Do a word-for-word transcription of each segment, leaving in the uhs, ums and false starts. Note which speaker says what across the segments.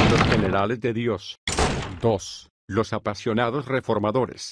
Speaker 1: los generales de Dios. dos. Los apasionados reformadores.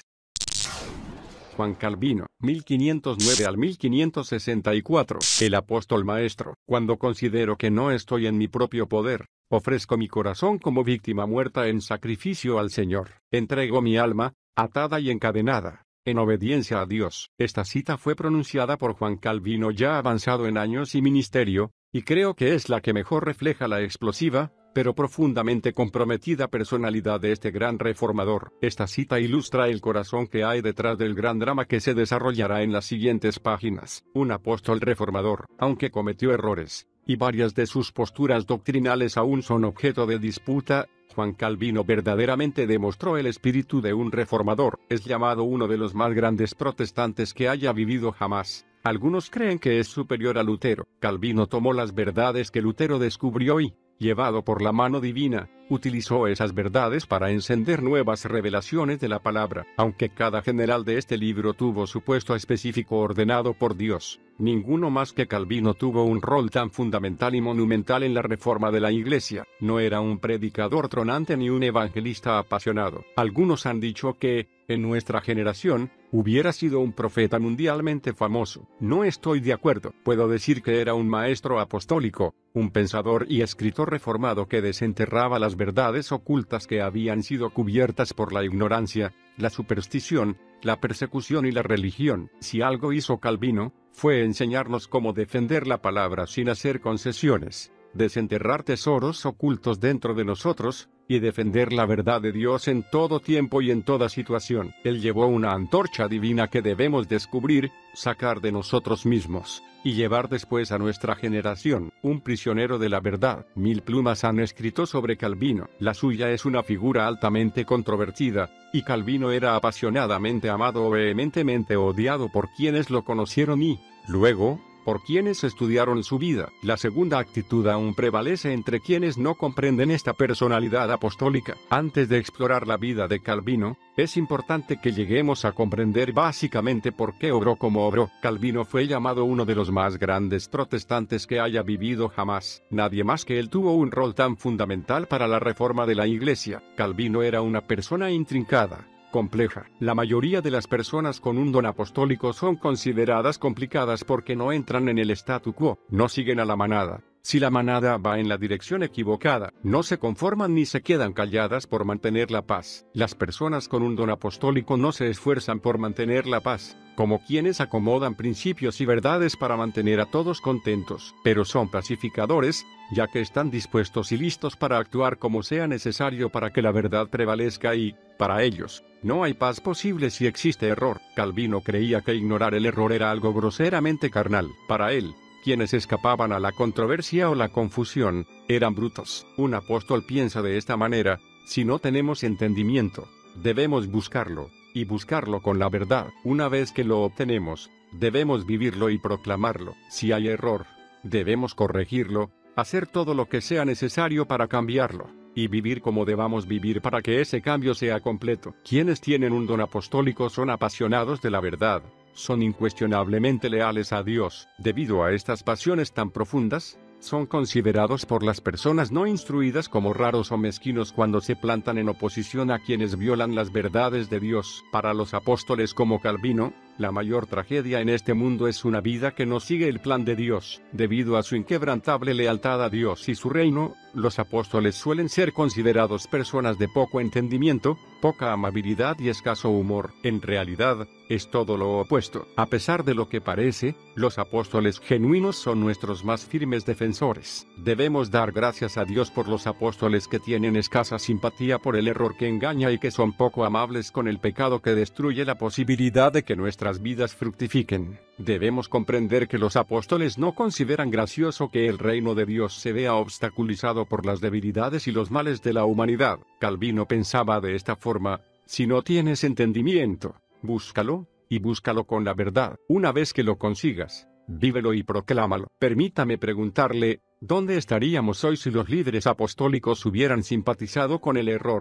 Speaker 1: Juan Calvino, mil quinientos nueve al mil quinientos sesenta y cuatro. El apóstol maestro. Cuando considero que no estoy en mi propio poder, ofrezco mi corazón como víctima muerta en sacrificio al Señor. Entrego mi alma, atada y encadenada, en obediencia a Dios. Esta cita fue pronunciada por Juan Calvino ya avanzado en años y ministerio, y creo que es la que mejor refleja la explosiva, pero profundamente comprometida personalidad de este gran reformador. Esta cita ilustra el corazón que hay detrás del gran drama que se desarrollará en las siguientes páginas. Un apóstol reformador, aunque cometió errores, y varias de sus posturas doctrinales aún son objeto de disputa, Juan Calvino verdaderamente demostró el espíritu de un reformador. Es llamado uno de los más grandes protestantes que haya vivido jamás. Algunos creen que es superior a Lutero. Calvino tomó las verdades que Lutero descubrió y, llevado por la mano divina, utilizó esas verdades para encender nuevas revelaciones de la palabra. Aunque cada general de este libro tuvo su puesto específico ordenado por Dios, ninguno más que Calvino tuvo un rol tan fundamental y monumental en la reforma de la Iglesia. No era un predicador tronante ni un evangelista apasionado. Algunos han dicho que, en nuestra generación, hubiera sido un profeta mundialmente famoso. No estoy de acuerdo. Puedo decir que era un maestro apostólico, un pensador y escritor reformado que desenterraba las verdades ocultas que habían sido cubiertas por la ignorancia, la superstición, la persecución y la religión. Si algo hizo Calvino, fue enseñarnos cómo defender la palabra sin hacer concesiones, desenterrar tesoros ocultos dentro de nosotros, y defender la verdad de Dios en todo tiempo y en toda situación. Él llevó una antorcha divina que debemos descubrir, sacar de nosotros mismos, y llevar después a nuestra generación. Un prisionero de la verdad. Mil plumas han escrito sobre Calvino. La suya es una figura altamente controvertida, y Calvino era apasionadamente amado o vehementemente odiado por quienes lo conocieron y, luego, por quienes estudiaron su vida. La segunda actitud aún prevalece entre quienes no comprenden esta personalidad apostólica. Antes de explorar la vida de Calvino, es importante que lleguemos a comprender básicamente por qué obró como obró. Calvino fue llamado uno de los más grandes protestantes que haya vivido jamás. Nadie más que él tuvo un rol tan fundamental para la reforma de la Iglesia. Calvino era una persona intrincada, compleja. La mayoría de las personas con un don apostólico son consideradas complicadas porque no entran en el statu quo, no siguen a la manada. Si la manada va en la dirección equivocada, no se conforman ni se quedan calladas por mantener la paz. Las personas con un don apostólico no se esfuerzan por mantener la paz, como quienes acomodan principios y verdades para mantener a todos contentos, pero son pacificadores, ya que están dispuestos y listos para actuar como sea necesario para que la verdad prevalezca y, para ellos, no hay paz posible si existe error. Calvino creía que ignorar el error era algo groseramente carnal. Para él, quienes escapaban a la controversia o la confusión, eran brutos. Un apóstol piensa de esta manera: si no tenemos entendimiento, debemos buscarlo, y buscarlo con la verdad. Una vez que lo obtenemos, debemos vivirlo y proclamarlo. Si hay error, debemos corregirlo, hacer todo lo que sea necesario para cambiarlo, y vivir como debamos vivir para que ese cambio sea completo. Quienes tienen un don apostólico son apasionados de la verdad, son incuestionablemente leales a Dios. Debido a estas pasiones tan profundas, son considerados por las personas no instruidas como raros o mezquinos cuando se plantan en oposición a quienes violan las verdades de Dios. Para los apóstoles como Calvino, la mayor tragedia en este mundo es una vida que no sigue el plan de Dios. Debido a su inquebrantable lealtad a Dios y su reino, los apóstoles suelen ser considerados personas de poco entendimiento, poca amabilidad y escaso humor. En realidad, es todo lo opuesto. A pesar de lo que parece, los apóstoles genuinos son nuestros más firmes defensores. Debemos dar gracias a Dios por los apóstoles que tienen escasa simpatía por el error que engaña y que son poco amables con el pecado que destruye la posibilidad de que nuestras vidas fructifiquen. Debemos comprender que los apóstoles no consideran gracioso que el reino de Dios se vea obstaculizado por las debilidades y los males de la humanidad. Calvino pensaba de esta forma: si no tienes entendimiento, búscalo, y búscalo con la verdad. Una vez que lo consigas, vívelo y proclámalo. Permítame preguntarle, ¿dónde estaríamos hoy si los líderes apostólicos hubieran simpatizado con el error,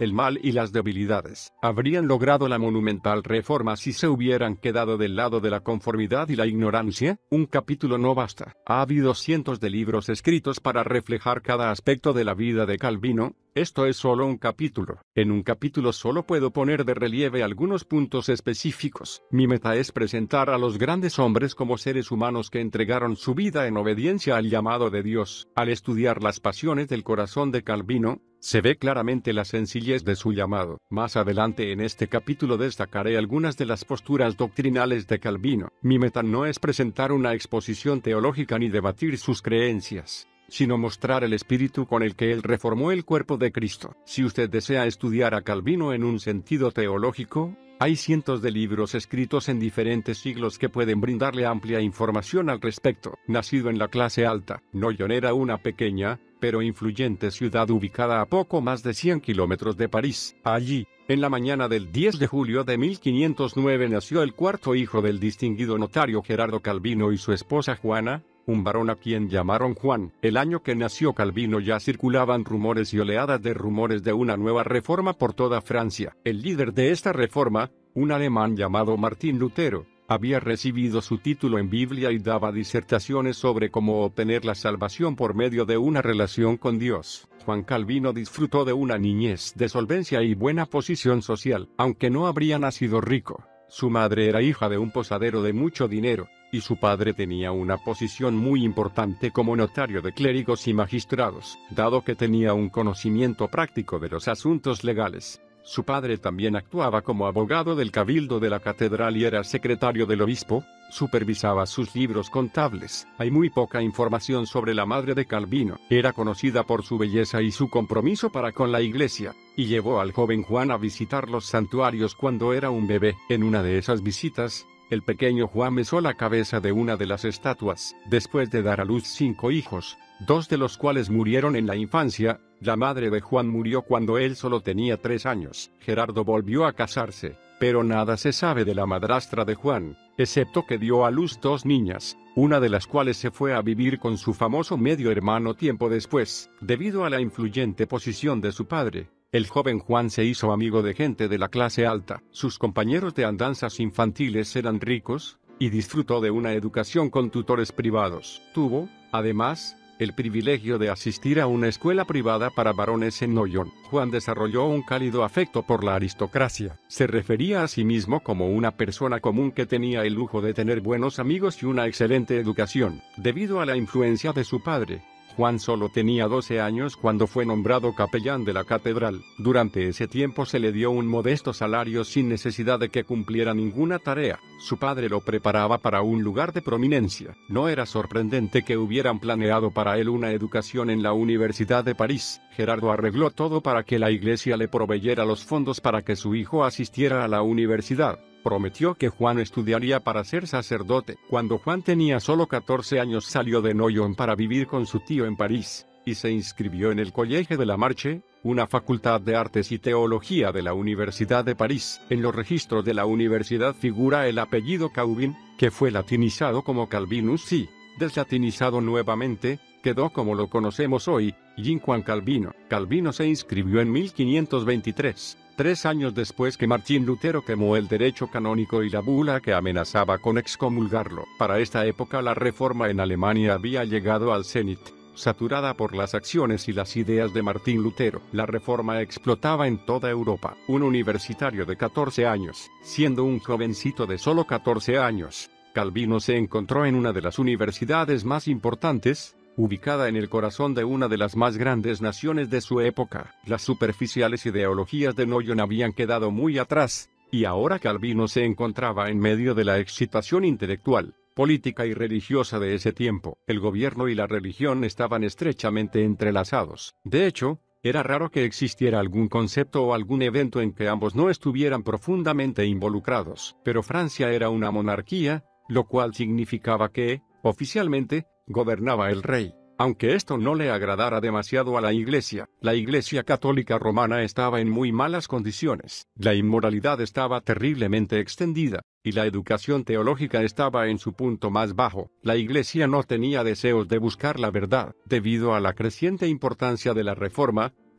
Speaker 1: el mal y las debilidades. Habrían logrado la monumental reforma si se hubieran quedado del lado de la conformidad y la ignorancia. Un capítulo no basta. Ha habido cientos de libros escritos para reflejar cada aspecto de la vida de Calvino. Esto es solo un capítulo. En un capítulo solo puedo poner de relieve algunos puntos específicos. Mi meta es presentar a los grandes hombres como seres humanos que entregaron su vida en obediencia al llamado de Dios. Al estudiar las pasiones del corazón de Calvino, se ve claramente la sencillez de su llamado. Más adelante en este capítulo destacaré algunas de las posturas doctrinales de Calvino. Mi meta no es presentar una exposición teológica ni debatir sus creencias, sino mostrar el espíritu con el que él reformó el cuerpo de Cristo. Si usted desea estudiar a Calvino en un sentido teológico, hay cientos de libros escritos en diferentes siglos que pueden brindarle amplia información al respecto. Nacido en la clase alta, Noyon era una pequeña, pero influyente ciudad ubicada a poco más de cien kilómetros de París. Allí, en la mañana del diez de julio de mil quinientos nueve nació el cuarto hijo del distinguido notario Gerardo Calvino y su esposa Juana, un varón a quien llamaron Juan. El año que nació Calvino ya circulaban rumores y oleadas de rumores de una nueva reforma por toda Francia. El líder de esta reforma, un alemán llamado Martín Lutero, había recibido su título en Biblia y daba disertaciones sobre cómo obtener la salvación por medio de una relación con Dios. Juan Calvino disfrutó de una niñez de solvencia y buena posición social. Aunque no habría nacido rico, su madre era hija de un posadero de mucho dinero, y su padre tenía una posición muy importante como notario de clérigos y magistrados. Dado que tenía un conocimiento práctico de los asuntos legales, su padre también actuaba como abogado del cabildo de la catedral y era secretario del obispo, supervisaba sus libros contables. Hay muy poca información sobre la madre de Calvino. Era conocida por su belleza y su compromiso para con la iglesia, y llevó al joven Juan a visitar los santuarios cuando era un bebé. En una de esas visitas, el pequeño Juan besó la cabeza de una de las estatuas. Después de dar a luz cinco hijos, dos de los cuales murieron en la infancia, la madre de Juan murió cuando él solo tenía tres años. Gerardo volvió a casarse, pero nada se sabe de la madrastra de Juan, excepto que dio a luz dos niñas, una de las cuales se fue a vivir con su famoso medio hermano tiempo después. Debido a la influyente posición de su padre, el joven Juan se hizo amigo de gente de la clase alta. Sus compañeros de andanzas infantiles eran ricos, y disfrutó de una educación con tutores privados. Tuvo, además, el privilegio de asistir a una escuela privada para varones en Noyon. Juan desarrolló un cálido afecto por la aristocracia. Se refería a sí mismo como una persona común que tenía el lujo de tener buenos amigos y una excelente educación. Debido a la influencia de su padre, Juan solo tenía doce años cuando fue nombrado capellán de la catedral. Durante ese tiempo se le dio un modesto salario sin necesidad de que cumpliera ninguna tarea. Su padre lo preparaba para un lugar de prominencia. No era sorprendente que hubieran planeado para él una educación en la Universidad de París. Gerardo arregló todo para que la iglesia le proveyera los fondos para que su hijo asistiera a la universidad. Prometió que Juan estudiaría para ser sacerdote. Cuando Juan tenía solo catorce años salió de Noyon para vivir con su tío en París, y se inscribió en el Collège de la Marche, una facultad de artes y teología de la Universidad de París. En los registros de la universidad figura el apellido Cauvin, que fue latinizado como Calvinus y, deslatinizado nuevamente, quedó como lo conocemos hoy, Jean Juan Calvino. Calvino se inscribió en mil quinientos veintitrés. Tres años después que Martín Lutero quemó el derecho canónico y la bula que amenazaba con excomulgarlo. Para esta época la reforma en Alemania había llegado al cenit, saturada por las acciones y las ideas de Martín Lutero. La reforma explotaba en toda Europa. Un universitario de catorce años, siendo un jovencito de solo catorce años, Calvino se encontró en una de las universidades más importantes, ubicada en el corazón de una de las más grandes naciones de su época. Las superficiales ideologías de Noyon habían quedado muy atrás, y ahora Calvino se encontraba en medio de la excitación intelectual, política y religiosa de ese tiempo. El gobierno y la religión estaban estrechamente entrelazados. De hecho, era raro que existiera algún concepto o algún evento en que ambos no estuvieran profundamente involucrados. Pero Francia era una monarquía, lo cual significaba que, oficialmente, gobernaba el rey. Aunque esto no le agradara demasiado a la Iglesia, la Iglesia católica romana estaba en muy malas condiciones. La inmoralidad estaba terriblemente extendida, y la educación teológica estaba en su punto más bajo. La Iglesia no tenía deseos de buscar la verdad. Debido a la creciente importancia de la reforma,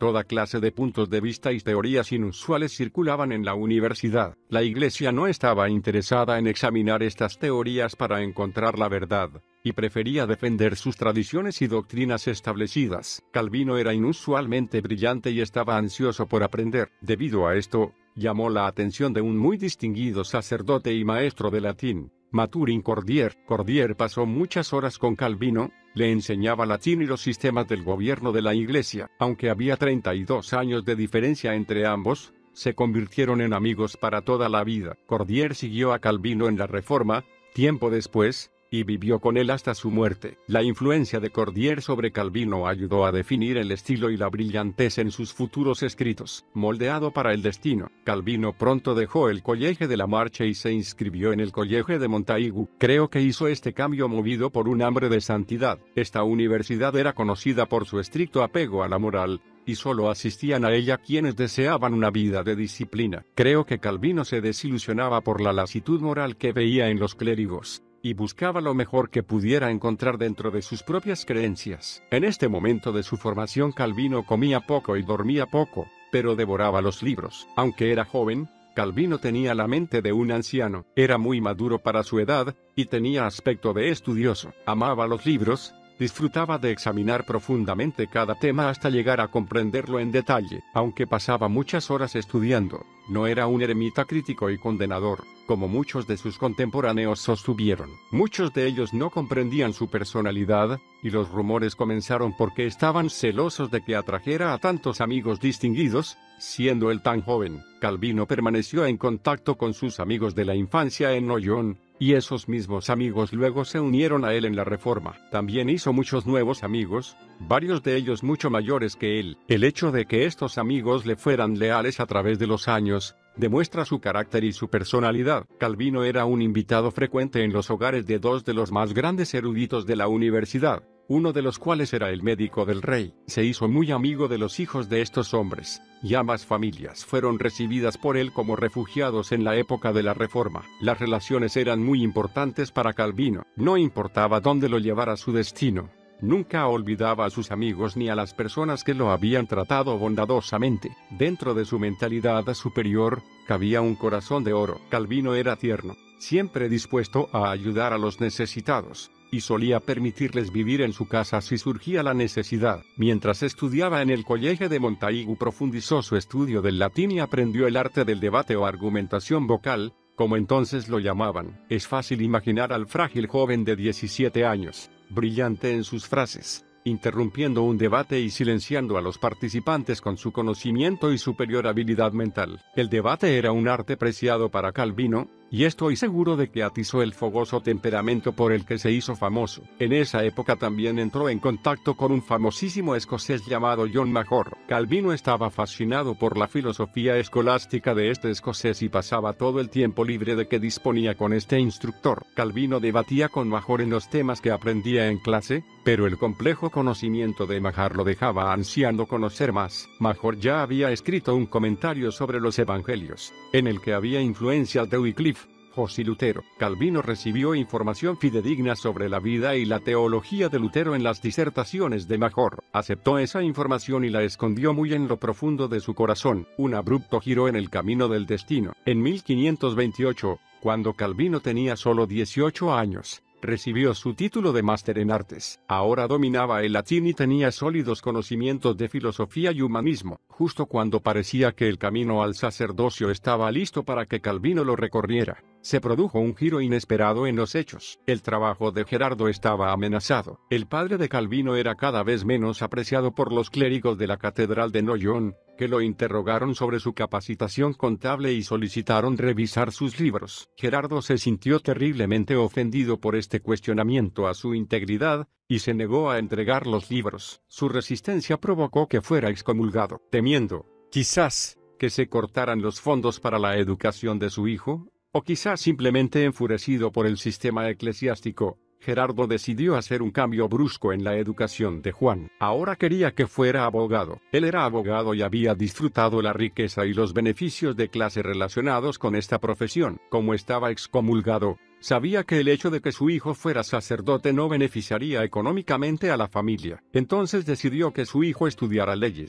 Speaker 1: Toda clase de puntos de vista y teorías inusuales circulaban en la universidad. La Iglesia no estaba interesada en examinar estas teorías para encontrar la verdad, y prefería defender sus tradiciones y doctrinas establecidas. Calvino era inusualmente brillante y estaba ansioso por aprender. Debido a esto, llamó la atención de un muy distinguido sacerdote y maestro de latín, Maturin Cordier. Cordier pasó muchas horas con Calvino, le enseñaba latín y los sistemas del gobierno de la Iglesia. Aunque había treinta y dos años de diferencia entre ambos, se convirtieron en amigos para toda la vida. Cordier siguió a Calvino en la Reforma, tiempo después, y vivió con él hasta su muerte. La influencia de Cordier sobre Calvino ayudó a definir el estilo y la brillantez en sus futuros escritos. Moldeado para el destino, Calvino pronto dejó el College de la Marche y se inscribió en el College de Montaigu. Creo que hizo este cambio movido por un hambre de santidad. Esta universidad era conocida por su estricto apego a la moral, y solo asistían a ella quienes deseaban una vida de disciplina. Creo que Calvino se desilusionaba por la lasitud moral que veía en los clérigos, y buscaba lo mejor que pudiera encontrar dentro de sus propias creencias. En este momento de su formación Calvino comía poco y dormía poco, pero devoraba los libros. Aunque era joven, Calvino tenía la mente de un anciano, era muy maduro para su edad, y tenía aspecto de estudioso. Amaba los libros, disfrutaba de examinar profundamente cada tema hasta llegar a comprenderlo en detalle. Aunque pasaba muchas horas estudiando, no era un eremita crítico y condenador, como muchos de sus contemporáneos sostuvieron. Muchos de ellos no comprendían su personalidad, y los rumores comenzaron porque estaban celosos de que atrajera a tantos amigos distinguidos, siendo él tan joven. Calvino permaneció en contacto con sus amigos de la infancia en Noyon, y esos mismos amigos luego se unieron a él en la Reforma. También hizo muchos nuevos amigos, varios de ellos mucho mayores que él. El hecho de que estos amigos le fueran leales a través de los años, demuestra su carácter y su personalidad. Calvino era un invitado frecuente en los hogares de dos de los más grandes eruditos de la universidad, uno de los cuales era el médico del rey. Se hizo muy amigo de los hijos de estos hombres, y ambas familias fueron recibidas por él como refugiados en la época de la Reforma. Las relaciones eran muy importantes para Calvino. No importaba dónde lo llevara su destino, nunca olvidaba a sus amigos ni a las personas que lo habían tratado bondadosamente. Dentro de su mentalidad superior, cabía un corazón de oro. Calvino era tierno, siempre dispuesto a ayudar a los necesitados, y solía permitirles vivir en su casa si surgía la necesidad. Mientras estudiaba en el College de Montaigu profundizó su estudio del latín y aprendió el arte del debate o argumentación vocal, como entonces lo llamaban. Es fácil imaginar al frágil joven de diecisiete años, brillante en sus frases, interrumpiendo un debate y silenciando a los participantes con su conocimiento y superior habilidad mental. El debate era un arte preciado para Calvino, y estoy seguro de que atizó el fogoso temperamento por el que se hizo famoso. En esa época también entró en contacto con un famosísimo escocés llamado John Major. Calvino estaba fascinado por la filosofía escolástica de este escocés y pasaba todo el tiempo libre de que disponía con este instructor. Calvino debatía con Major en los temas que aprendía en clase, pero el complejo conocimiento de Major lo dejaba ansiando conocer más. Major ya había escrito un comentario sobre los evangelios, en el que había influencias de Wycliffe, José Lutero. Calvino recibió información fidedigna sobre la vida y la teología de Lutero en las disertaciones de Major. Aceptó esa información y la escondió muy en lo profundo de su corazón. Un abrupto giro en el camino del destino. En mil quinientos veintiocho, cuando Calvino tenía solo dieciocho años, recibió su título de máster en artes. Ahora dominaba el latín y tenía sólidos conocimientos de filosofía y humanismo. Justo cuando parecía que el camino al sacerdocio estaba listo para que Calvino lo recorriera, se produjo un giro inesperado en los hechos. El trabajo de Gerardo estaba amenazado. El padre de Calvino era cada vez menos apreciado por los clérigos de la catedral de Noyon, que lo interrogaron sobre su capacitación contable y solicitaron revisar sus libros. Gerardo se sintió terriblemente ofendido por este cuestionamiento a su integridad, y se negó a entregar los libros. Su resistencia provocó que fuera excomulgado. Temiendo, quizás, que se cortaran los fondos para la educación de su hijo, o quizás simplemente enfurecido por el sistema eclesiástico, Gerardo decidió hacer un cambio brusco en la educación de Juan. Ahora quería que fuera abogado. Él era abogado y había disfrutado la riqueza y los beneficios de clase relacionados con esta profesión. Como estaba excomulgado, sabía que el hecho de que su hijo fuera sacerdote no beneficiaría económicamente a la familia. Entonces decidió que su hijo estudiara leyes,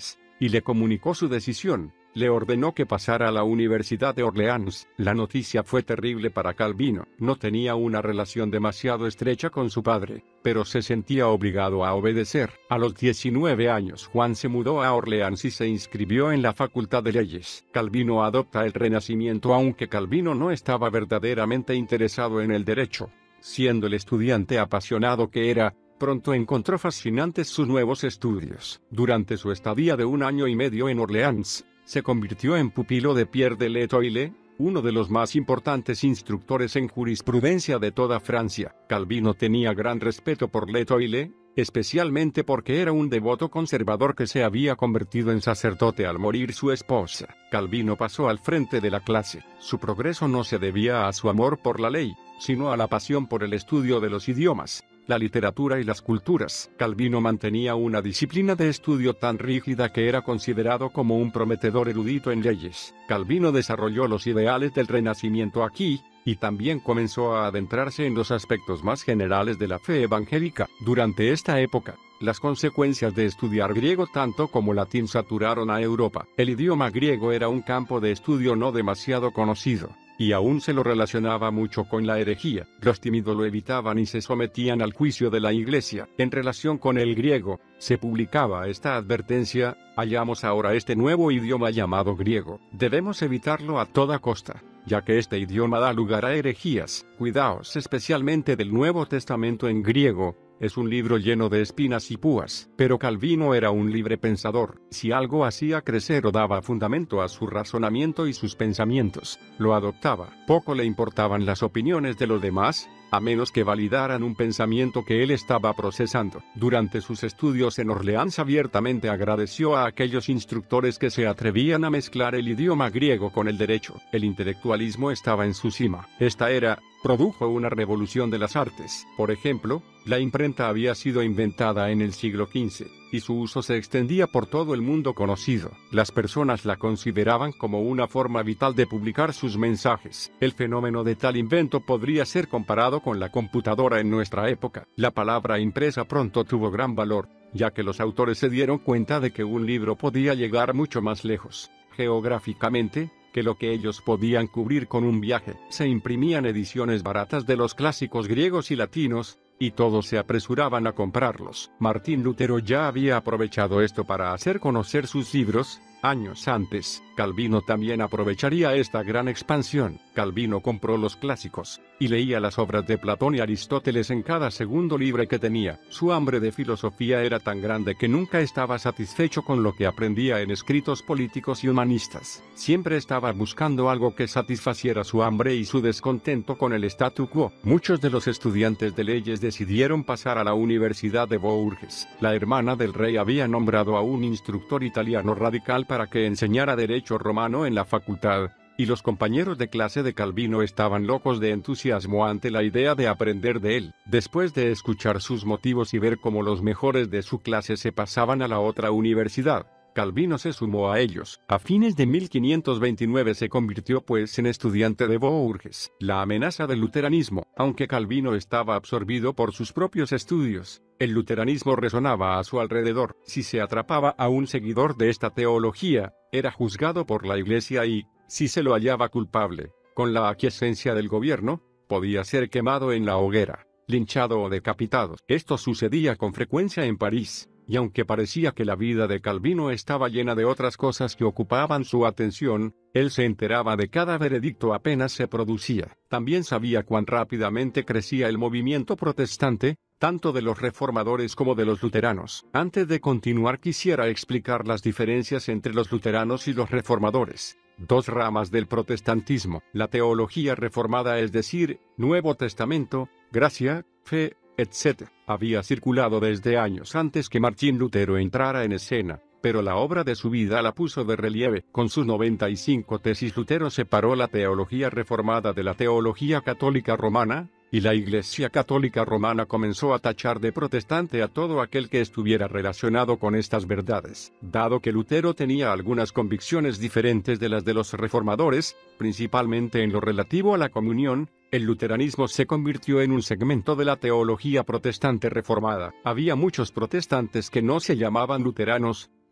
Speaker 1: y le comunicó su decisión. Le ordenó que pasara a la Universidad de Orleans. La noticia fue terrible para Calvino. No tenía una relación demasiado estrecha con su padre, pero se sentía obligado a obedecer. A los diecinueve años, Juan se mudó a Orleans y se inscribió en la Facultad de Leyes. Calvino adopta el Renacimiento, aunque Calvino no estaba verdaderamente interesado en el derecho. Siendo el estudiante apasionado que era, pronto encontró fascinantes sus nuevos estudios. Durante su estadía de un año y medio en Orleans, se convirtió en pupilo de Pierre de l'Étoile, uno de los más importantes instructores en jurisprudencia de toda Francia. Calvino tenía gran respeto por l'Étoile, especialmente porque era un devoto conservador que se había convertido en sacerdote al morir su esposa. Calvino pasó al frente de la clase. Su progreso no se debía a su amor por la ley, sino a la pasión por el estudio de los idiomas, la literatura y las culturas. Calvino mantenía una disciplina de estudio tan rígida que era considerado como un prometedor erudito en leyes. Calvino desarrolló los ideales del Renacimiento aquí, y también comenzó a adentrarse en los aspectos más generales de la fe evangélica. Durante esta época, las consecuencias de estudiar griego tanto como latín saturaron a Europa. El idioma griego era un campo de estudio no demasiado conocido, y aún se lo relacionaba mucho con la herejía. Los tímidos lo evitaban y se sometían al juicio de la Iglesia. En relación con el griego, se publicaba esta advertencia: hallamos ahora este nuevo idioma llamado griego. Debemos evitarlo a toda costa, ya que este idioma da lugar a herejías. Cuidaos especialmente del Nuevo Testamento en griego. Es un libro lleno de espinas y púas. Pero Calvino era un libre pensador. Si algo hacía crecer o daba fundamento a su razonamiento y sus pensamientos, lo adoptaba. Poco le importaban las opiniones de los demás, a menos que validaran un pensamiento que él estaba procesando. Durante sus estudios en Orleans abiertamente agradeció a aquellos instructores que se atrevían a mezclar el idioma griego con el derecho. El intelectualismo estaba en su cima. Esta era produjo una revolución de las artes. Por ejemplo, la imprenta había sido inventada en el siglo quince, y su uso se extendía por todo el mundo conocido. Las personas la consideraban como una forma vital de publicar sus mensajes. El fenómeno de tal invento podría ser comparado con la computadora en nuestra época. La palabra impresa pronto tuvo gran valor, ya que los autores se dieron cuenta de que un libro podía llegar mucho más lejos, geográficamente, que lo que ellos podían cubrir con un viaje. Se imprimían ediciones baratas de los clásicos griegos y latinos, y todos se apresuraban a comprarlos. Martín Lutero ya había aprovechado esto para hacer conocer sus libros. Años antes, Calvino también aprovecharía esta gran expansión. Calvino compró los clásicos, y leía las obras de Platón y Aristóteles en cada segundo libre que tenía. Su hambre de filosofía era tan grande que nunca estaba satisfecho con lo que aprendía en escritos políticos y humanistas. Siempre estaba buscando algo que satisfaciera su hambre y su descontento con el statu quo. Muchos de los estudiantes de leyes decidieron pasar a la Universidad de Bourges. La hermana del rey había nombrado a un instructor italiano radical para que enseñara derecho romano en la facultad, y los compañeros de clase de Calvino estaban locos de entusiasmo ante la idea de aprender de él. Después de escuchar sus motivos y ver cómo los mejores de su clase se pasaban a la otra universidad, Calvino se sumó a ellos. A fines de mil quinientos veintinueve se convirtió pues en estudiante de Bourges. La amenaza del luteranismo. Aunque Calvino estaba absorbido por sus propios estudios, el luteranismo resonaba a su alrededor. Si se atrapaba a un seguidor de esta teología, era juzgado por la Iglesia y, si se lo hallaba culpable, con la aquiescencia del gobierno, podía ser quemado en la hoguera, linchado o decapitado. Esto sucedía con frecuencia en París, y aunque parecía que la vida de Calvino estaba llena de otras cosas que ocupaban su atención, él se enteraba de cada veredicto apenas se producía. También sabía cuán rápidamente crecía el movimiento protestante, tanto de los reformadores como de los luteranos. Antes de continuar quisiera explicar las diferencias entre los luteranos y los reformadores. Dos ramas del protestantismo: la teología reformada, es decir, Nuevo Testamento, gracia, fe, etcétera, había circulado desde años antes que Martín Lutero entrara en escena, pero la obra de su vida la puso de relieve. Con sus noventa y cinco tesis, Lutero separó la teología reformada de la teología católica romana, y la Iglesia Católica Romana comenzó a tachar de protestante a todo aquel que estuviera relacionado con estas verdades. Dado que Lutero tenía algunas convicciones diferentes de las de los reformadores, principalmente en lo relativo a la comunión, el luteranismo se convirtió en un segmento de la teología protestante reformada. Había muchos protestantes que no se llamaban luteranos,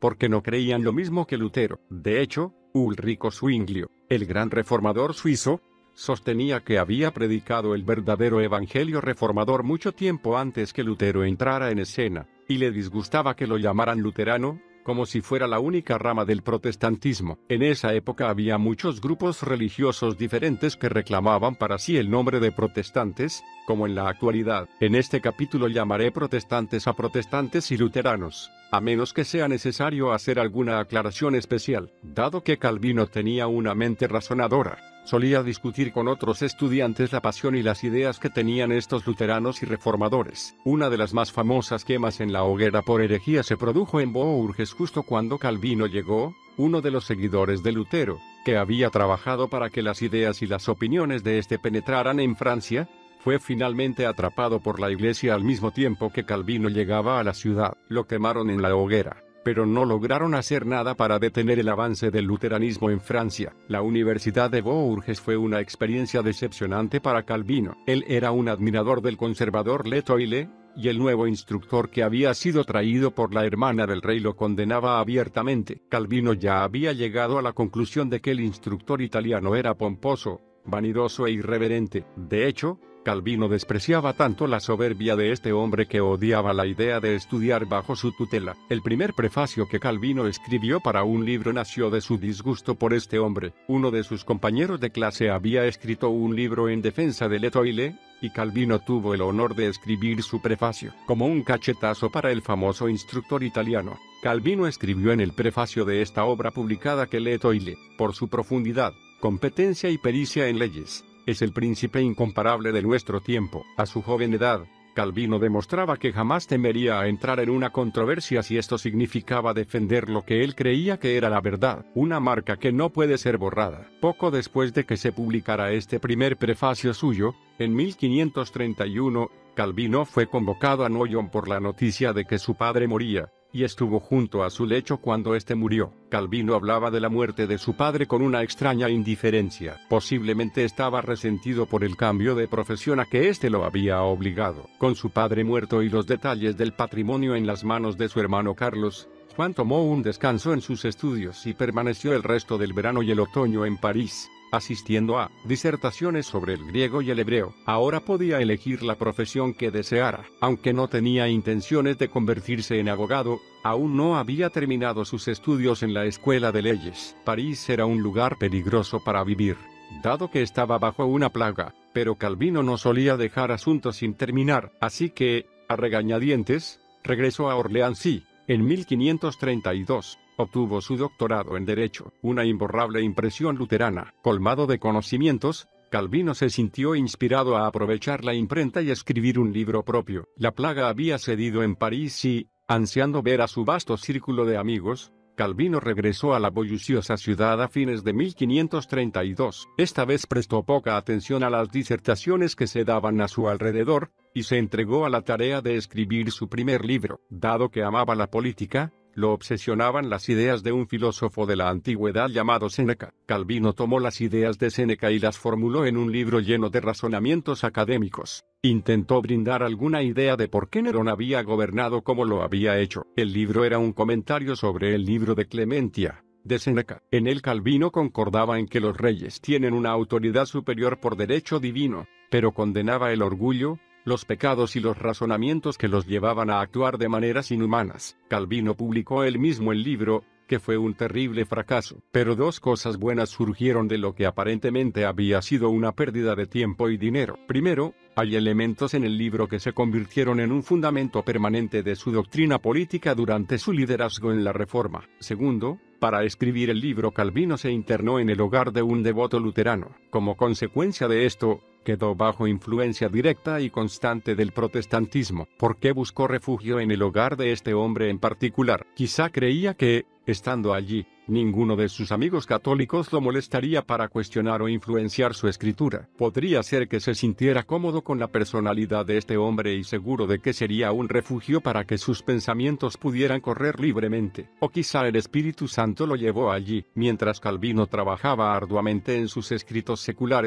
Speaker 1: porque no creían lo mismo que Lutero. De hecho, Ulrico Zwinglio, el gran reformador suizo, sostenía que había predicado el verdadero evangelio reformador mucho tiempo antes que Lutero entrara en escena, y le disgustaba que lo llamaran luterano, como si fuera la única rama del protestantismo. En esa época había muchos grupos religiosos diferentes que reclamaban para sí el nombre de protestantes, como en la actualidad. En este capítulo llamaré protestantes a protestantes y luteranos, a menos que sea necesario hacer alguna aclaración especial. Dado que Calvino tenía una mente razonadora, solía discutir con otros estudiantes la pasión y las ideas que tenían estos luteranos y reformadores. Una de las más famosas quemas en la hoguera por herejía se produjo en Bourges justo cuando Calvino llegó, uno de los seguidores de Lutero, que había trabajado para que las ideas y las opiniones de este penetraran en Francia, fue finalmente atrapado por la iglesia al mismo tiempo que Calvino llegaba a la ciudad. Lo quemaron en la hoguera, pero no lograron hacer nada para detener el avance del luteranismo en Francia. La Universidad de Bourges fue una experiencia decepcionante para Calvino. Él era un admirador del conservador Letoile, y el nuevo instructor que había sido traído por la hermana del rey lo condenaba abiertamente. Calvino ya había llegado a la conclusión de que el instructor italiano era pomposo, vanidoso e irreverente. De hecho, Calvino despreciaba tanto la soberbia de este hombre que odiaba la idea de estudiar bajo su tutela. El primer prefacio que Calvino escribió para un libro nació de su disgusto por este hombre. Uno de sus compañeros de clase había escrito un libro en defensa de Letoile, y Calvino tuvo el honor de escribir su prefacio. Como un cachetazo para el famoso instructor italiano, Calvino escribió en el prefacio de esta obra publicada que Letoile, por su profundidad, competencia y pericia en leyes, es el príncipe incomparable de nuestro tiempo. A su joven edad, Calvino demostraba que jamás temería a entrar en una controversia si esto significaba defender lo que él creía que era la verdad, una marca que no puede ser borrada. Poco después de que se publicara este primer prefacio suyo, en mil quinientos treinta y uno, Calvino fue convocado a Noyon por la noticia de que su padre moría, y estuvo junto a su lecho cuando éste murió. Calvino hablaba de la muerte de su padre con una extraña indiferencia. Posiblemente estaba resentido por el cambio de profesión a que éste lo había obligado. Con su padre muerto y los detalles del patrimonio en las manos de su hermano Carlos, Juan tomó un descanso en sus estudios y permaneció el resto del verano y el otoño en París, asistiendo a disertaciones sobre el griego y el hebreo. Ahora podía elegir la profesión que deseara. Aunque no tenía intenciones de convertirse en abogado, aún no había terminado sus estudios en la escuela de leyes. París era un lugar peligroso para vivir, dado que estaba bajo una plaga, pero Calvino no solía dejar asuntos sin terminar, así que, a regañadientes, regresó a Orleans y, en mil quinientos treinta y dos, obtuvo su doctorado en Derecho. Una imborrable impresión luterana. Colmado de conocimientos, Calvino se sintió inspirado a aprovechar la imprenta y escribir un libro propio. La plaga había cedido en París y, ansiando ver a su vasto círculo de amigos, Calvino regresó a la bulliciosa ciudad a fines de mil quinientos treinta y dos. Esta vez prestó poca atención a las disertaciones que se daban a su alrededor, y se entregó a la tarea de escribir su primer libro. Dado que amaba la política, lo obsesionaban las ideas de un filósofo de la antigüedad llamado Séneca. Calvino tomó las ideas de Séneca y las formuló en un libro lleno de razonamientos académicos. Intentó brindar alguna idea de por qué Nerón había gobernado como lo había hecho. El libro era un comentario sobre el libro de Clementia, de Séneca. En él Calvino concordaba en que los reyes tienen una autoridad superior por derecho divino, pero condenaba el orgullo, los pecados y los razonamientos que los llevaban a actuar de maneras inhumanas. Calvino publicó él mismo el libro, que fue un terrible fracaso. Pero dos cosas buenas surgieron de lo que aparentemente había sido una pérdida de tiempo y dinero. Primero, hay elementos en el libro que se convirtieron en un fundamento permanente de su doctrina política durante su liderazgo en la Reforma. Segundo, para escribir el libro Calvino se internó en el hogar de un devoto luterano. Como consecuencia de esto, quedó bajo influencia directa y constante del protestantismo. ¿Por qué buscó refugio en el hogar de este hombre en particular? Quizá creía que, estando allí, ninguno de sus amigos católicos lo molestaría para cuestionar o influenciar su escritura. Podría ser que se sintiera cómodo con la personalidad de este hombre y seguro de que sería un refugio para que sus pensamientos pudieran correr libremente. O quizá el Espíritu Santo lo llevó allí. Mientras Calvino trabajaba arduamente en sus escritos seculares,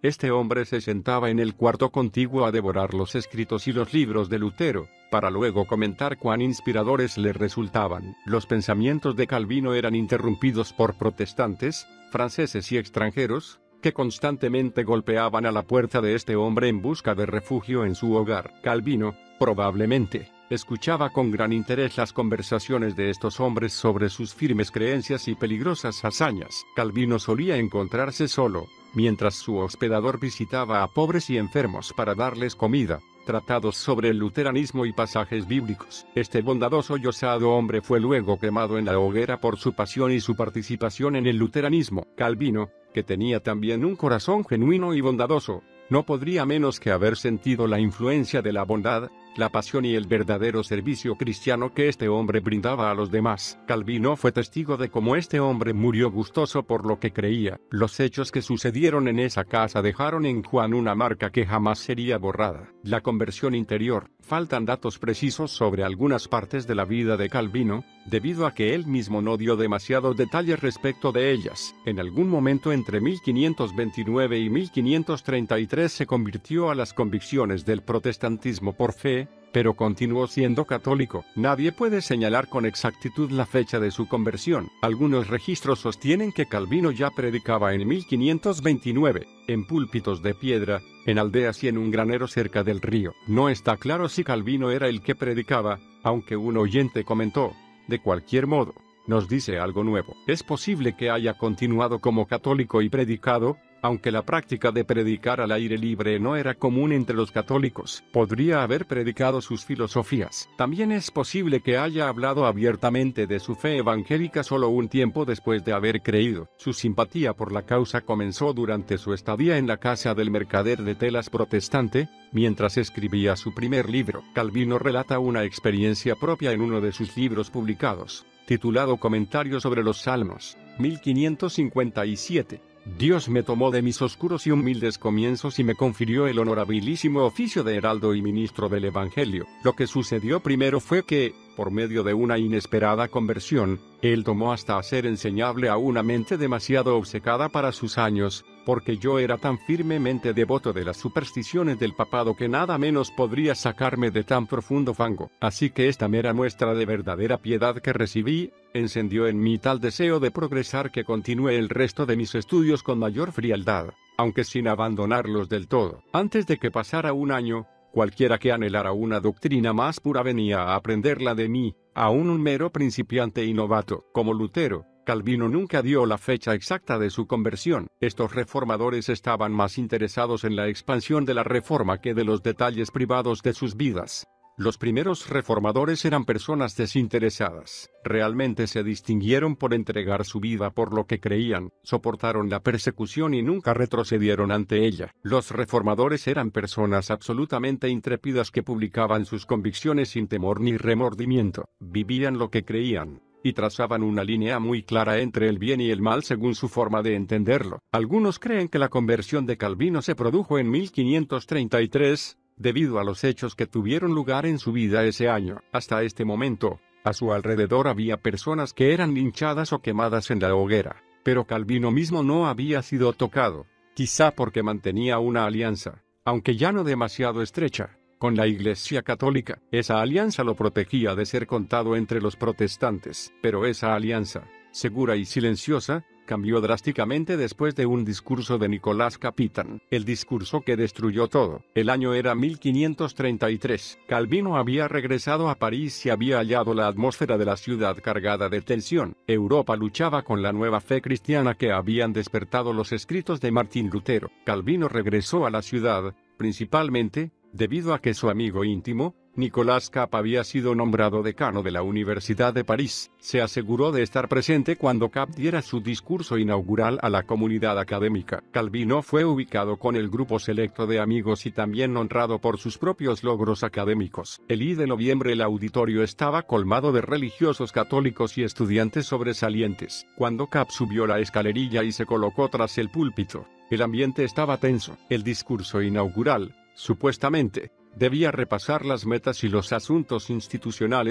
Speaker 1: Este hombre se sentaba en el cuarto contiguo a devorar los escritos y los libros de Lutero, para luego comentar cuán inspiradores le resultaban. Los pensamientos de Calvino eran interrumpidos por protestantes, franceses y extranjeros, que constantemente golpeaban a la puerta de este hombre en busca de refugio en su hogar. Calvino, probablemente, escuchaba con gran interés las conversaciones de estos hombres sobre sus firmes creencias y peligrosas hazañas. Calvino solía encontrarse solo, mientras su hospedador visitaba a pobres y enfermos para darles comida, tratados sobre el luteranismo y pasajes bíblicos. Este bondadoso y osado hombre fue luego quemado en la hoguera por su pasión y su participación en el luteranismo. Calvino, que tenía también un corazón genuino y bondadoso, no podría menos que haber sentido la influencia de la bondad, la pasión y el verdadero servicio cristiano que este hombre brindaba a los demás. Calvino fue testigo de cómo este hombre murió gustoso por lo que creía. Los hechos que sucedieron en esa casa dejaron en Juan una marca que jamás sería borrada. La conversión interior. Faltan datos precisos sobre algunas partes de la vida de Calvino, debido a que él mismo no dio demasiados detalles respecto de ellas. En algún momento entre mil quinientos veintinueve y mil quinientos treinta y tres se convirtió a las convicciones del protestantismo por fe, pero continuó siendo católico. Nadie puede señalar con exactitud la fecha de su conversión. Algunos registros sostienen que Calvino ya predicaba en mil quinientos veintinueve, en púlpitos de piedra, en aldeas y en un granero cerca del río. No está claro si Calvino era el que predicaba, aunque un oyente comentó: de cualquier modo, nos dice algo nuevo. Es posible que haya continuado como católico y predicado, aunque la práctica de predicar al aire libre no era común entre los católicos. Podría haber predicado sus filosofías. También es posible que haya hablado abiertamente de su fe evangélica solo un tiempo después de haber creído. Su simpatía por la causa comenzó durante su estadía en la casa del mercader de telas protestante, mientras escribía su primer libro. Calvino relata una experiencia propia en uno de sus libros publicados, titulado Comentario sobre los Salmos, mil quinientos cincuenta y siete. Dios me tomó de mis oscuros y humildes comienzos y me confirió el honorabilísimo oficio de heraldo y ministro del Evangelio. Lo que sucedió primero fue que, por medio de una inesperada conversión, él tomó hasta a ser enseñable a una mente demasiado obcecada para sus años, porque yo era tan firmemente devoto de las supersticiones del papado que nada menos podría sacarme de tan profundo fango. Así que esta mera muestra de verdadera piedad que recibí, encendió en mí tal deseo de progresar que continué el resto de mis estudios con mayor frialdad, aunque sin abandonarlos del todo. Antes de que pasara un año, cualquiera que anhelara una doctrina más pura venía a aprenderla de mí, aún un mero principiante y novato. Como Lutero, Calvino nunca dio la fecha exacta de su conversión. Estos reformadores estaban más interesados en la expansión de la reforma que de los detalles privados de sus vidas. Los primeros reformadores eran personas desinteresadas. Realmente se distinguieron por entregar su vida por lo que creían, soportaron la persecución y nunca retrocedieron ante ella. Los reformadores eran personas absolutamente intrépidas que publicaban sus convicciones sin temor ni remordimiento, vivían lo que creían, y trazaban una línea muy clara entre el bien y el mal según su forma de entenderlo. Algunos creen que la conversión de Calvino se produjo en mil quinientos treinta y tres, debido a los hechos que tuvieron lugar en su vida ese año. Hasta este momento, a su alrededor había personas que eran linchadas o quemadas en la hoguera, pero Calvino mismo no había sido tocado, quizá porque mantenía una alianza, aunque ya no demasiado estrecha, con la Iglesia Católica. Esa alianza lo protegía de ser contado entre los protestantes, pero esa alianza, segura y silenciosa, cambió drásticamente después de un discurso de Nicolás Capitán, el discurso que destruyó todo. El año era mil quinientos treinta y tres. Calvino había regresado a París y había hallado la atmósfera de la ciudad cargada de tensión. Europa luchaba con la nueva fe cristiana que habían despertado los escritos de Martín Lutero. Calvino regresó a la ciudad, principalmente, debido a que su amigo íntimo, Nicolás Cap, había sido nombrado decano de la Universidad de París. Se aseguró de estar presente cuando Cap diera su discurso inaugural a la comunidad académica. Calvino fue ubicado con el grupo selecto de amigos y también honrado por sus propios logros académicos. El I de noviembre el auditorio estaba colmado de religiosos católicos y estudiantes sobresalientes. Cuando Cap subió la escalerilla y se colocó tras el púlpito, el ambiente estaba tenso. El discurso inaugural, supuestamente, debía repasar las metas y los asuntos institucionales,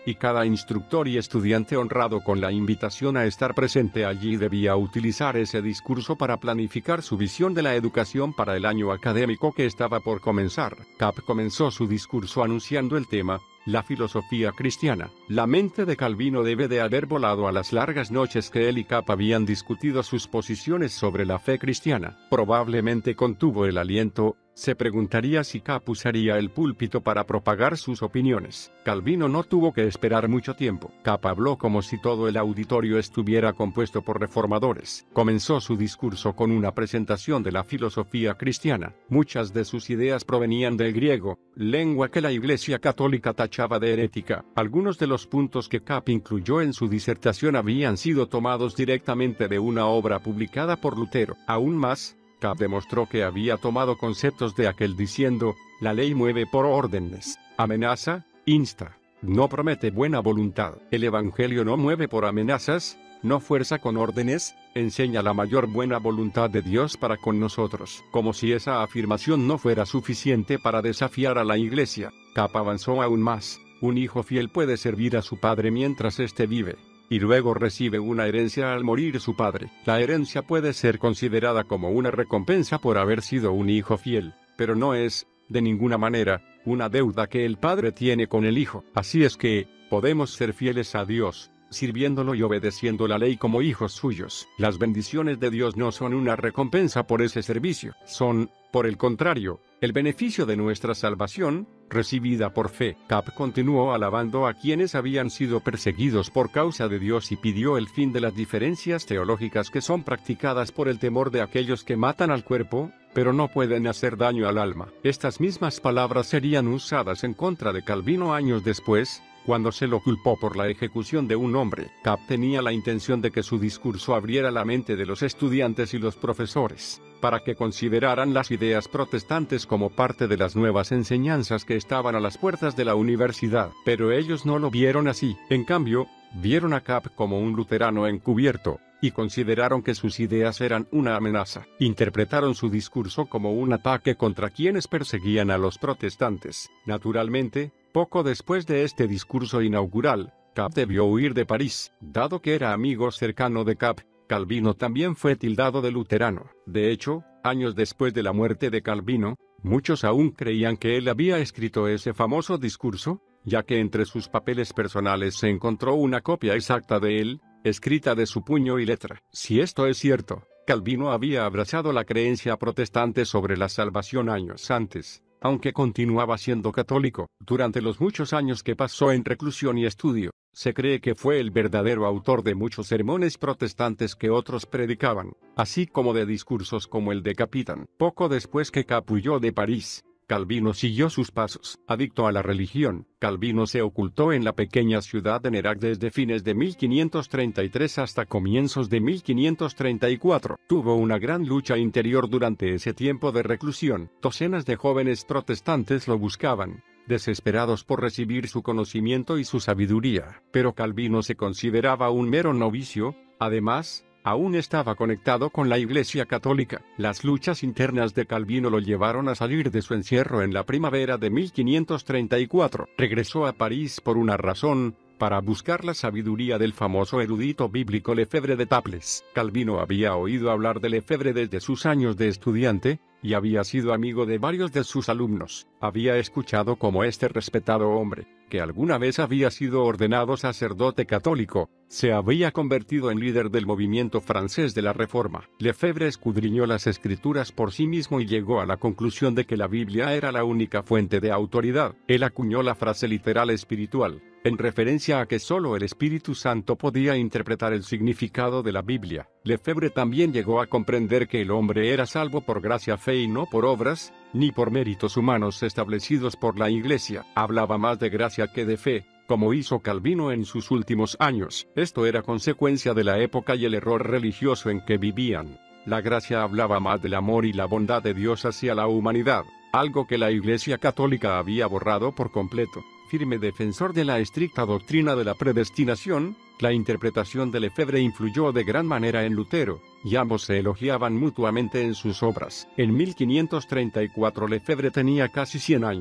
Speaker 1: y cada instructor y estudiante honrado con la invitación a estar presente allí debía utilizar ese discurso para planificar su visión de la educación para el año académico que estaba por comenzar. Cap comenzó su discurso anunciando el tema: la filosofía cristiana. La mente de Calvino debe de haber volado a las largas noches que él y Cap habían discutido sus posiciones sobre la fe cristiana. Probablemente contuvo el aliento. Se preguntaría si Cap usaría el púlpito para propagar sus opiniones. Calvino no tuvo que esperar mucho tiempo. Cap habló como si todo el auditorio estuviera compuesto por reformadores. Comenzó su discurso con una presentación de la filosofía cristiana. Muchas de sus ideas provenían del griego, lengua que la Iglesia Católica tachaba de herética. Algunos de los puntos que Cap incluyó en su disertación habían sido tomados directamente de una obra publicada por Lutero. Aún más, Cap demostró que había tomado conceptos de aquel diciendo: la ley mueve por órdenes, amenaza, insta, no promete buena voluntad. El Evangelio no mueve por amenazas, no fuerza con órdenes, enseña la mayor buena voluntad de Dios para con nosotros. Como si esa afirmación no fuera suficiente para desafiar a la Iglesia, Cap avanzó aún más: un hijo fiel puede servir a su padre mientras éste vive, y luego recibe una herencia al morir su padre. La herencia puede ser considerada como una recompensa por haber sido un hijo fiel, pero no es, de ninguna manera, una deuda que el padre tiene con el hijo. Así es que, podemos ser fieles a Dios, sirviéndolo y obedeciendo la ley como hijos suyos. Las bendiciones de Dios no son una recompensa por ese servicio, son, por el contrario, el beneficio de nuestra salvación, recibida por fe. Cap continuó alabando a quienes habían sido perseguidos por causa de Dios y pidió el fin de las diferencias teológicas que son practicadas por el temor de aquellos que matan al cuerpo, pero no pueden hacer daño al alma. Estas mismas palabras serían usadas en contra de Calvino años después, cuando se lo culpó por la ejecución de un hombre. Cap tenía la intención de que su discurso abriera la mente de los estudiantes y los profesores, para que consideraran las ideas protestantes como parte de las nuevas enseñanzas que estaban a las puertas de la universidad. Pero ellos no lo vieron así. En cambio, vieron a Cap como un luterano encubierto, y consideraron que sus ideas eran una amenaza. Interpretaron su discurso como un ataque contra quienes perseguían a los protestantes. Naturalmente, poco después de este discurso inaugural, Cap debió huir de París. Dado que era amigo cercano de Cap, Calvino también fue tildado de luterano. De hecho, años después de la muerte de Calvino, muchos aún creían que él había escrito ese famoso discurso, ya que entre sus papeles personales se encontró una copia exacta de él, escrita de su puño y letra. Si esto es cierto, Calvino había abrazado la creencia protestante sobre la salvación años antes, aunque continuaba siendo católico. Durante los muchos años que pasó en reclusión y estudio, se cree que fue el verdadero autor de muchos sermones protestantes que otros predicaban, así como de discursos como el de Capitán. Poco después que Cap huyó de París, Calvino siguió sus pasos. Adicto a la religión, Calvino se ocultó en la pequeña ciudad de Nérac desde fines de mil quinientos treinta y tres hasta comienzos de mil quinientos treinta y cuatro. Tuvo una gran lucha interior durante ese tiempo de reclusión. Docenas de jóvenes protestantes lo buscaban, desesperados por recibir su conocimiento y su sabiduría. Pero Calvino se consideraba un mero novicio. Además, aún estaba conectado con la Iglesia Católica. Las luchas internas de Calvino lo llevaron a salir de su encierro en la primavera de mil quinientos treinta y cuatro. Regresó a París por una razón: para buscar la sabiduría del famoso erudito bíblico Lefebvre de Taples. Calvino había oído hablar de Lefebvre desde sus años de estudiante, y había sido amigo de varios de sus alumnos. Había escuchado cómo este respetado hombre, que alguna vez había sido ordenado sacerdote católico, se había convertido en líder del movimiento francés de la Reforma. Lefebvre escudriñó las Escrituras por sí mismo y llegó a la conclusión de que la Biblia era la única fuente de autoridad. Él acuñó la frase literal espiritual, en referencia a que solo el Espíritu Santo podía interpretar el significado de la Biblia. Lefebvre también llegó a comprender que el hombre era salvo por gracia, fe y no por obras, ni por méritos humanos establecidos por la Iglesia. Hablaba más de gracia que de fe, como hizo Calvino en sus últimos años. Esto era consecuencia de la época y el error religioso en que vivían. La gracia hablaba más del amor y la bondad de Dios hacia la humanidad, algo que la Iglesia Católica había borrado por completo. Firme defensor de la estricta doctrina de la predestinación, la interpretación de Lefebvre influyó de gran manera en Lutero, y ambos se elogiaban mutuamente en sus obras. En mil quinientos treinta y cuatro Lefebvre tenía casi cien años.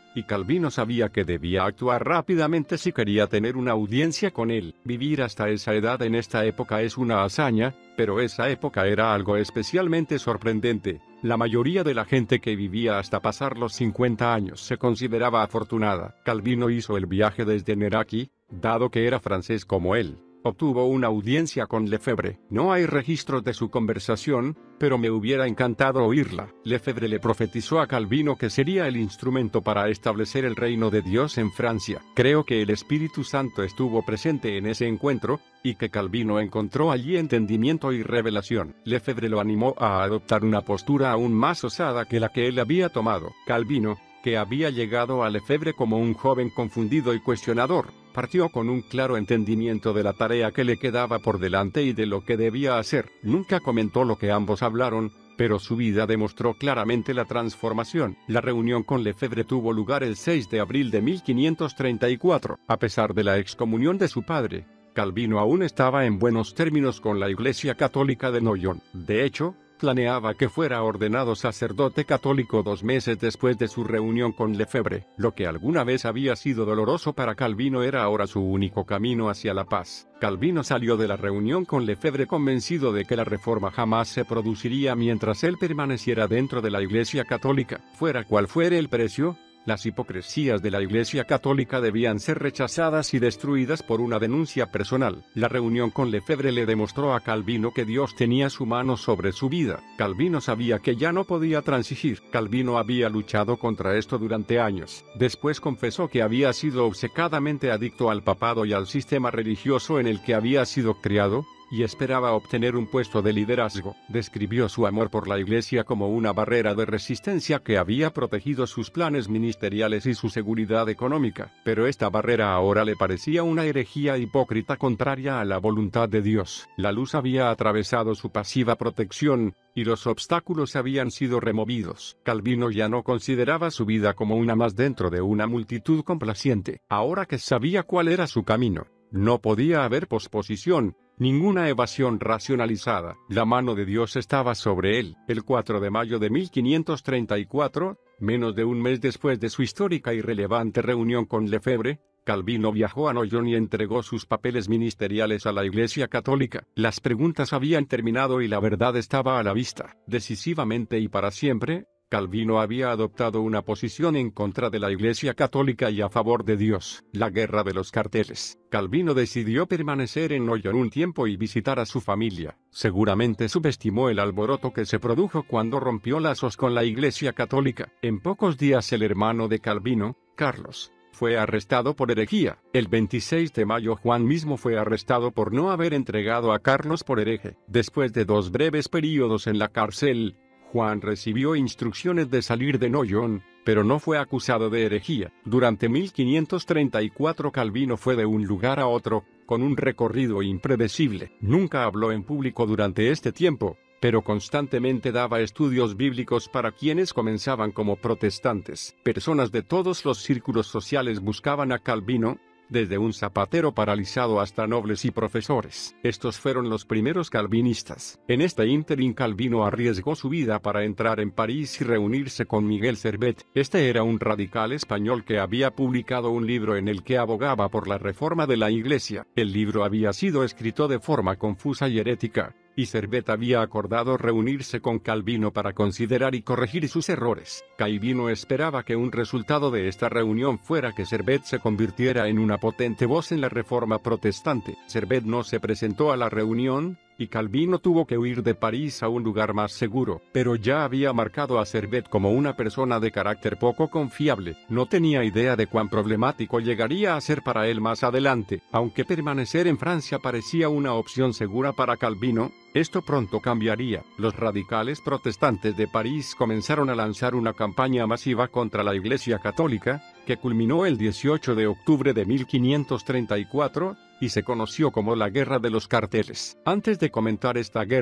Speaker 1: y Calvino sabía que debía actuar rápidamente si quería tener una audiencia con él. Vivir hasta esa edad en esta época es una hazaña, pero esa época era algo especialmente sorprendente. La mayoría de la gente que vivía hasta pasar los cincuenta años se consideraba afortunada. Calvino hizo el viaje desde Neraki, dado que era francés como él. Obtuvo una audiencia con Lefebvre. No hay registros de su conversación, pero me hubiera encantado oírla. Lefebvre le profetizó a Calvino que sería el instrumento para establecer el reino de Dios en Francia. Creo que el Espíritu Santo estuvo presente en ese encuentro, y que Calvino encontró allí entendimiento y revelación. Lefebvre lo animó a adoptar una postura aún más osada que la que él había tomado. Calvino, que había llegado a Lefebvre como un joven confundido y cuestionador, partió con un claro entendimiento de la tarea que le quedaba por delante y de lo que debía hacer. Nunca comentó lo que ambos hablaron, pero su vida demostró claramente la transformación. La reunión con Lefebvre tuvo lugar el seis de abril de mil quinientos treinta y cuatro. A pesar de la excomunión de su padre, Calvino aún estaba en buenos términos con la Iglesia Católica de Noyon. De hecho, planeaba que fuera ordenado sacerdote católico dos meses después de su reunión con Lefebvre. Lo que alguna vez había sido doloroso para Calvino era ahora su único camino hacia la paz. Calvino salió de la reunión con Lefebvre convencido de que la reforma jamás se produciría mientras él permaneciera dentro de la Iglesia Católica. Fuera cual fuere el precio, las hipocresías de la Iglesia Católica debían ser rechazadas y destruidas por una denuncia personal. La reunión con Lefebvre le demostró a Calvino que Dios tenía su mano sobre su vida. Calvino sabía que ya no podía transigir. Calvino había luchado contra esto durante años. Después confesó que había sido obcecadamente adicto al papado y al sistema religioso en el que había sido criado, y esperaba obtener un puesto de liderazgo. Describió su amor por la Iglesia como una barrera de resistencia que había protegido sus planes ministeriales y su seguridad económica, pero esta barrera ahora le parecía una herejía hipócrita contraria a la voluntad de Dios. La luz había atravesado su pasiva protección, y los obstáculos habían sido removidos. Calvino ya no consideraba su vida como una más dentro de una multitud complaciente. Ahora que sabía cuál era su camino, no podía haber posposición, ninguna evasión racionalizada. La mano de Dios estaba sobre él. El cuatro de mayo de mil quinientos treinta y cuatro, menos de un mes después de su histórica y relevante reunión con Lefebvre, Calvino viajó a Noyon y entregó sus papeles ministeriales a la Iglesia Católica. Las preguntas habían terminado y la verdad estaba a la vista. Decisivamente y para siempre, Calvino había adoptado una posición en contra de la Iglesia Católica y a favor de Dios. La guerra de los carteles. Calvino decidió permanecer en Noyon un tiempo y visitar a su familia. Seguramente subestimó el alboroto que se produjo cuando rompió lazos con la Iglesia Católica. En pocos días el hermano de Calvino, Carlos, fue arrestado por herejía. El veintiséis de mayo Juan mismo fue arrestado por no haber entregado a Carlos por hereje. Después de dos breves períodos en la cárcel, Juan recibió instrucciones de salir de Noyon, pero no fue acusado de herejía. Durante mil quinientos treinta y cuatro Calvino fue de un lugar a otro, con un recorrido impredecible. Nunca habló en público durante este tiempo, pero constantemente daba estudios bíblicos para quienes comenzaban como protestantes. Personas de todos los círculos sociales buscaban a Calvino, desde un zapatero paralizado hasta nobles y profesores. Estos fueron los primeros calvinistas. En este ínterin Calvino arriesgó su vida para entrar en París y reunirse con Miguel Servet. Este era un radical español que había publicado un libro en el que abogaba por la reforma de la Iglesia. El libro había sido escrito de forma confusa y herética, y Servet había acordado reunirse con Calvino para considerar y corregir sus errores. Calvino esperaba que un resultado de esta reunión fuera que Servet se convirtiera en una potente voz en la reforma protestante. Servet no se presentó a la reunión, y Calvino tuvo que huir de París a un lugar más seguro, pero ya había marcado a Servet como una persona de carácter poco confiable. No tenía idea de cuán problemático llegaría a ser para él más adelante. Aunque permanecer en Francia parecía una opción segura para Calvino, esto pronto cambiaría. Los radicales protestantes de París comenzaron a lanzar una campaña masiva contra la Iglesia Católica, que culminó el dieciocho de octubre de mil quinientos treinta y cuatro, y se conoció como la Guerra de los Carteles. Antes de comentar esta guerra,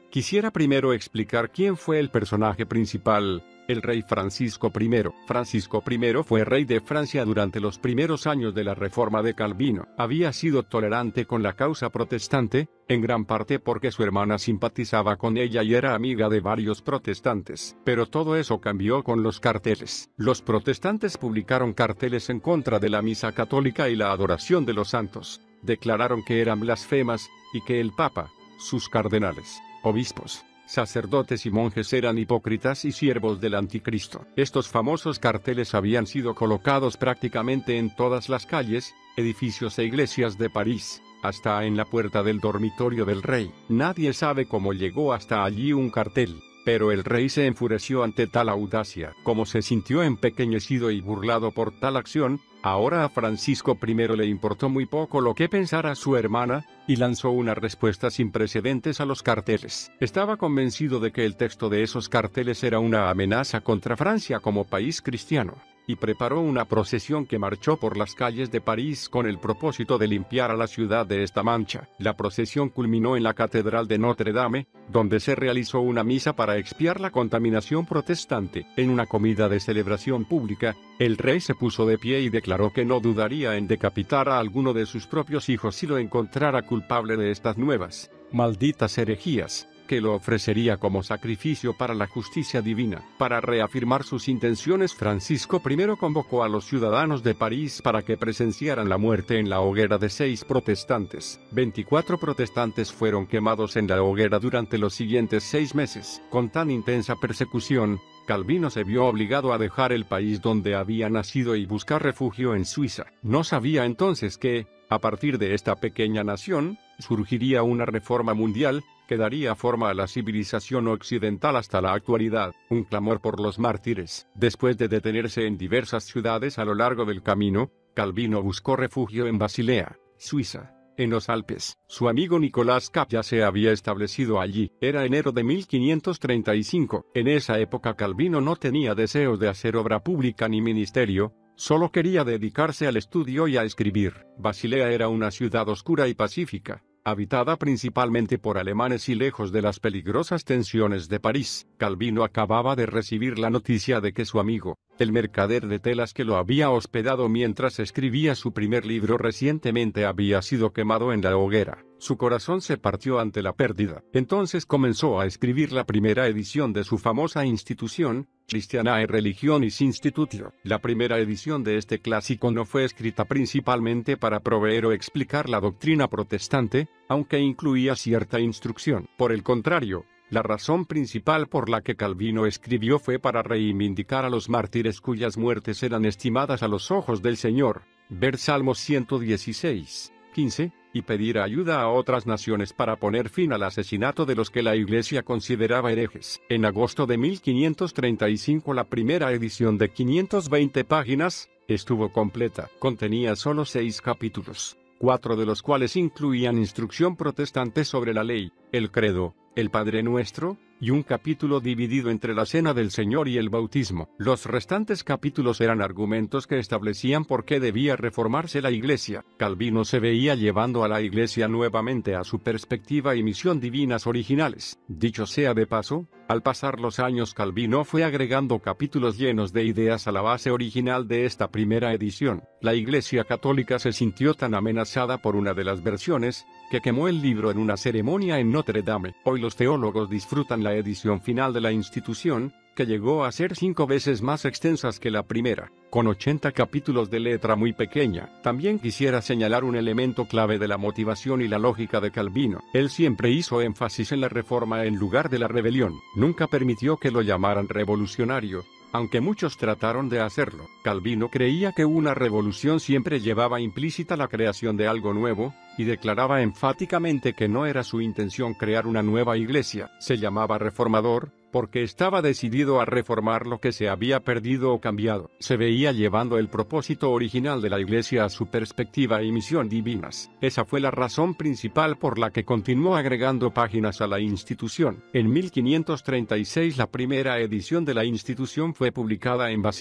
Speaker 1: Quisiera primero explicar quién fue el personaje principal, el rey Francisco primero. Francisco primero fue rey de Francia durante los primeros años de la Reforma de Calvino. Había sido tolerante con la causa protestante, en gran parte porque su hermana simpatizaba con ella y era amiga de varios protestantes. Pero todo eso cambió con los carteles. Los protestantes publicaron carteles en contra de la misa católica y la adoración de los santos. Declararon que eran blasfemas, y que el Papa, sus cardenales, obispos, sacerdotes y monjes eran hipócritas y siervos del anticristo. Estos famosos carteles habían sido colocados prácticamente en todas las calles, edificios e iglesias de París, hasta en la puerta del dormitorio del rey. Nadie sabe cómo llegó hasta allí un cartel, pero el rey se enfureció ante tal audacia. Como se sintió empequeñecido y burlado por tal acción, ahora a Francisco primero le importó muy poco lo que pensara su hermana, y lanzó una respuesta sin precedentes a los carteles. Estaba convencido de que el texto de esos carteles era una amenaza contra Francia como país cristiano, y preparó una procesión que marchó por las calles de París con el propósito de limpiar a la ciudad de esta mancha. La procesión culminó en la Catedral de Notre Dame, donde se realizó una misa para expiar la contaminación protestante. En una comida de celebración pública, el rey se puso de pie y declaró que no dudaría en decapitar a alguno de sus propios hijos si lo encontrara culpable de estas nuevas, malditas herejías, que lo ofrecería como sacrificio para la justicia divina. Para reafirmar sus intenciones, Francisco primero convocó a los ciudadanos de París para que presenciaran la muerte en la hoguera de seis protestantes. veinticuatro protestantes fueron quemados en la hoguera durante los siguientes seis meses. Con tan intensa persecución, Calvino se vio obligado a dejar el país donde había nacido y buscar refugio en Suiza. No sabía entonces que, a partir de esta pequeña nación, surgiría una reforma mundial, que daría forma a la civilización occidental hasta la actualidad. Un clamor por los mártires. Después de detenerse en diversas ciudades a lo largo del camino, Calvino buscó refugio en Basilea, Suiza, en los Alpes. Su amigo Nicolás Cap ya se había establecido allí. Era enero de mil quinientos treinta y cinco. En esa época Calvino no tenía deseos de hacer obra pública ni ministerio, solo quería dedicarse al estudio y a escribir. Basilea era una ciudad oscura y pacífica, habitada principalmente por alemanes y lejos de las peligrosas tensiones de París. Calvino acababa de recibir la noticia de que su amigo, el mercader de telas que lo había hospedado mientras escribía su primer libro recientemente había sido quemado en la hoguera. Su corazón se partió ante la pérdida. Entonces comenzó a escribir la primera edición de su famosa institución, Christianae Religionis Institutio. La primera edición de este clásico no fue escrita principalmente para proveer o explicar la doctrina protestante, aunque incluía cierta instrucción. Por el contrario, la razón principal por la que Calvino escribió fue para reivindicar a los mártires cuyas muertes eran estimadas a los ojos del Señor, ver Salmos ciento dieciséis, quince, y pedir ayuda a otras naciones para poner fin al asesinato de los que la Iglesia consideraba herejes. En agosto de mil quinientos treinta y cinco la primera edición de quinientas veinte páginas, estuvo completa. Contenía solo seis capítulos, cuatro de los cuales incluían instrucción protestante sobre la ley, el credo, el Padre Nuestro, y un capítulo dividido entre la Cena del Señor y el bautismo. Los restantes capítulos eran argumentos que establecían por qué debía reformarse la Iglesia. Calvino se veía llevando a la Iglesia nuevamente a su perspectiva y misión divinas originales. Dicho sea de paso, al pasar los años Calvino fue agregando capítulos llenos de ideas a la base original de esta primera edición. La Iglesia Católica se sintió tan amenazada por una de las versiones, que quemó el libro en una ceremonia en Notre Dame. Hoy los teólogos disfrutan la edición final de la institución, que llegó a ser cinco veces más extensas que la primera, con ochenta capítulos de letra muy pequeña. También quisiera señalar un elemento clave de la motivación y la lógica de Calvino. Él siempre hizo énfasis en la reforma en lugar de la rebelión. Nunca permitió que lo llamaran revolucionario, aunque muchos trataron de hacerlo. Calvino creía que una revolución siempre llevaba implícita la creación de algo nuevo, y declaraba enfáticamente que no era su intención crear una nueva iglesia. Se llamaba reformador, porque estaba decidido a reformar lo que se había perdido o cambiado. Se veía llevando el propósito original de la Iglesia a su perspectiva y misión divinas. Esa fue la razón principal por la que continuó agregando páginas a la institución. En mil quinientos treinta y seis la primera edición de la institución fue publicada en Basilea.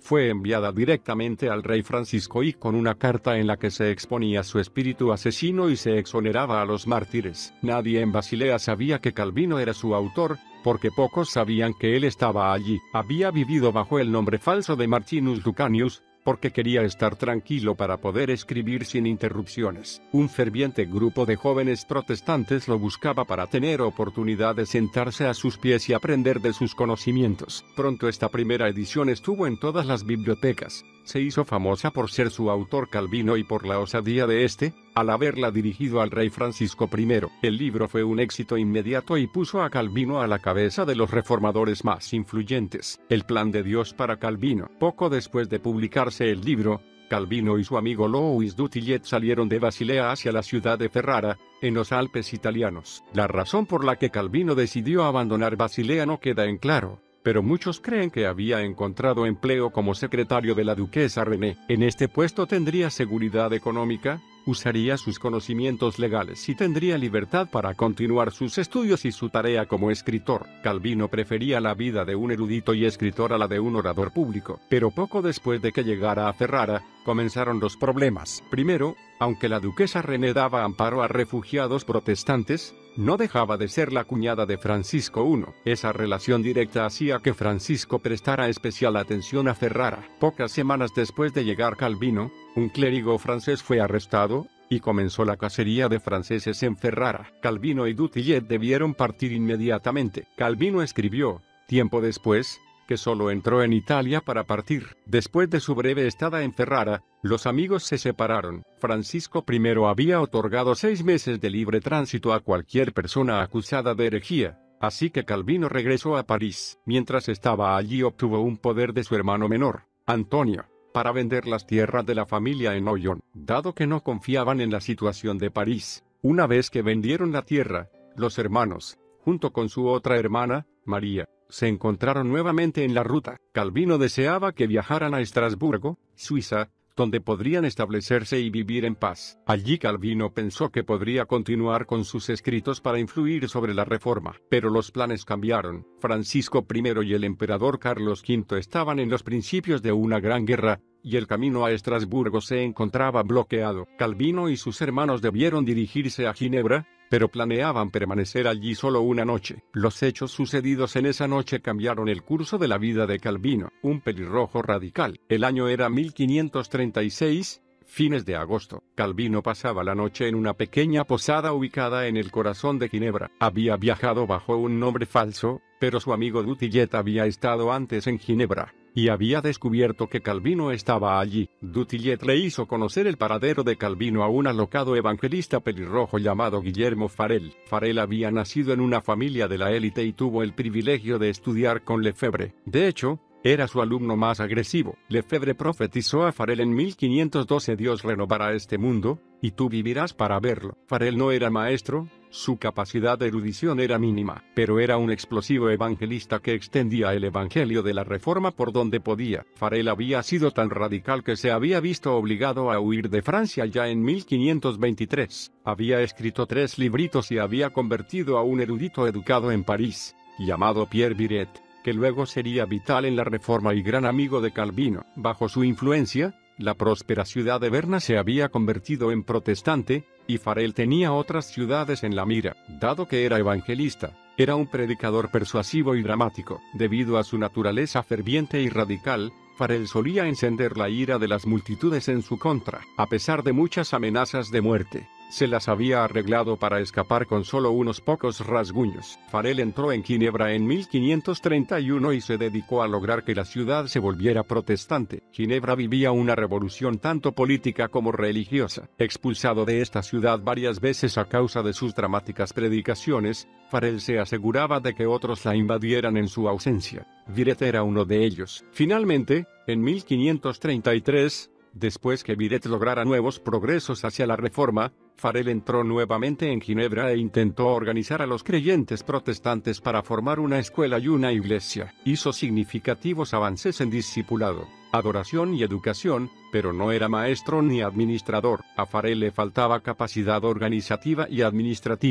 Speaker 1: fue enviada directamente al rey Francisco I con una carta en la que se exponía su espíritu asesino y se exoneraba a los mártires. Nadie en Basilea sabía que Calvino era su autor, porque pocos sabían que él estaba allí. Había vivido bajo el nombre falso de Martinus Lucanius, porque quería estar tranquilo para poder escribir sin interrupciones. Un ferviente grupo de jóvenes protestantes lo buscaba para tener oportunidad de sentarse a sus pies y aprender de sus conocimientos. Pronto esta primera edición estuvo en todas las bibliotecas. Se hizo famosa por ser su autor Calvino y por la osadía de este, al haberla dirigido al rey Francisco I. El libro fue un éxito inmediato y puso a Calvino a la cabeza de los reformadores más influyentes. El plan de Dios para Calvino. Poco después de publicarse el libro, Calvino y su amigo Louis Dutillet salieron de Basilea hacia la ciudad de Ferrara, en los Alpes italianos. La razón por la que Calvino decidió abandonar Basilea no queda en claro, pero muchos creen que había encontrado empleo como secretario de la duquesa René. En este puesto tendría seguridad económica, usaría sus conocimientos legales y tendría libertad para continuar sus estudios y su tarea como escritor. Calvino prefería la vida de un erudito y escritor a la de un orador público. Pero poco después de que llegara a Ferrara, comenzaron los problemas. Primero, aunque la duquesa René daba amparo a refugiados protestantes, no dejaba de ser la cuñada de Francisco primero. Esa relación directa hacía que Francisco prestara especial atención a Ferrara. Pocas semanas después de llegar Calvino, un clérigo francés fue arrestado, y comenzó la cacería de franceses en Ferrara. Calvino y Dutillet debieron partir inmediatamente. Calvino escribió, tiempo después, que solo entró en Italia para partir. Después de su breve estada en Ferrara, los amigos se separaron. Francisco I había otorgado seis meses de libre tránsito a cualquier persona acusada de herejía, así que Calvino regresó a París. Mientras estaba allí obtuvo un poder de su hermano menor, Antonio, para vender las tierras de la familia en Noyon, dado que no confiaban en la situación de París. Una vez que vendieron la tierra, los hermanos, junto con su otra hermana, María, se encontraron nuevamente en la ruta. Calvino deseaba que viajaran a Estrasburgo, Suiza, donde podrían establecerse y vivir en paz. Allí Calvino pensó que podría continuar con sus escritos para influir sobre la reforma. Pero los planes cambiaron. Francisco I y el emperador Carlos V estaban en los principios de una gran guerra, y el camino a Estrasburgo se encontraba bloqueado. Calvino y sus hermanos debieron dirigirse a Ginebra, pero planeaban permanecer allí solo una noche. Los hechos sucedidos en esa noche cambiaron el curso de la vida de Calvino, un pelirrojo radical. El año era mil quinientos treinta y seis, fines de agosto. Calvino pasaba la noche en una pequeña posada ubicada en el corazón de Ginebra. Había viajado bajo un nombre falso, pero su amigo Dutillet había estado antes en Ginebra, y había descubierto que Calvino estaba allí. Dutillet le hizo conocer el paradero de Calvino a un alocado evangelista pelirrojo llamado Guillermo Farel. Farel había nacido en una familia de la élite y tuvo el privilegio de estudiar con Lefebvre. De hecho, era su alumno más agresivo. Lefebvre profetizó a Farel en mil quinientos doce: Dios renovará este mundo, y tú vivirás para verlo. Farel no era maestro, su capacidad de erudición era mínima, pero era un explosivo evangelista que extendía el evangelio de la reforma por donde podía. Farel había sido tan radical que se había visto obligado a huir de Francia ya en mil quinientos veintitrés. Había escrito tres libritos y había convertido a un erudito educado en París, llamado Pierre Viret, que luego sería vital en la reforma y gran amigo de Calvino. Bajo su influencia, la próspera ciudad de Berna se había convertido en protestante, y Farel tenía otras ciudades en la mira. Dado que era evangelista, era un predicador persuasivo y dramático. Debido a su naturaleza ferviente y radical, Farel solía encender la ira de las multitudes en su contra. A pesar de muchas amenazas de muerte, se las había arreglado para escapar con solo unos pocos rasguños. Farel entró en Ginebra en mil quinientos treinta y uno y se dedicó a lograr que la ciudad se volviera protestante. Ginebra vivía una revolución tanto política como religiosa. Expulsado de esta ciudad varias veces a causa de sus dramáticas predicaciones, Farel se aseguraba de que otros la invadieran en su ausencia. Viret era uno de ellos. Finalmente, en mil quinientos treinta y tres, después que Viret lograra nuevos progresos hacia la reforma, Farel entró nuevamente en Ginebra e intentó organizar a los creyentes protestantes para formar una escuela y una iglesia. Hizo significativos avances en discipulado, adoración y educación, pero no era maestro ni administrador. A Farel le faltaba capacidad organizativa y administrativa.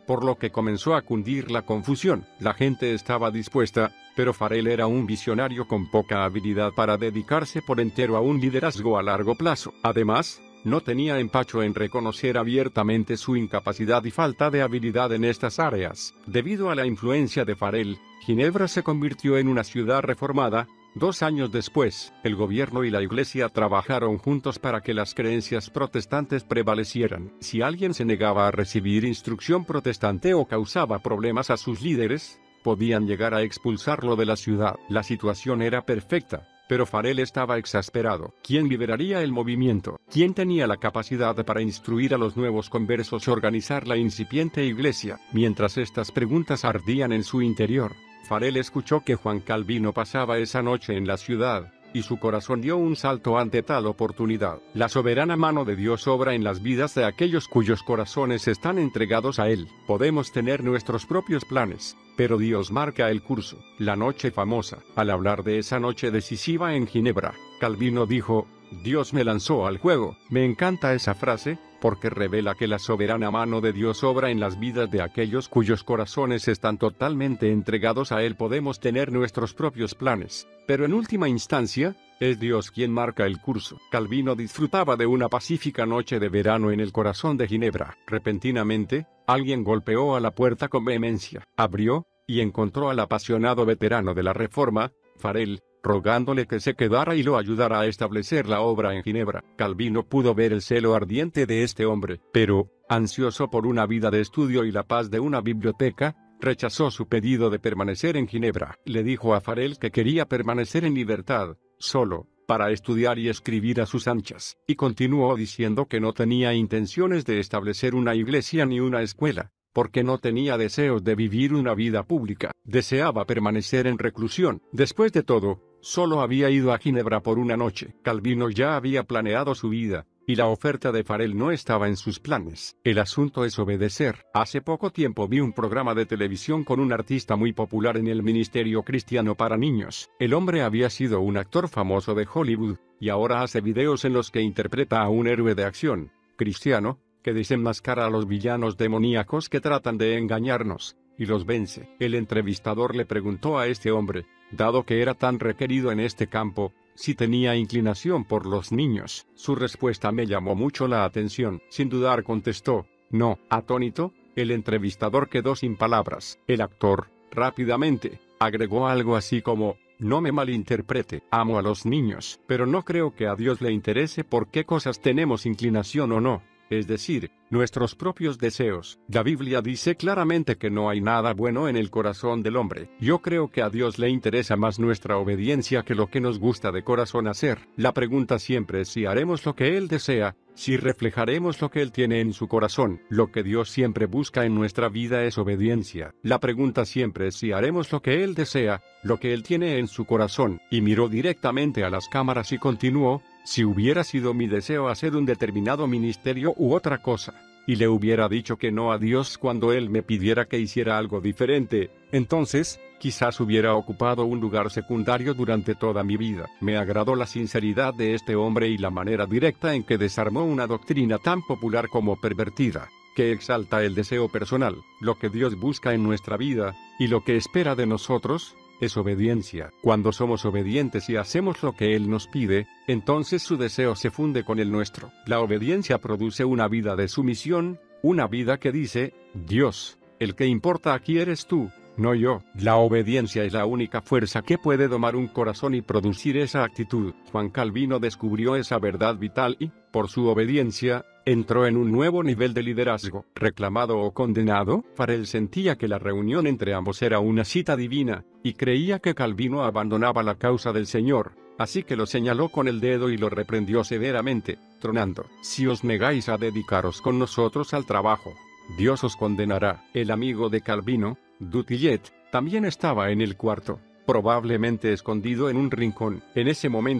Speaker 1: por lo que comenzó a cundir la confusión. La gente estaba dispuesta, pero Farrell era un visionario con poca habilidad para dedicarse por entero a un liderazgo a largo plazo. Además, no tenía empacho en reconocer abiertamente su incapacidad y falta de habilidad en estas áreas. Debido a la influencia de Farrell, Ginebra se convirtió en una ciudad reformada. Dos años después, el gobierno y la iglesia trabajaron juntos para que las creencias protestantes prevalecieran. Si alguien se negaba a recibir instrucción protestante o causaba problemas a sus líderes, podían llegar a expulsarlo de la ciudad. La situación era perfecta, pero Farrell estaba exasperado. ¿Quién lideraría el movimiento? ¿Quién tenía la capacidad para instruir a los nuevos conversos y organizar la incipiente iglesia? Mientras estas preguntas ardían en su interior, Farrell escuchó que Juan Calvino pasaba esa noche en la ciudad, y su corazón dio un salto ante tal oportunidad. La soberana mano de Dios obra en las vidas de aquellos cuyos corazones están entregados a Él. Podemos tener nuestros propios planes, pero Dios marca el curso. La noche famosa. Al hablar de esa noche decisiva en Ginebra, Calvino dijo: Dios me lanzó al juego. Me encanta esa frase, porque revela que la soberana mano de Dios obra en las vidas de aquellos cuyos corazones están totalmente entregados a Él. Podemos tener nuestros propios planes, pero en última instancia, es Dios quien marca el curso. Calvino disfrutaba de una pacífica noche de verano en el corazón de Ginebra. Repentinamente, alguien golpeó a la puerta con vehemencia. Abrió, y encontró al apasionado veterano de la Reforma, Farrell, rogándole que se quedara y lo ayudara a establecer la obra en Ginebra. Calvino pudo ver el celo ardiente de este hombre, pero, ansioso por una vida de estudio y la paz de una biblioteca, rechazó su pedido de permanecer en Ginebra. Le dijo a Farrell que quería permanecer en libertad, solo, para estudiar y escribir a sus anchas, y continuó diciendo que no tenía intenciones de establecer una iglesia ni una escuela, porque no tenía deseos de vivir una vida pública. Deseaba permanecer en reclusión. Después de todo, solo había ido a Ginebra por una noche. Calvino ya había planeado su vida, y la oferta de Farrell no estaba en sus planes. El asunto es obedecer. Hace poco tiempo vi un programa de televisión con un artista muy popular en el ministerio cristiano para niños. El hombre había sido un actor famoso de Hollywood, y ahora hace videos en los que interpreta a un héroe de acción cristiano, que desenmascara a los villanos demoníacos que tratan de engañarnos, y los vence. El entrevistador le preguntó a este hombre, dado que era tan requerido en este campo, si tenía inclinación por los niños. Su respuesta me llamó mucho la atención. Sin dudar contestó, no. Atónito, el entrevistador quedó sin palabras. El actor, rápidamente, agregó algo así como, no me malinterprete, amo a los niños, pero no creo que a Dios le interese por qué cosas tenemos inclinación o no. Es decir, nuestros propios deseos. La Biblia dice claramente que no hay nada bueno en el corazón del hombre. Yo creo que a Dios le interesa más nuestra obediencia que lo que nos gusta de corazón hacer. La pregunta siempre es si haremos lo que Él desea, si reflejaremos lo que Él tiene en su corazón. Lo que Dios siempre busca en nuestra vida es obediencia. La pregunta siempre es si haremos lo que Él desea, lo que Él tiene en su corazón. Y miró directamente a las cámaras y continuó, si hubiera sido mi deseo hacer un determinado ministerio u otra cosa, y le hubiera dicho que no a Dios cuando Él me pidiera que hiciera algo diferente, entonces, quizás hubiera ocupado un lugar secundario durante toda mi vida. Me agradó la sinceridad de este hombre y la manera directa en que desarmó una doctrina tan popular como pervertida, que exalta el deseo personal. Lo que Dios busca en nuestra vida, y lo que espera de nosotros, es obediencia. Cuando somos obedientes y hacemos lo que Él nos pide, entonces su deseo se funde con el nuestro. La obediencia produce una vida de sumisión, una vida que dice, Dios, el que importa aquí eres tú, no yo. La obediencia es la única fuerza que puede domar un corazón y producir esa actitud. Juan Calvino descubrió esa verdad vital y, por su obediencia, entró en un nuevo nivel de liderazgo. Reclamado o condenado, Farrell sentía que la reunión entre ambos era una cita divina, y creía que Calvino abandonaba la causa del Señor, así que lo señaló con el dedo y lo reprendió severamente, tronando, si os negáis a dedicaros con nosotros al trabajo, Dios os condenará. El amigo de Calvino, Du Tillet, también estaba en el cuarto, probablemente escondido en un rincón. En ese momento,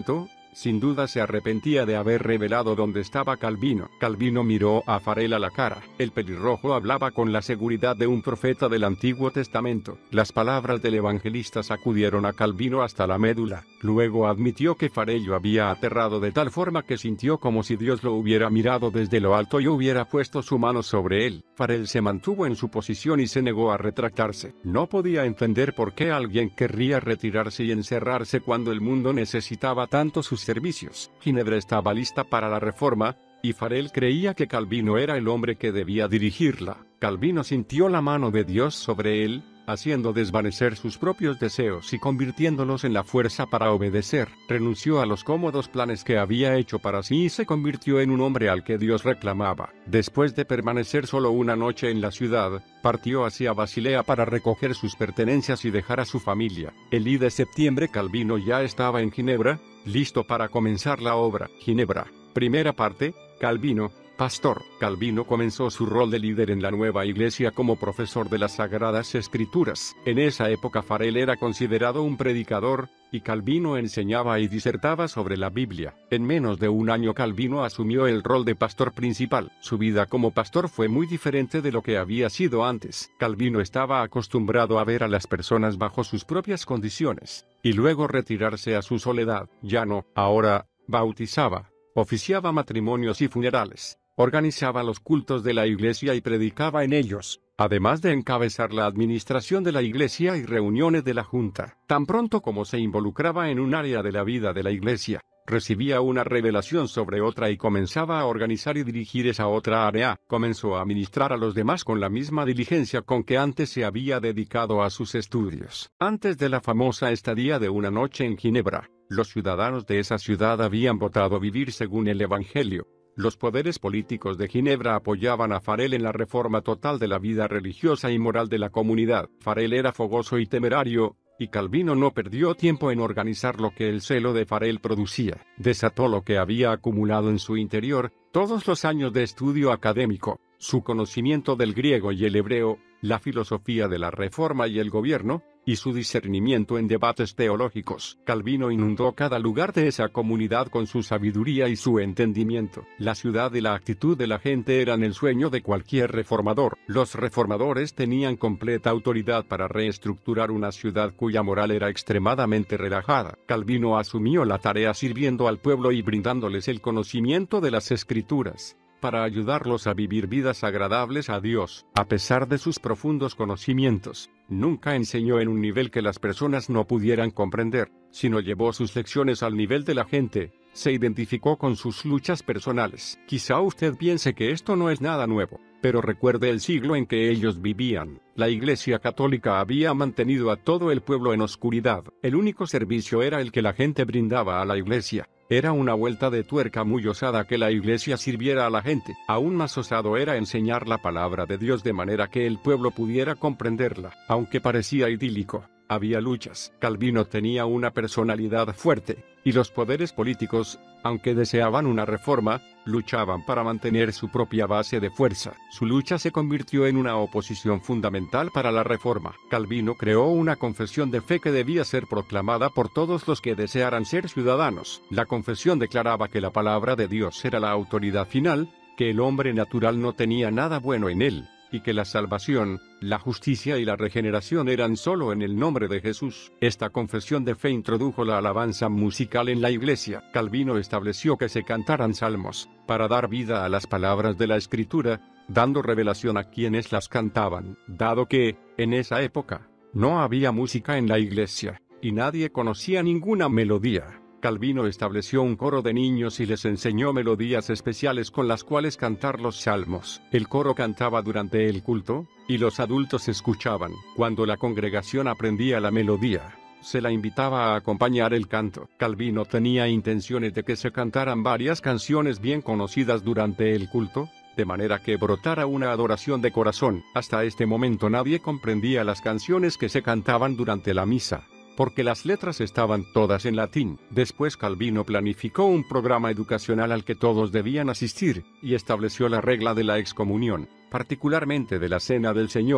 Speaker 1: Sin duda se arrepentía de haber revelado dónde estaba Calvino. Calvino miró a Farel a la cara. El pelirrojo hablaba con la seguridad de un profeta del Antiguo Testamento. Las palabras del evangelista sacudieron a Calvino hasta la médula. Luego admitió que Farel lo había aterrado de tal forma que sintió como si Dios lo hubiera mirado desde lo alto y hubiera puesto su mano sobre él. Farel se mantuvo en su posición y se negó a retractarse. No podía entender por qué alguien querría retirarse y encerrarse cuando el mundo necesitaba tanto sus servicios. Ginebra estaba lista para la reforma, y Farel creía que Calvino era el hombre que debía dirigirla. Calvino sintió la mano de Dios sobre él, haciendo desvanecer sus propios deseos y convirtiéndolos en la fuerza para obedecer. Renunció a los cómodos planes que había hecho para sí y se convirtió en un hombre al que Dios reclamaba. Después de permanecer solo una noche en la ciudad, partió hacia Basilea para recoger sus pertenencias y dejar a su familia. El I de septiembre Calvino ya estaba en Ginebra, listo para comenzar la obra. Ginebra. Primera parte. Calvino, pastor. Calvino comenzó su rol de líder en la nueva iglesia como profesor de las Sagradas Escrituras. En esa época Farel era considerado un predicador, y Calvino enseñaba y disertaba sobre la Biblia. En menos de un año Calvino asumió el rol de pastor principal. Su vida como pastor fue muy diferente de lo que había sido antes. Calvino estaba acostumbrado a ver a las personas bajo sus propias condiciones, y luego retirarse a su soledad. Ya no, ahora, bautizaba, oficiaba matrimonios y funerales, organizaba los cultos de la iglesia y predicaba en ellos, además de encabezar la administración de la iglesia y reuniones de la junta. Tan pronto como se involucraba en un área de la vida de la iglesia, recibía una revelación sobre otra y comenzaba a organizar y dirigir esa otra área. Comenzó a ministrar a los demás con la misma diligencia con que antes se había dedicado a sus estudios. Antes de la famosa estadía de una noche en Ginebra, los ciudadanos de esa ciudad habían votado vivir según el Evangelio. Los poderes políticos de Ginebra apoyaban a Farel en la reforma total de la vida religiosa y moral de la comunidad. Farel era fogoso y temerario, y Calvino no perdió tiempo en organizar lo que el celo de Farel producía. Desató lo que había acumulado en su interior, todos los años de estudio académico, su conocimiento del griego y el hebreo, la filosofía de la reforma y el gobierno, y su discernimiento en debates teológicos. Calvino inundó cada lugar de esa comunidad con su sabiduría y su entendimiento. La ciudad y la actitud de la gente eran el sueño de cualquier reformador. Los reformadores tenían completa autoridad para reestructurar una ciudad cuya moral era extremadamente relajada. Calvino asumió la tarea sirviendo al pueblo y brindándoles el conocimiento de las Escrituras, para ayudarlos a vivir vidas agradables a Dios. A pesar de sus profundos conocimientos, nunca enseñó en un nivel que las personas no pudieran comprender, sino llevó sus lecciones al nivel de la gente. Se identificó con sus luchas personales. Quizá usted piense que esto no es nada nuevo, pero recuerde el siglo en que ellos vivían. La Iglesia Católica había mantenido a todo el pueblo en oscuridad. El único servicio era el que la gente brindaba a la Iglesia. Era una vuelta de tuerca muy osada que la iglesia sirviera a la gente. Aún más osado era enseñar la palabra de Dios de manera que el pueblo pudiera comprenderla. Aunque parecía idílico, había luchas. Calvino tenía una personalidad fuerte, y los poderes políticos, aunque deseaban una reforma, luchaban para mantener su propia base de fuerza. Su lucha se convirtió en una oposición fundamental para la reforma. Calvino creó una confesión de fe que debía ser proclamada por todos los que desearan ser ciudadanos. La confesión declaraba que la palabra de Dios era la autoridad final, que el hombre natural no tenía nada bueno en él, y que la salvación, la justicia y la regeneración eran solo en el nombre de Jesús. Esta confesión de fe introdujo la alabanza musical en la iglesia. Calvino estableció que se cantaran salmos, para dar vida a las palabras de la Escritura, dando revelación a quienes las cantaban. Dado que, en esa época, no había música en la iglesia, y nadie conocía ninguna melodía, Calvino estableció un coro de niños y les enseñó melodías especiales con las cuales cantar los salmos. El coro cantaba durante el culto, y los adultos escuchaban. Cuando la congregación aprendía la melodía, se la invitaba a acompañar el canto. Calvino tenía intenciones de que se cantaran varias canciones bien conocidas durante el culto, de manera que brotara una adoración de corazón. Hasta este momento nadie comprendía las canciones que se cantaban durante la misa, porque las letras estaban todas en latín. Después Calvino planificó un programa educacional al que todos debían asistir, y estableció la regla de la excomunión, particularmente de la Cena del Señor,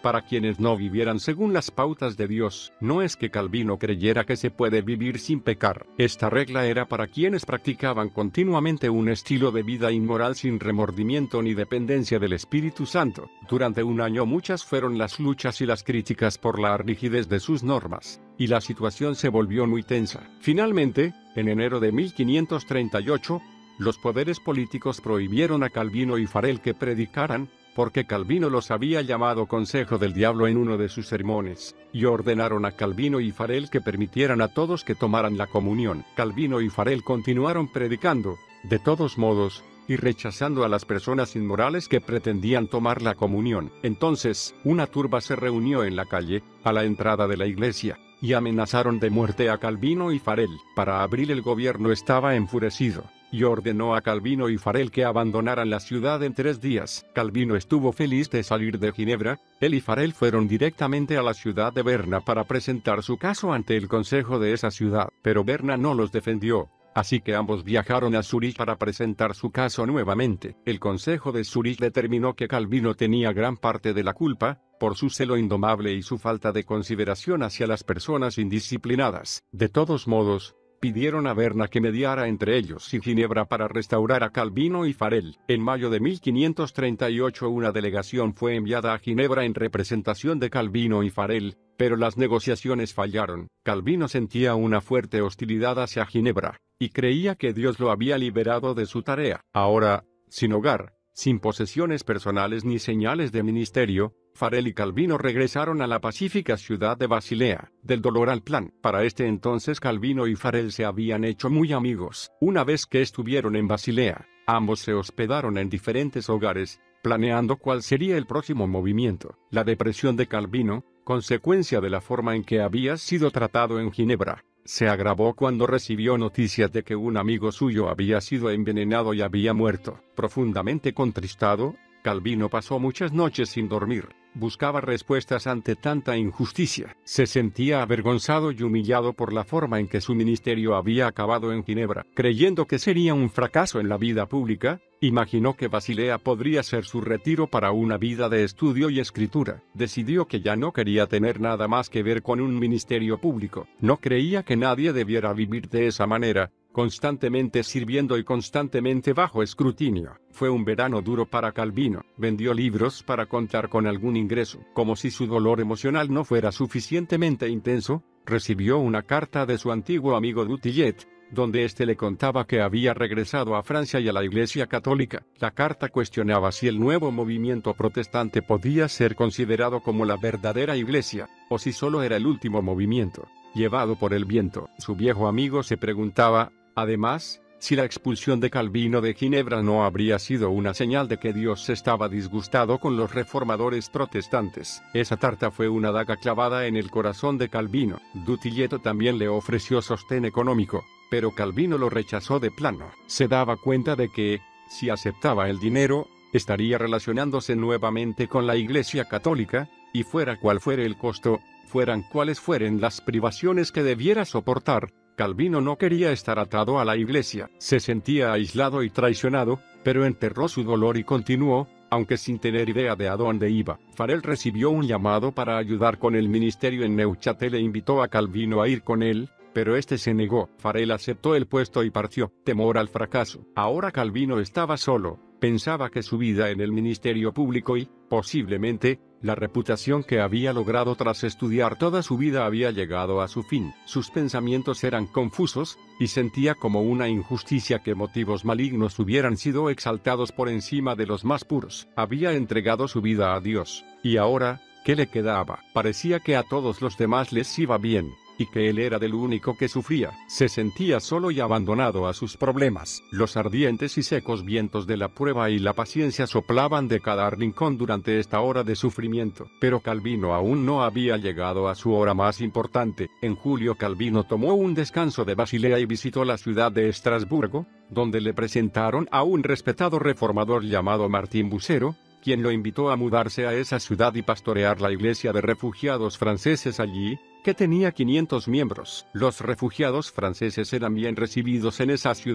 Speaker 1: para quienes no vivieran según las pautas de Dios. No es que Calvino creyera que se puede vivir sin pecar. Esta regla era para quienes practicaban continuamente un estilo de vida inmoral sin remordimiento ni dependencia del Espíritu Santo. Durante un año muchas fueron las luchas y las críticas por la rigidez de sus normas, y la situación se volvió muy tensa. Finalmente, en enero de mil quinientos treinta y ocho, los poderes políticos prohibieron a Calvino y Farel que predicaran, porque Calvino los había llamado Consejo del Diablo en uno de sus sermones, y ordenaron a Calvino y Farel que permitieran a todos que tomaran la comunión. Calvino y Farel continuaron predicando, de todos modos, y rechazando a las personas inmorales que pretendían tomar la comunión. Entonces, una turba se reunió en la calle, a la entrada de la iglesia, y amenazaron de muerte a Calvino y Farel. Para abril el gobierno estaba enfurecido, y ordenó a Calvino y Farel que abandonaran la ciudad en tres días. Calvino estuvo feliz de salir de Ginebra. Él y Farel fueron directamente a la ciudad de Berna para presentar su caso ante el consejo de esa ciudad, pero Berna no los defendió. Así que ambos viajaron a Zúrich para presentar su caso nuevamente. El consejo de Zúrich determinó que Calvino tenía gran parte de la culpa, por su celo indomable y su falta de consideración hacia las personas indisciplinadas. De todos modos, pidieron a Berna que mediara entre ellos y Ginebra para restaurar a Calvino y Farel. En mayo de mil quinientos treinta y ocho una delegación fue enviada a Ginebra en representación de Calvino y Farel, pero las negociaciones fallaron. Calvino sentía una fuerte hostilidad hacia Ginebra, y creía que Dios lo había liberado de su tarea. Ahora, sin hogar, sin posesiones personales ni señales de ministerio, Farel y Calvino regresaron a la pacífica ciudad de Basilea. Del dolor al plan. Para este entonces Calvino y Farel se habían hecho muy amigos. Una vez que estuvieron en Basilea, ambos se hospedaron en diferentes hogares, planeando cuál sería el próximo movimiento. La depresión de Calvino, consecuencia de la forma en que había sido tratado en Ginebra, se agravó cuando recibió noticias de que un amigo suyo había sido envenenado y había muerto. Profundamente contristado, Calvino pasó muchas noches sin dormir. Buscaba respuestas ante tanta injusticia. Se sentía avergonzado y humillado por la forma en que su ministerio había acabado en Ginebra. Creyendo que sería un fracaso en la vida pública, imaginó que Basilea podría ser su retiro para una vida de estudio y escritura. Decidió que ya no quería tener nada más que ver con un ministerio público. No creía que nadie debiera vivir de esa manera, constantemente sirviendo y constantemente bajo escrutinio. Fue un verano duro para Calvino. Vendió libros para contar con algún ingreso. Como si su dolor emocional no fuera suficientemente intenso, recibió una carta de su antiguo amigo Dutillet, donde éste le contaba que había regresado a Francia y a la Iglesia Católica. La carta cuestionaba si el nuevo movimiento protestante podía ser considerado como la verdadera Iglesia, o si solo era el último movimiento, llevado por el viento. Su viejo amigo se preguntaba, además, si la expulsión de Calvino de Ginebra no habría sido una señal de que Dios estaba disgustado con los reformadores protestantes. Esa carta fue una daga clavada en el corazón de Calvino. Dutillet también le ofreció sostén económico, pero Calvino lo rechazó de plano. Se daba cuenta de que, si aceptaba el dinero, estaría relacionándose nuevamente con la Iglesia Católica, y fuera cual fuera el costo, fueran cuales fueren las privaciones que debiera soportar, Calvino no quería estar atado a la Iglesia. Se sentía aislado y traicionado, pero enterró su dolor y continuó, aunque sin tener idea de a dónde iba. Farel recibió un llamado para ayudar con el ministerio en Neuchâtel e invitó a Calvino a ir con él, pero este se negó. Farel aceptó el puesto y partió. Temor al fracaso. Ahora Calvino estaba solo. Pensaba que su vida en el ministerio público y, posiblemente, la reputación que había logrado tras estudiar toda su vida había llegado a su fin. Sus pensamientos eran confusos, y sentía como una injusticia que motivos malignos hubieran sido exaltados por encima de los más puros. Había entregado su vida a Dios, y ahora, ¿qué le quedaba? Parecía que a todos los demás les iba bien, y que él era del único que sufría. Se sentía solo y abandonado a sus problemas. Los ardientes y secos vientos de la prueba y la paciencia soplaban de cada rincón durante esta hora de sufrimiento. Pero Calvino aún no había llegado a su hora más importante. En julio Calvino tomó un descanso de Basilea y visitó la ciudad de Estrasburgo, donde le presentaron a un respetado reformador llamado Martín Bucero, quien lo invitó a mudarse a esa ciudad y pastorear la iglesia de refugiados franceses allí, que tenía quinientos miembros. Los refugiados franceses eran bien recibidos en esa ciudad,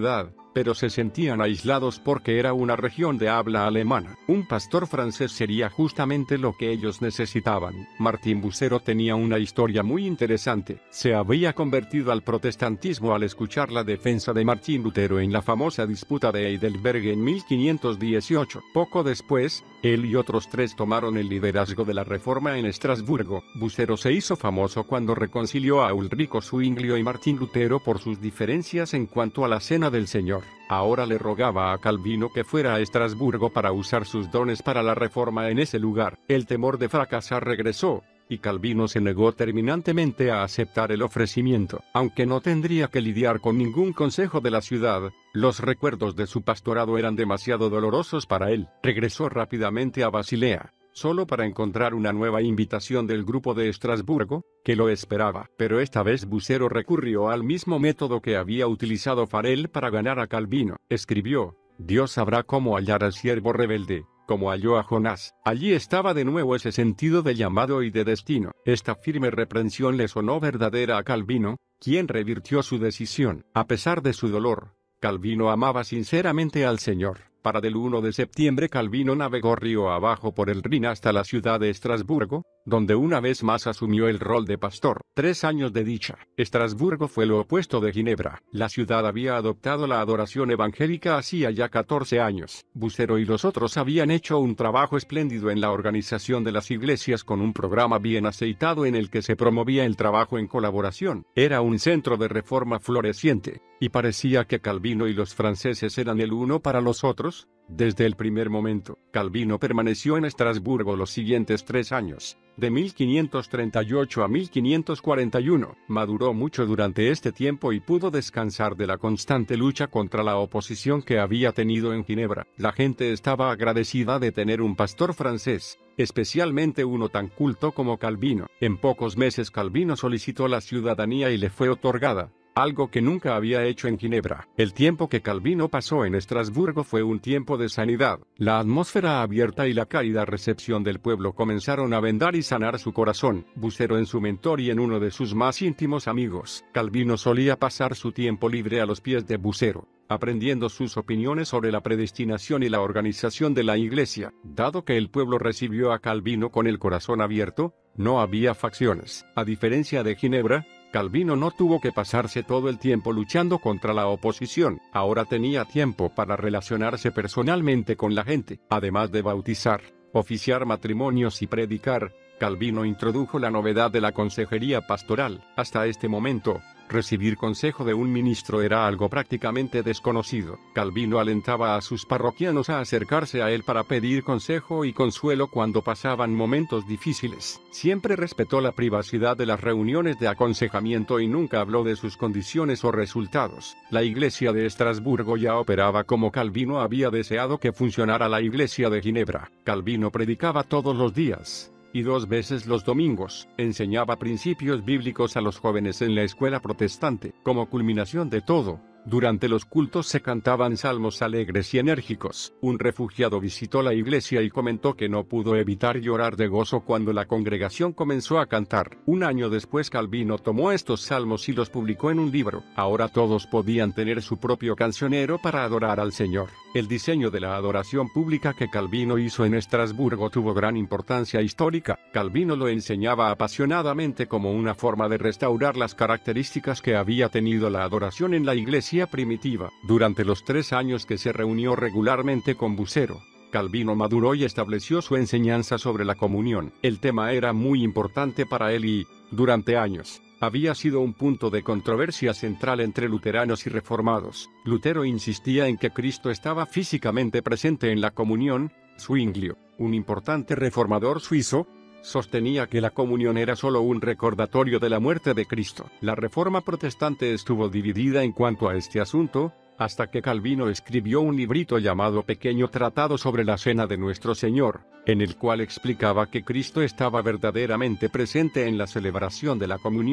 Speaker 1: pero se sentían aislados porque era una región de habla alemana. Un pastor francés sería justamente lo que ellos necesitaban. Martín Bucero tenía una historia muy interesante. Se había convertido al protestantismo al escuchar la defensa de Martín Lutero en la famosa disputa de Heidelberg en mil quinientos dieciocho. Poco después, él y otros tres tomaron el liderazgo de la reforma en Estrasburgo. Bucero se hizo famoso cuando reconcilió a Ulrico Zwinglio y Martín Lutero por sus diferencias en cuanto a la Cena del Señor. Ahora le rogaba a Calvino que fuera a Estrasburgo para usar sus dones para la reforma en ese lugar. El temor de fracasar regresó, y Calvino se negó terminantemente a aceptar el ofrecimiento. Aunque no tendría que lidiar con ningún consejo de la ciudad, los recuerdos de su pastorado eran demasiado dolorosos para él. Regresó rápidamente a Basilea, solo para encontrar una nueva invitación del grupo de Estrasburgo, que lo esperaba. Pero esta vez Bucero recurrió al mismo método que había utilizado Farel para ganar a Calvino. Escribió: Dios sabrá cómo hallar al siervo rebelde, como halló a Jonás. Allí estaba de nuevo ese sentido de llamado y de destino. Esta firme reprensión le sonó verdadera a Calvino, quien revirtió su decisión. A pesar de su dolor, Calvino amaba sinceramente al Señor. Para del uno de septiembre Calvino navegó río abajo por el Rin hasta la ciudad de Estrasburgo, donde una vez más asumió el rol de pastor. Tres años de dicha. Estrasburgo fue lo opuesto de Ginebra. La ciudad había adoptado la adoración evangélica hacía ya catorce años. Bucero y los otros habían hecho un trabajo espléndido en la organización de las iglesias con un programa bien aceitado en el que se promovía el trabajo en colaboración. Era un centro de reforma floreciente, y parecía que Calvino y los franceses eran el uno para los otros. Desde el primer momento, Calvino permaneció en Estrasburgo los siguientes tres años, de mil quinientos treinta y ocho a mil quinientos cuarenta y uno. Maduró mucho durante este tiempo y pudo descansar de la constante lucha contra la oposición que había tenido en Ginebra. La gente estaba agradecida de tener un pastor francés, especialmente uno tan culto como Calvino. En pocos meses Calvino solicitó la ciudadanía y le fue otorgada, algo que nunca había hecho en Ginebra. El tiempo que Calvino pasó en Estrasburgo fue un tiempo de sanidad. La atmósfera abierta y la cálida recepción del pueblo comenzaron a vendar y sanar su corazón. Bucero en su mentor y en uno de sus más íntimos amigos. Calvino solía pasar su tiempo libre a los pies de Bucero, aprendiendo sus opiniones sobre la predestinación y la organización de la iglesia. Dado que el pueblo recibió a Calvino con el corazón abierto, no había facciones. A diferencia de Ginebra, Calvino no tuvo que pasarse todo el tiempo luchando contra la oposición. Ahora tenía tiempo para relacionarse personalmente con la gente. Además de bautizar, oficiar matrimonios y predicar, Calvino introdujo la novedad de la consejería pastoral. Hasta este momento, recibir consejo de un ministro era algo prácticamente desconocido. Calvino alentaba a sus parroquianos a acercarse a él para pedir consejo y consuelo cuando pasaban momentos difíciles. Siempre respetó la privacidad de las reuniones de aconsejamiento y nunca habló de sus condiciones o resultados. La iglesia de Estrasburgo ya operaba como Calvino había deseado que funcionara la iglesia de Ginebra. Calvino predicaba todos los días, y dos veces los domingos. Enseñaba principios bíblicos a los jóvenes en la escuela protestante. Como culminación de todo, durante los cultos se cantaban salmos alegres y enérgicos. Un refugiado visitó la iglesia y comentó que no pudo evitar llorar de gozo cuando la congregación comenzó a cantar. Un año después Calvino tomó estos salmos y los publicó en un libro. Ahora todos podían tener su propio cancionero para adorar al Señor. El diseño de la adoración pública que Calvino hizo en Estrasburgo tuvo gran importancia histórica. Calvino lo enseñaba apasionadamente como una forma de restaurar las características que había tenido la adoración en la iglesia primitiva. Durante los tres años que se reunió regularmente con Bucero, Calvino maduró y estableció su enseñanza sobre la comunión. El tema era muy importante para él y, durante años, había sido un punto de controversia central entre luteranos y reformados. Lutero insistía en que Cristo estaba físicamente presente en la comunión. Zwinglio, un importante reformador suizo, sostenía que la comunión era solo un recordatorio de la muerte de Cristo. La Reforma protestante estuvo dividida en cuanto a este asunto, hasta que Calvino escribió un librito llamado Pequeño Tratado sobre la Cena de Nuestro Señor, en el cual explicaba que Cristo estaba verdaderamente presente en la celebración de la comunión,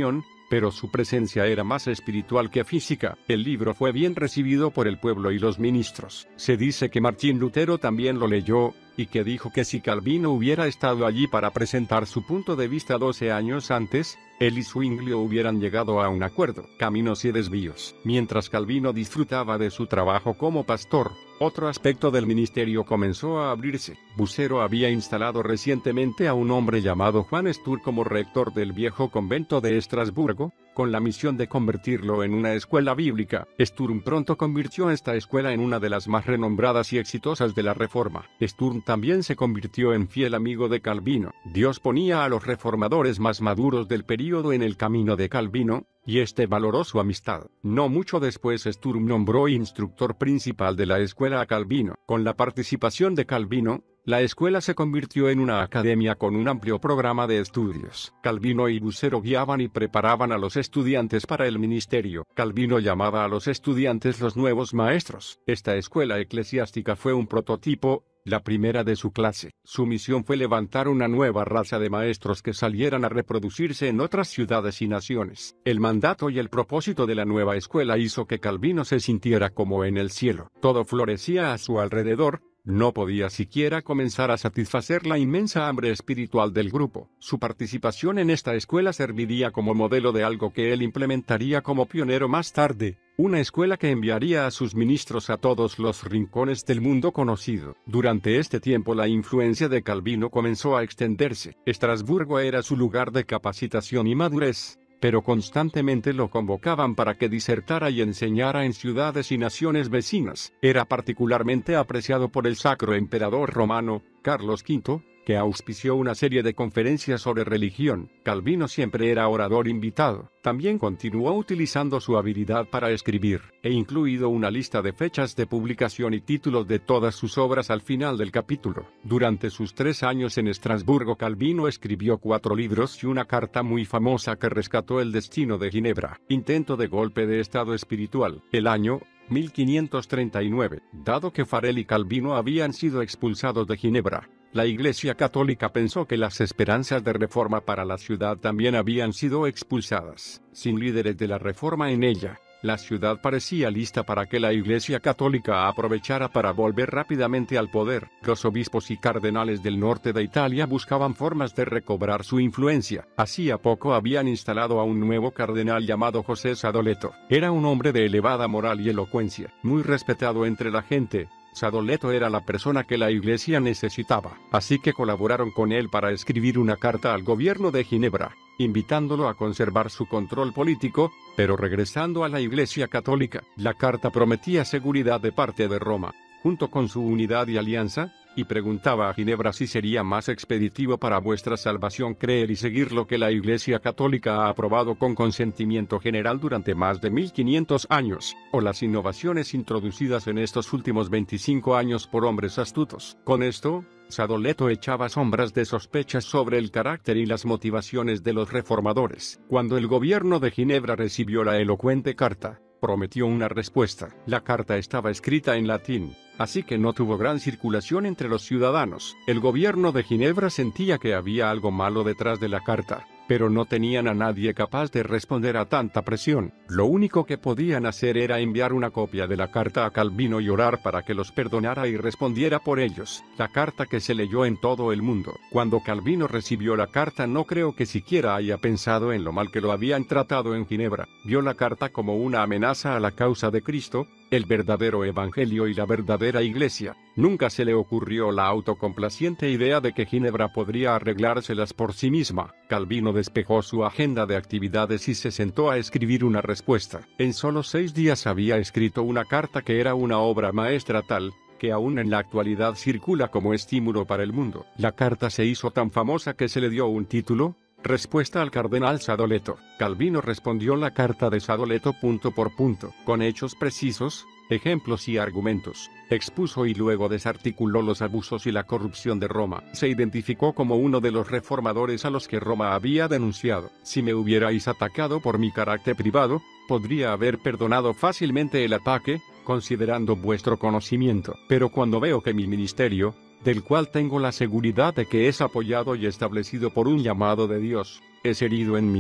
Speaker 1: pero su presencia era más espiritual que física. El libro fue bien recibido por el pueblo y los ministros. Se dice que Martín Lutero también lo leyó, y que dijo que si Calvino hubiera estado allí para presentar su punto de vista doce años antes, él y Zwinglio hubieran llegado a un acuerdo. Caminos y desvíos. Mientras Calvino disfrutaba de su trabajo como pastor, otro aspecto del ministerio comenzó a abrirse. Bucero había instalado recientemente a un hombre llamado Juan Sturm como rector del viejo convento de Estrasburgo, con la misión de convertirlo en una escuela bíblica. Sturm pronto convirtió esta escuela en una de las más renombradas y exitosas de la Reforma. Sturm también se convirtió en fiel amigo de Calvino. Dios ponía a los reformadores más maduros del período en el camino de Calvino, y este valoró su amistad. No mucho después Sturm nombró instructor principal de la escuela a Calvino. Con la participación de Calvino, la escuela se convirtió en una academia con un amplio programa de estudios. Calvino y Bucero guiaban y preparaban a los estudiantes para el ministerio. Calvino llamaba a los estudiantes los nuevos maestros. Esta escuela eclesiástica fue un prototipo, la primera de su clase. Su misión fue levantar una nueva raza de maestros que salieran a reproducirse en otras ciudades y naciones. El mandato y el propósito de la nueva escuela hizo que Calvino se sintiera como en el cielo. Todo florecía a su alrededor. No podía siquiera comenzar a satisfacer la inmensa hambre espiritual del grupo. Su participación en esta escuela serviría como modelo de algo que él implementaría como pionero más tarde, una escuela que enviaría a sus ministros a todos los rincones del mundo conocido. Durante este tiempo la influencia de Calvino comenzó a extenderse. Estrasburgo era su lugar de capacitación y madurez, pero constantemente lo convocaban para que disertara y enseñara en ciudades y naciones vecinas. Era particularmente apreciado por el Sacro Emperador Romano, Carlos quinto, que auspició una serie de conferencias sobre religión. Calvino siempre era orador invitado. También continuó utilizando su habilidad para escribir, e incluido una lista de fechas de publicación y títulos de todas sus obras al final del capítulo. Durante sus tres años en Estrasburgo, Calvino escribió cuatro libros y una carta muy famosa que rescató el destino de Ginebra. Intento de golpe de estado espiritual. El año mil quinientos treinta y nueve. Dado que Farel y Calvino habían sido expulsados de Ginebra, la Iglesia Católica pensó que las esperanzas de reforma para la ciudad también habían sido expulsadas. Sin líderes de la reforma en ella, la ciudad parecía lista para que la Iglesia Católica aprovechara para volver rápidamente al poder. Los obispos y cardenales del norte de Italia buscaban formas de recobrar su influencia. Hacía poco habían instalado a un nuevo cardenal llamado José Sadoleto. Era un hombre de elevada moral y elocuencia, muy respetado entre la gente. Sadoleto era la persona que la Iglesia necesitaba, así que colaboraron con él para escribir una carta al gobierno de Ginebra, invitándolo a conservar su control político, pero regresando a la Iglesia Católica. La carta prometía seguridad de parte de Roma, junto con su unidad y alianza, y preguntaba a Ginebra si sería más expeditivo para vuestra salvación creer y seguir lo que la Iglesia Católica ha aprobado con consentimiento general durante más de mil quinientos años, o las innovaciones introducidas en estos últimos veinticinco años por hombres astutos. Con esto, Sadoleto echaba sombras de sospechas sobre el carácter y las motivaciones de los reformadores. Cuando el gobierno de Ginebra recibió la elocuente carta, prometió una respuesta. La carta estaba escrita en latín, así que no tuvo gran circulación entre los ciudadanos. El gobierno de Ginebra sentía que había algo malo detrás de la carta, pero no tenían a nadie capaz de responder a tanta presión. Lo único que podían hacer era enviar una copia de la carta a Calvino y orar para que los perdonara y respondiera por ellos. La carta que se leyó en todo el mundo. Cuando Calvino recibió la carta, no creo que siquiera haya pensado en lo mal que lo habían tratado en Ginebra. Vio la carta como una amenaza a la causa de Cristo, el verdadero evangelio y la verdadera iglesia. Nunca se le ocurrió la autocomplaciente idea de que Ginebra podría arreglárselas por sí misma. Calvino despejó su agenda de actividades y se sentó a escribir una respuesta. En solo seis días había escrito una carta que era una obra maestra tal, que aún en la actualidad circula como estímulo para el mundo. La carta se hizo tan famosa que se le dio un título: Respuesta al cardenal Sadoleto. Calvino respondió la carta de Sadoleto punto por punto, con hechos precisos, ejemplos y argumentos. Expuso y luego desarticuló los abusos y la corrupción de Roma. Se identificó como uno de los reformadores a los que Roma había denunciado. Si me hubierais atacado por mi carácter privado, podría haber perdonado fácilmente el ataque, considerando vuestro conocimiento. Pero cuando veo que mi ministerio, del cual tengo la seguridad de que es apoyado y establecido por un llamado de Dios, es herido en mí,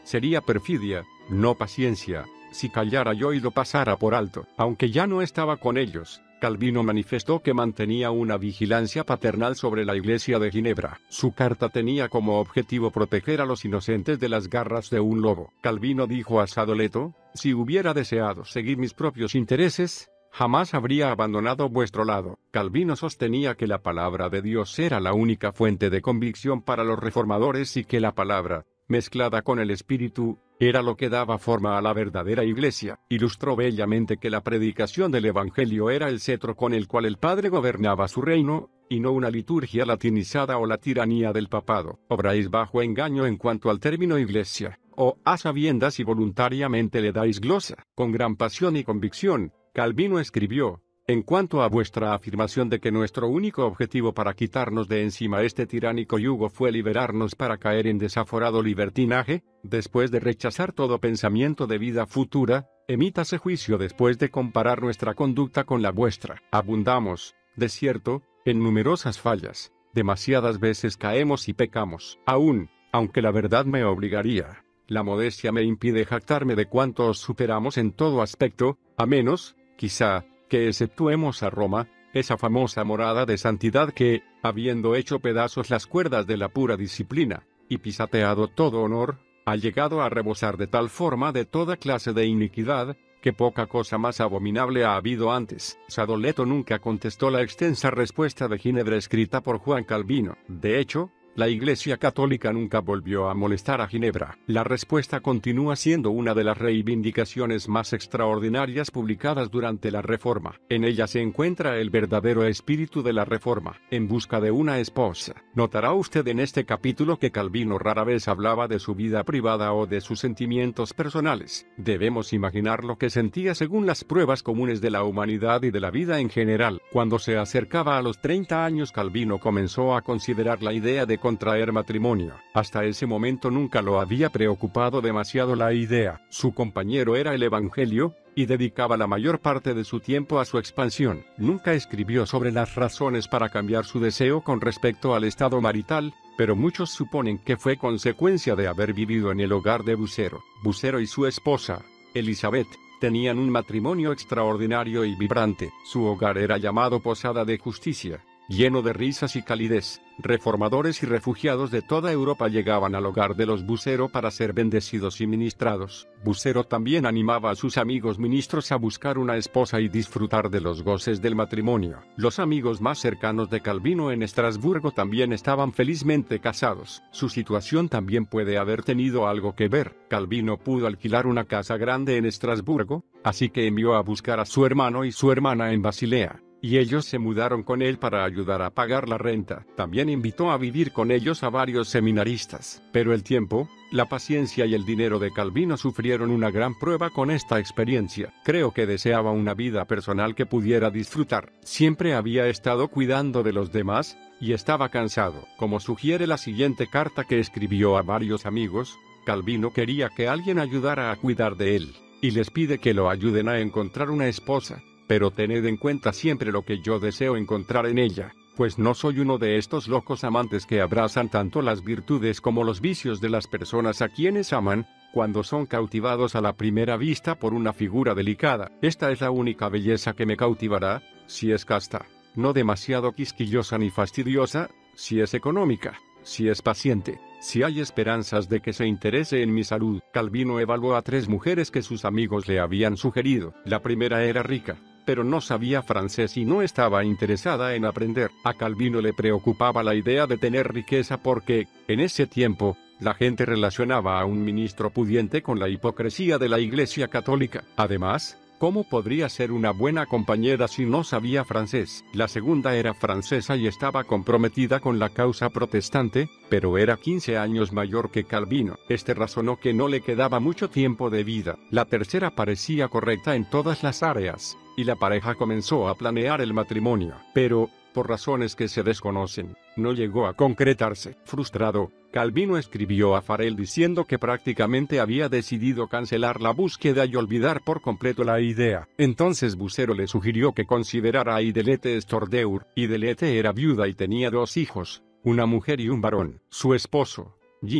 Speaker 1: Sería perfidia, no paciencia, si callara yo y lo pasara por alto. Aunque ya no estaba con ellos, Calvino manifestó que mantenía una vigilancia paternal sobre la Iglesia de Ginebra. Su carta tenía como objetivo proteger a los inocentes de las garras de un lobo. Calvino dijo a Sadoleto: si hubiera deseado seguir mis propios intereses, jamás habría abandonado vuestro lado. Calvino sostenía que la palabra de Dios era la única fuente de convicción para los reformadores y que la palabra, mezclada con el Espíritu, era lo que daba forma a la verdadera Iglesia. Ilustró bellamente que la predicación del Evangelio era el cetro con el cual el Padre gobernaba su reino, y no una liturgia latinizada o la tiranía del papado. Obráis bajo engaño en cuanto al término Iglesia, o a sabiendas y voluntariamente le dais glosa. Con gran pasión y convicción, Calvino escribió: en cuanto a vuestra afirmación de que nuestro único objetivo para quitarnos de encima este tiránico yugo fue liberarnos para caer en desaforado libertinaje, después de rechazar todo pensamiento de vida futura, emítase juicio después de comparar nuestra conducta con la vuestra. Abundamos, de cierto, en numerosas fallas, demasiadas veces caemos y pecamos. Aún, aunque la verdad me obligaría, la modestia me impide jactarme de cuánto os superamos en todo aspecto, a menos, quizá, que exceptuemos a Roma, esa famosa morada de santidad que, habiendo hecho pedazos las cuerdas de la pura disciplina, y pisateado todo honor, ha llegado a rebosar de tal forma de toda clase de iniquidad, que poca cosa más abominable ha habido antes. Sadoleto nunca contestó la extensa respuesta de Ginebra escrita por Juan Calvino. De hecho, la Iglesia Católica nunca volvió a molestar a Ginebra. La respuesta continúa siendo una de las reivindicaciones más extraordinarias publicadas durante la Reforma. En ella se encuentra el verdadero espíritu de la Reforma, en busca de una esposa. Notará usted en este capítulo que Calvino rara vez hablaba de su vida privada o de sus sentimientos personales. Debemos imaginar lo que sentía según las pruebas comunes de la humanidad y de la vida en general. Cuando se acercaba a los treinta años, Calvino comenzó a considerar la idea de contraer matrimonio. Hasta ese momento nunca lo había preocupado demasiado la idea. Su compañero era el Evangelio, y dedicaba la mayor parte de su tiempo a su expansión. Nunca escribió sobre las razones para cambiar su deseo con respecto al estado marital, pero muchos suponen que fue consecuencia de haber vivido en el hogar de Bucero. Bucero y su esposa, Elizabeth, tenían un matrimonio extraordinario y vibrante. Su hogar era llamado Posada de Justicia, lleno de risas y calidez. Reformadores y refugiados de toda Europa llegaban al hogar de los Bucero para ser bendecidos y ministrados. Bucero también animaba a sus amigos ministros a buscar una esposa y disfrutar de los goces del matrimonio. Los amigos más cercanos de Calvino en Estrasburgo también estaban felizmente casados. Su situación también puede haber tenido algo que ver. Calvino pudo alquilar una casa grande en Estrasburgo, así que envió a buscar a su hermano y su hermana en Basilea, y ellos se mudaron con él para ayudar a pagar la renta. También invitó a vivir con ellos a varios seminaristas. Pero el tiempo, la paciencia y el dinero de Calvino sufrieron una gran prueba con esta experiencia. Creo que deseaba una vida personal que pudiera disfrutar. Siempre había estado cuidando de los demás, y estaba cansado. Como sugiere la siguiente carta que escribió a varios amigos, Calvino quería que alguien ayudara a cuidar de él, y les pide que lo ayuden a encontrar una esposa. Pero tened en cuenta siempre lo que yo deseo encontrar en ella, pues no soy uno de estos locos amantes que abrazan tanto las virtudes como los vicios de las personas a quienes aman, cuando son cautivados a la primera vista por una figura delicada. Esta es la única belleza que me cautivará, si es casta, no demasiado quisquillosa ni fastidiosa, si es económica, si es paciente, si hay esperanzas de que se interese en mi salud. Calvino evaluó a tres mujeres que sus amigos le habían sugerido. La primera era rica, pero no sabía francés y no estaba interesada en aprender. A Calvino le preocupaba la idea de tener riqueza porque, en ese tiempo, la gente relacionaba a un ministro pudiente con la hipocresía de la Iglesia Católica. Además, ¿cómo podría ser una buena compañera si no sabía francés? La segunda era francesa y estaba comprometida con la causa protestante, pero era quince años mayor que Calvino. Este razonó que no le quedaba mucho tiempo de vida. La tercera parecía correcta en todas las áreas, y la pareja comenzó a planear el matrimonio. Pero, por razones que se desconocen, no llegó a concretarse. Frustrado, Calvino escribió a Farel diciendo que prácticamente había decidido cancelar la búsqueda y olvidar por completo la idea. Entonces Bucero le sugirió que considerara a Idelete Stordeur. Idelete era viuda y tenía dos hijos, una mujer y un varón. Su esposo, Jean,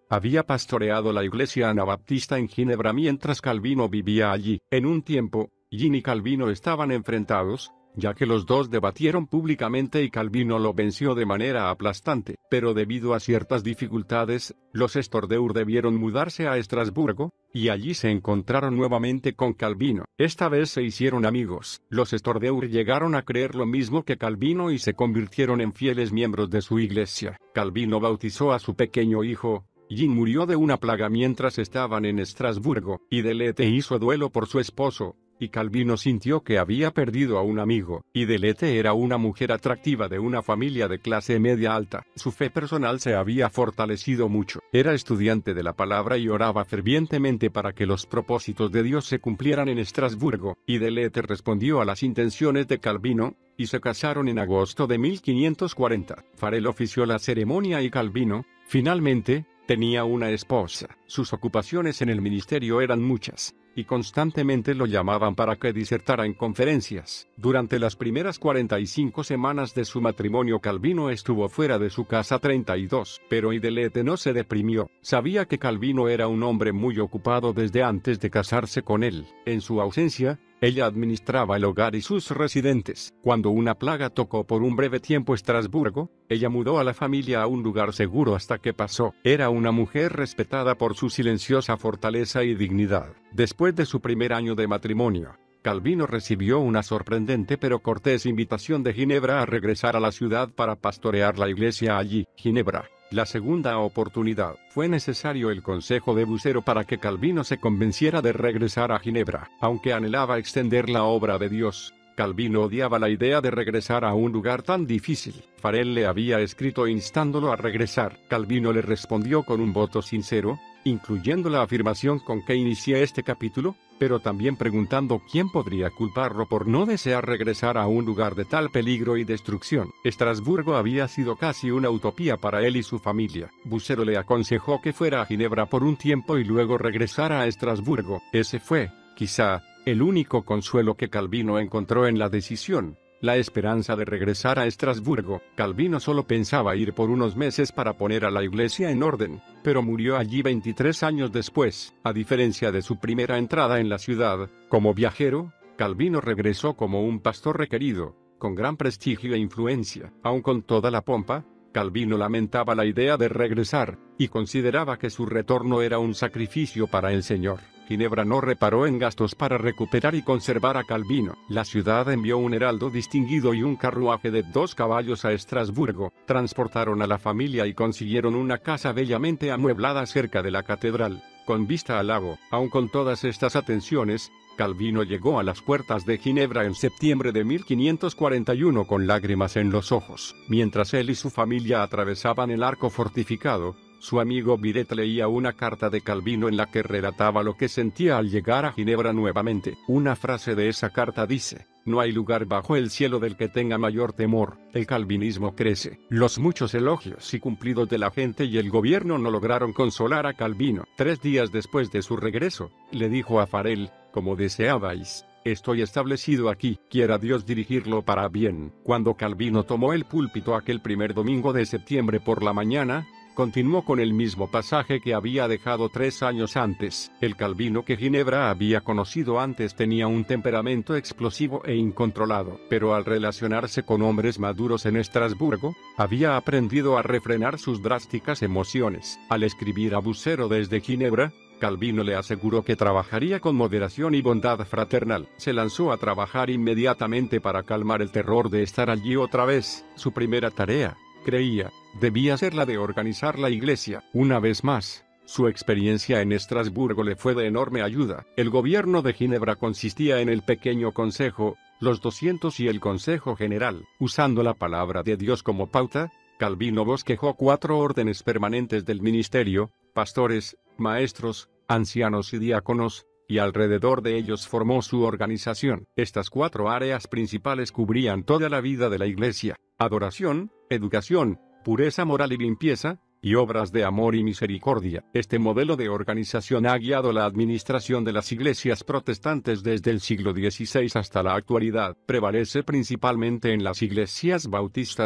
Speaker 1: había pastoreado la iglesia anabaptista en Ginebra mientras Calvino vivía allí. En un tiempo, Jean y Calvino estaban enfrentados, ya que los dos debatieron públicamente y Calvino lo venció de manera aplastante. Pero debido a ciertas dificultades, los Stordeur debieron mudarse a Estrasburgo, y allí se encontraron nuevamente con Calvino. Esta vez se hicieron amigos. Los Stordeur llegaron a creer lo mismo que Calvino y se convirtieron en fieles miembros de su iglesia. Calvino bautizó a su pequeño hijo. Jean murió de una plaga mientras estaban en Estrasburgo, y Delete hizo duelo por su esposo, y Calvino sintió que había perdido a un amigo. Y Delete era una mujer atractiva de una familia de clase media alta. Su fe personal se había fortalecido mucho. Era estudiante de la palabra y oraba fervientemente para que los propósitos de Dios se cumplieran en Estrasburgo. Y Delete respondió a las intenciones de Calvino, y se casaron en agosto de mil quinientos cuarenta. Farel ofició la ceremonia y Calvino, finalmente, tenía una esposa. Sus ocupaciones en el ministerio eran muchas, y constantemente lo llamaban para que disertara en conferencias. Durante las primeras cuarenta y cinco semanas de su matrimonio Calvino estuvo fuera de su casa treinta y dos, pero Delete no se deprimió. Sabía que Calvino era un hombre muy ocupado desde antes de casarse con él. En su ausencia, ella administraba el hogar y sus residentes. Cuando una plaga tocó por un breve tiempo Estrasburgo, ella mudó a la familia a un lugar seguro hasta que pasó. Era una mujer respetada por su silenciosa fortaleza y dignidad. Después de su primer año de matrimonio, Calvino recibió una sorprendente pero cortés invitación de Ginebra a regresar a la ciudad para pastorear la iglesia allí. Ginebra. La segunda oportunidad. Fue necesario el consejo de Bucero para que Calvino se convenciera de regresar a Ginebra. Aunque anhelaba extender la obra de Dios, Calvino odiaba la idea de regresar a un lugar tan difícil. Farel le había escrito instándolo a regresar. Calvino le respondió con un voto sincero, incluyendo la afirmación con que inicié este capítulo, pero también preguntando quién podría culparlo por no desear regresar a un lugar de tal peligro y destrucción. Estrasburgo había sido casi una utopía para él y su familia. Bucero le aconsejó que fuera a Ginebra por un tiempo y luego regresara a Estrasburgo. Ese fue, quizá, el único consuelo que Calvino encontró en la decisión. La esperanza de regresar a Estrasburgo. Calvino solo pensaba ir por unos meses para poner a la iglesia en orden, pero murió allí veintitrés años después. A diferencia de su primera entrada en la ciudad, como viajero, Calvino regresó como un pastor requerido, con gran prestigio e influencia. Aun con toda la pompa, Calvino lamentaba la idea de regresar, y consideraba que su retorno era un sacrificio para el Señor. Ginebra no reparó en gastos para recuperar y conservar a Calvino. La ciudad envió un heraldo distinguido y un carruaje de dos caballos a Estrasburgo. Transportaron a la familia y consiguieron una casa bellamente amueblada cerca de la catedral, con vista al lago. Aun con todas estas atenciones, Calvino llegó a las puertas de Ginebra en septiembre de mil quinientos cuarenta y uno con lágrimas en los ojos. Mientras él y su familia atravesaban el arco fortificado, su amigo Biret leía una carta de Calvino en la que relataba lo que sentía al llegar a Ginebra nuevamente. Una frase de esa carta dice: "No hay lugar bajo el cielo del que tenga mayor temor". El calvinismo crece. Los muchos elogios y cumplidos de la gente y el gobierno no lograron consolar a Calvino. Tres días después de su regreso, le dijo a Farel: "Como deseabais, estoy establecido aquí, quiera Dios dirigirlo para bien". Cuando Calvino tomó el púlpito aquel primer domingo de septiembre por la mañana, continuó con el mismo pasaje que había dejado tres años antes. El Calvino que Ginebra había conocido antes tenía un temperamento explosivo e incontrolado, pero al relacionarse con hombres maduros en Estrasburgo, había aprendido a refrenar sus drásticas emociones. Al escribir a Bucero desde Ginebra, Calvino le aseguró que trabajaría con moderación y bondad fraternal. Se lanzó a trabajar inmediatamente para calmar el terror de estar allí otra vez. Su primera tarea, creía, debía ser la de organizar la iglesia. Una vez más, su experiencia en Estrasburgo le fue de enorme ayuda. El gobierno de Ginebra consistía en el pequeño consejo, los doscientos y el consejo general. Usando la palabra de Dios como pauta, Calvino bosquejó cuatro órdenes permanentes del ministerio: pastores, maestros, ancianos y diáconos, y alrededor de ellos formó su organización. Estas cuatro áreas principales cubrían toda la vida de la iglesia: adoración, educación, pureza moral y limpieza, y obras de amor y misericordia. Este modelo de organización ha guiado la administración de las iglesias protestantes desde el siglo dieciséis hasta la actualidad. Prevalece principalmente en las iglesias bautistas,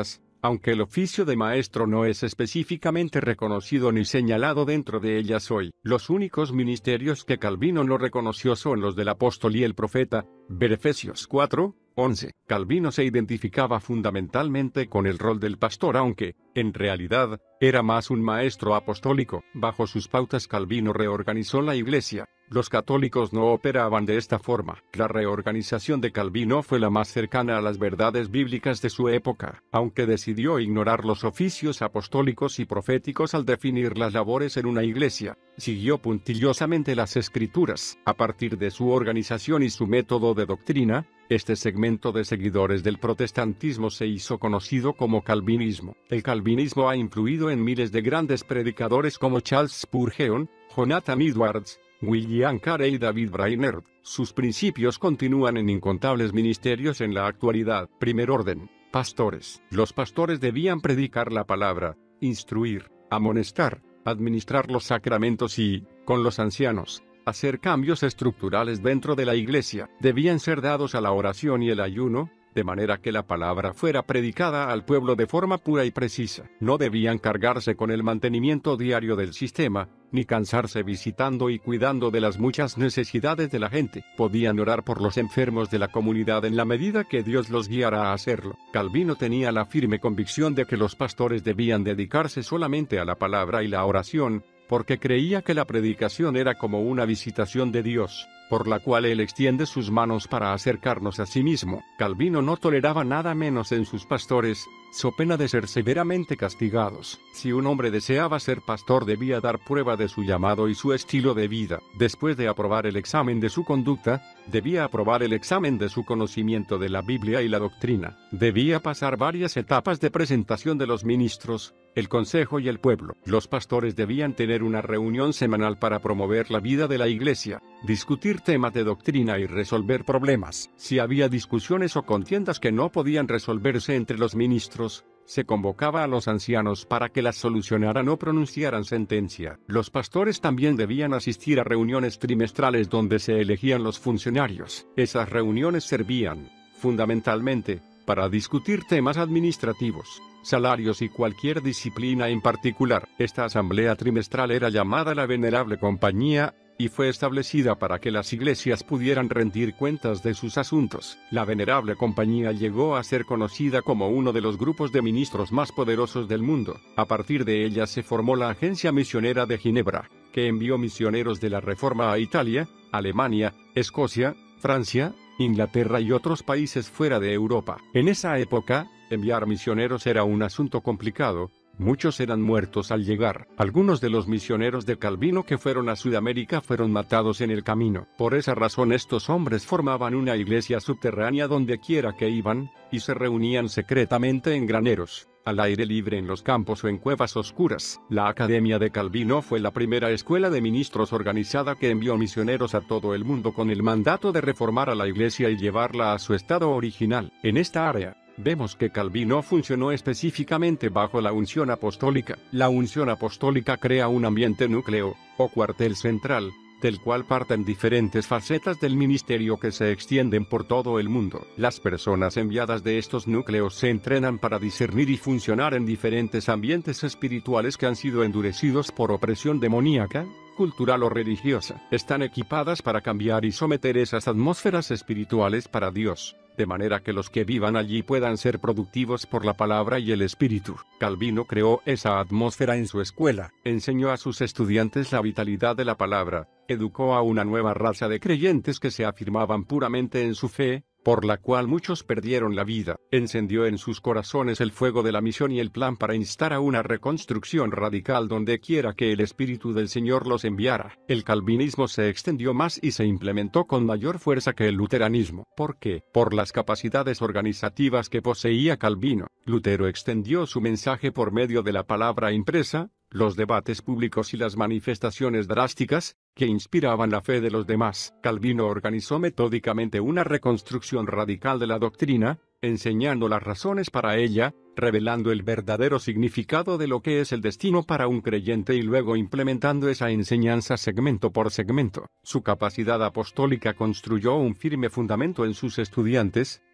Speaker 1: Aunque el oficio de maestro no es específicamente reconocido ni señalado dentro de ellas hoy, los únicos ministerios que Calvino no reconoció son los del apóstol y el profeta. Ver Efesios cuatro, once. Calvino se identificaba fundamentalmente con el rol del pastor, aunque, en realidad, era más un maestro apostólico. Bajo sus pautas Calvino reorganizó la Iglesia. Los católicos no operaban de esta forma. La reorganización de Calvino fue la más cercana a las verdades bíblicas de su época, aunque decidió ignorar los oficios apostólicos y proféticos al definir las labores en una iglesia. Siguió puntillosamente las Escrituras. A partir de su organización y su método de doctrina, este segmento de seguidores del protestantismo se hizo conocido como calvinismo. El calvinismo ha influido en miles de grandes predicadores como Charles Spurgeon, Jonathan Edwards, William Carey y David Brainerd. Sus principios continúan en incontables ministerios en la actualidad. Primer orden: pastores. Los pastores debían predicar la palabra, instruir, amonestar, administrar los sacramentos y, con los ancianos, hacer cambios estructurales dentro de la iglesia. Debían ser dados a la oración y el ayuno, de manera que la palabra fuera predicada al pueblo de forma pura y precisa. No debían cargarse con el mantenimiento diario del sistema, ni cansarse visitando y cuidando de las muchas necesidades de la gente. Podían orar por los enfermos de la comunidad en la medida que Dios los guiara a hacerlo. Calvino tenía la firme convicción de que los pastores debían dedicarse solamente a la palabra y la oración, porque creía que la predicación era como una visitación de Dios, por la cual Él extiende sus manos para acercarnos a sí mismo. Calvino no toleraba nada menos en sus pastores, so pena de ser severamente castigados. Si un hombre deseaba ser pastor debía dar prueba de su llamado y su estilo de vida. Después de aprobar el examen de su conducta, debía aprobar el examen de su conocimiento de la Biblia y la doctrina. Debía pasar varias etapas de presentación de los ministros, el consejo y el pueblo. Los pastores debían tener una reunión semanal para promover la vida de la iglesia, discutir temas de doctrina y resolver problemas. Si había discusiones o contiendas que no podían resolverse entre los ministros, se convocaba a los ancianos para que las solucionaran o pronunciaran sentencia. Los pastores también debían asistir a reuniones trimestrales donde se elegían los funcionarios. Esas reuniones servían, fundamentalmente, para discutir temas administrativos, salarios y cualquier disciplina en particular. Esta asamblea trimestral era llamada la Venerable Compañía, y fue establecida para que las iglesias pudieran rendir cuentas de sus asuntos. La Venerable Compañía llegó a ser conocida como uno de los grupos de ministros más poderosos del mundo. A partir de ella se formó la Agencia Misionera de Ginebra, que envió misioneros de la Reforma a Italia, Alemania, Escocia, Francia, Inglaterra y otros países fuera de Europa. En esa época, enviar misioneros era un asunto complicado. Muchos eran muertos al llegar. Algunos de los misioneros de Calvino que fueron a Sudamérica fueron matados en el camino. Por esa razón estos hombres formaban una iglesia subterránea donde quiera que iban, y se reunían secretamente en graneros, al aire libre en los campos o en cuevas oscuras. La Academia de Calvino fue la primera escuela de ministros organizada que envió misioneros a todo el mundo con el mandato de reformar a la iglesia y llevarla a su estado original. En esta área, vemos que Calvino funcionó específicamente bajo la unción apostólica. La unción apostólica crea un ambiente núcleo, o cuartel central, del cual parten diferentes facetas del ministerio que se extienden por todo el mundo. Las personas enviadas de estos núcleos se entrenan para discernir y funcionar en diferentes ambientes espirituales que han sido endurecidos por opresión demoníaca, cultural o religiosa. Están equipadas para cambiar y someter esas atmósferas espirituales para Dios, de manera que los que vivan allí puedan ser productivos por la palabra y el espíritu. Calvino creó esa atmósfera en su escuela, enseñó a sus estudiantes la vitalidad de la palabra, educó a una nueva raza de creyentes que se afirmaban puramente en su fe, por la cual muchos perdieron la vida. Encendió en sus corazones el fuego de la misión y el plan para instar a una reconstrucción radical donde quiera que el Espíritu del Señor los enviara. El calvinismo se extendió más y se implementó con mayor fuerza que el luteranismo. ¿Por qué? Por las capacidades organizativas que poseía Calvino. Lutero extendió su mensaje por medio de la palabra impresa, los debates públicos y las manifestaciones drásticas, que inspiraban la fe de los demás. Calvino organizó metódicamente una reconstrucción radical de la doctrina, enseñando las razones para ella, revelando el verdadero significado de lo que es el destino para un creyente y luego implementando esa enseñanza segmento por segmento. Su capacidad apostólica construyó un firme fundamento en sus estudiantes,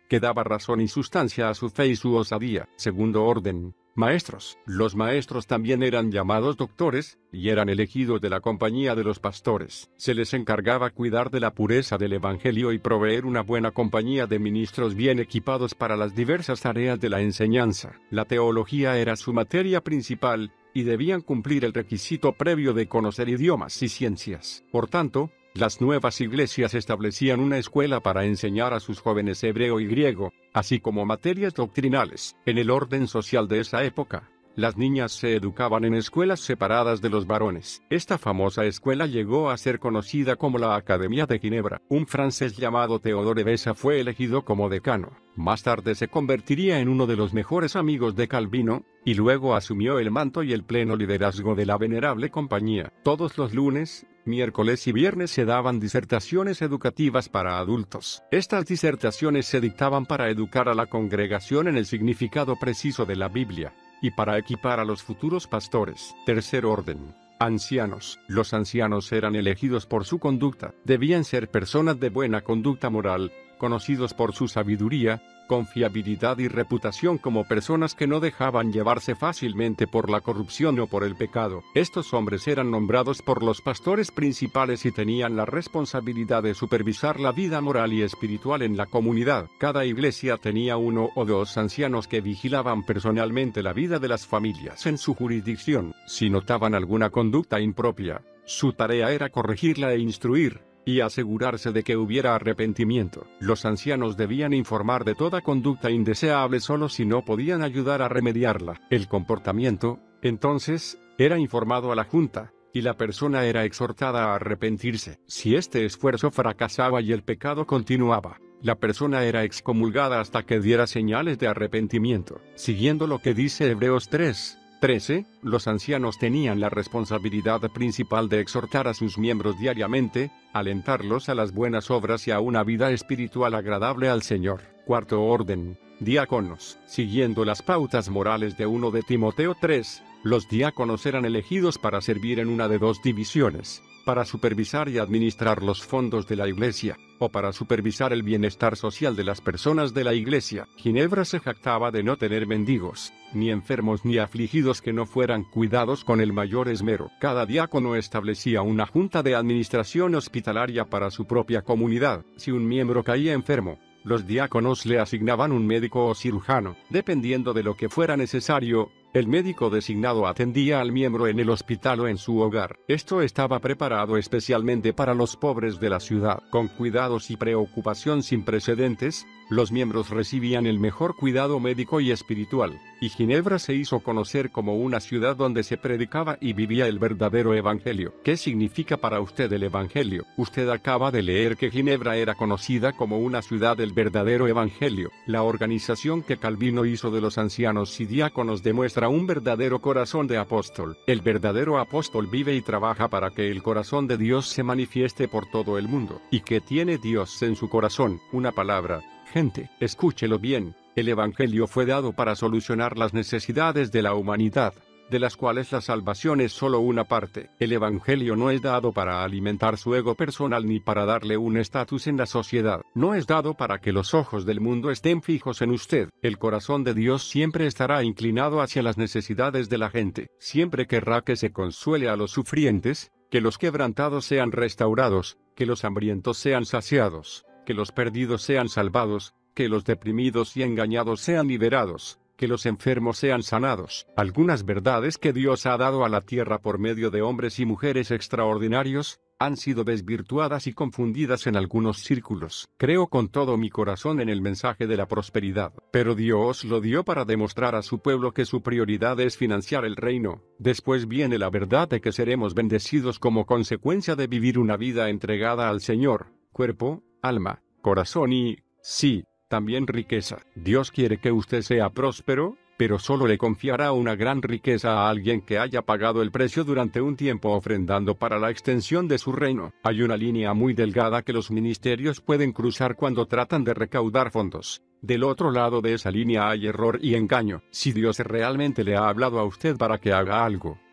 Speaker 1: que daba razón y sustancia a su fe y su osadía. Segundo orden, maestros. Los maestros también eran llamados doctores, y eran elegidos de la compañía de los pastores. Se les encargaba cuidar de la pureza del evangelio y proveer una buena compañía de ministros bien equipados para las diversas tareas de la enseñanza. La teología era su materia principal, y debían cumplir el requisito previo de conocer idiomas y ciencias. Por tanto, las nuevas iglesias establecían una escuela para enseñar a sus jóvenes hebreo y griego, así como materias doctrinales. En el orden social de esa época, las niñas se educaban en escuelas separadas de los varones. Esta famosa escuela llegó a ser conocida como la Academia de Ginebra. Un francés llamado Théodore Beza fue elegido como decano. Más tarde se convertiría en uno de los mejores amigos de Calvino, y luego asumió el manto y el pleno liderazgo de la venerable compañía. Todos los lunes, miércoles y viernes se daban disertaciones educativas para adultos. Estas disertaciones se dictaban para educar a la congregación en el significado preciso de la Biblia, y para equipar a los futuros pastores. Tercer orden. Ancianos. Los ancianos eran elegidos por su conducta. Debían ser personas de buena conducta moral, conocidos por su sabiduría, confiabilidad y reputación como personas que no dejaban llevarse fácilmente por la corrupción o por el pecado. Estos hombres eran nombrados por los pastores principales y tenían la responsabilidad de supervisar la vida moral y espiritual en la comunidad. Cada iglesia tenía uno o dos ancianos que vigilaban personalmente la vida de las familias en su jurisdicción. Si notaban alguna conducta impropia, su tarea era corregirla e instruir, y asegurarse de que hubiera arrepentimiento. Los ancianos debían informar de toda conducta indeseable solo si no podían ayudar a remediarla. El comportamiento, entonces, era informado a la junta, y la persona era exhortada a arrepentirse. Si este esfuerzo fracasaba y el pecado continuaba, la persona era excomulgada hasta que diera señales de arrepentimiento. Siguiendo lo que dice Hebreos tres trece, los ancianos tenían la responsabilidad principal de exhortar a sus miembros diariamente, alentarlos a las buenas obras y a una vida espiritual agradable al Señor. Cuarto orden. Diáconos. Siguiendo las pautas morales de uno de Timoteo tres, los diáconos eran elegidos para servir en una de dos divisiones, para supervisar y administrar los fondos de la iglesia, o para supervisar el bienestar social de las personas de la iglesia. Ginebra se jactaba de no tener mendigos, ni enfermos ni afligidos que no fueran cuidados con el mayor esmero. Cada diácono establecía una junta de administración hospitalaria para su propia comunidad. Si un miembro caía enfermo, los diáconos le asignaban un médico o cirujano. Dependiendo de lo que fuera necesario, el médico designado atendía al miembro en el hospital o en su hogar. Esto estaba preparado especialmente para los pobres de la ciudad. Con cuidados y preocupación sin precedentes, los miembros recibían el mejor cuidado médico y espiritual, y Ginebra se hizo conocer como una ciudad donde se predicaba y vivía el verdadero evangelio. ¿Qué significa para usted el evangelio? Usted acaba de leer que Ginebra era conocida como una ciudad del verdadero evangelio. La organización que Calvino hizo de los ancianos y diáconos demuestra un verdadero corazón de apóstol. El verdadero apóstol vive y trabaja para que el corazón de Dios se manifieste por todo el mundo. ¿Y qué tiene Dios en su corazón? Una palabra. Gente, escúchelo bien, el Evangelio fue dado para solucionar las necesidades de la humanidad, de las cuales la salvación es solo una parte. El Evangelio no es dado para alimentar su ego personal ni para darle un estatus en la sociedad. No es dado para que los ojos del mundo estén fijos en usted. El corazón de Dios siempre estará inclinado hacia las necesidades de la gente. Siempre querrá que se consuele a los sufrientes, que los quebrantados sean restaurados, que los hambrientos sean saciados, que los perdidos sean salvados, que los deprimidos y engañados sean liberados, que los enfermos sean sanados. Algunas verdades que Dios ha dado a la tierra por medio de hombres y mujeres extraordinarios, han sido desvirtuadas y confundidas en algunos círculos. Creo con todo mi corazón en el mensaje de la prosperidad, pero Dios lo dio para demostrar a su pueblo que su prioridad es financiar el reino. Después viene la verdad de que seremos bendecidos como consecuencia de vivir una vida entregada al Señor, cuerpo, alma, corazón y, sí, también riqueza. Dios quiere que usted sea próspero, pero solo le confiará una gran riqueza a alguien que haya pagado el precio durante un tiempo ofrendando para la extensión de su reino. Hay una línea muy delgada que los ministerios pueden cruzar cuando tratan de recaudar fondos. Del otro lado de esa línea hay error y engaño. Si Dios realmente le ha hablado a usted para que haga algo,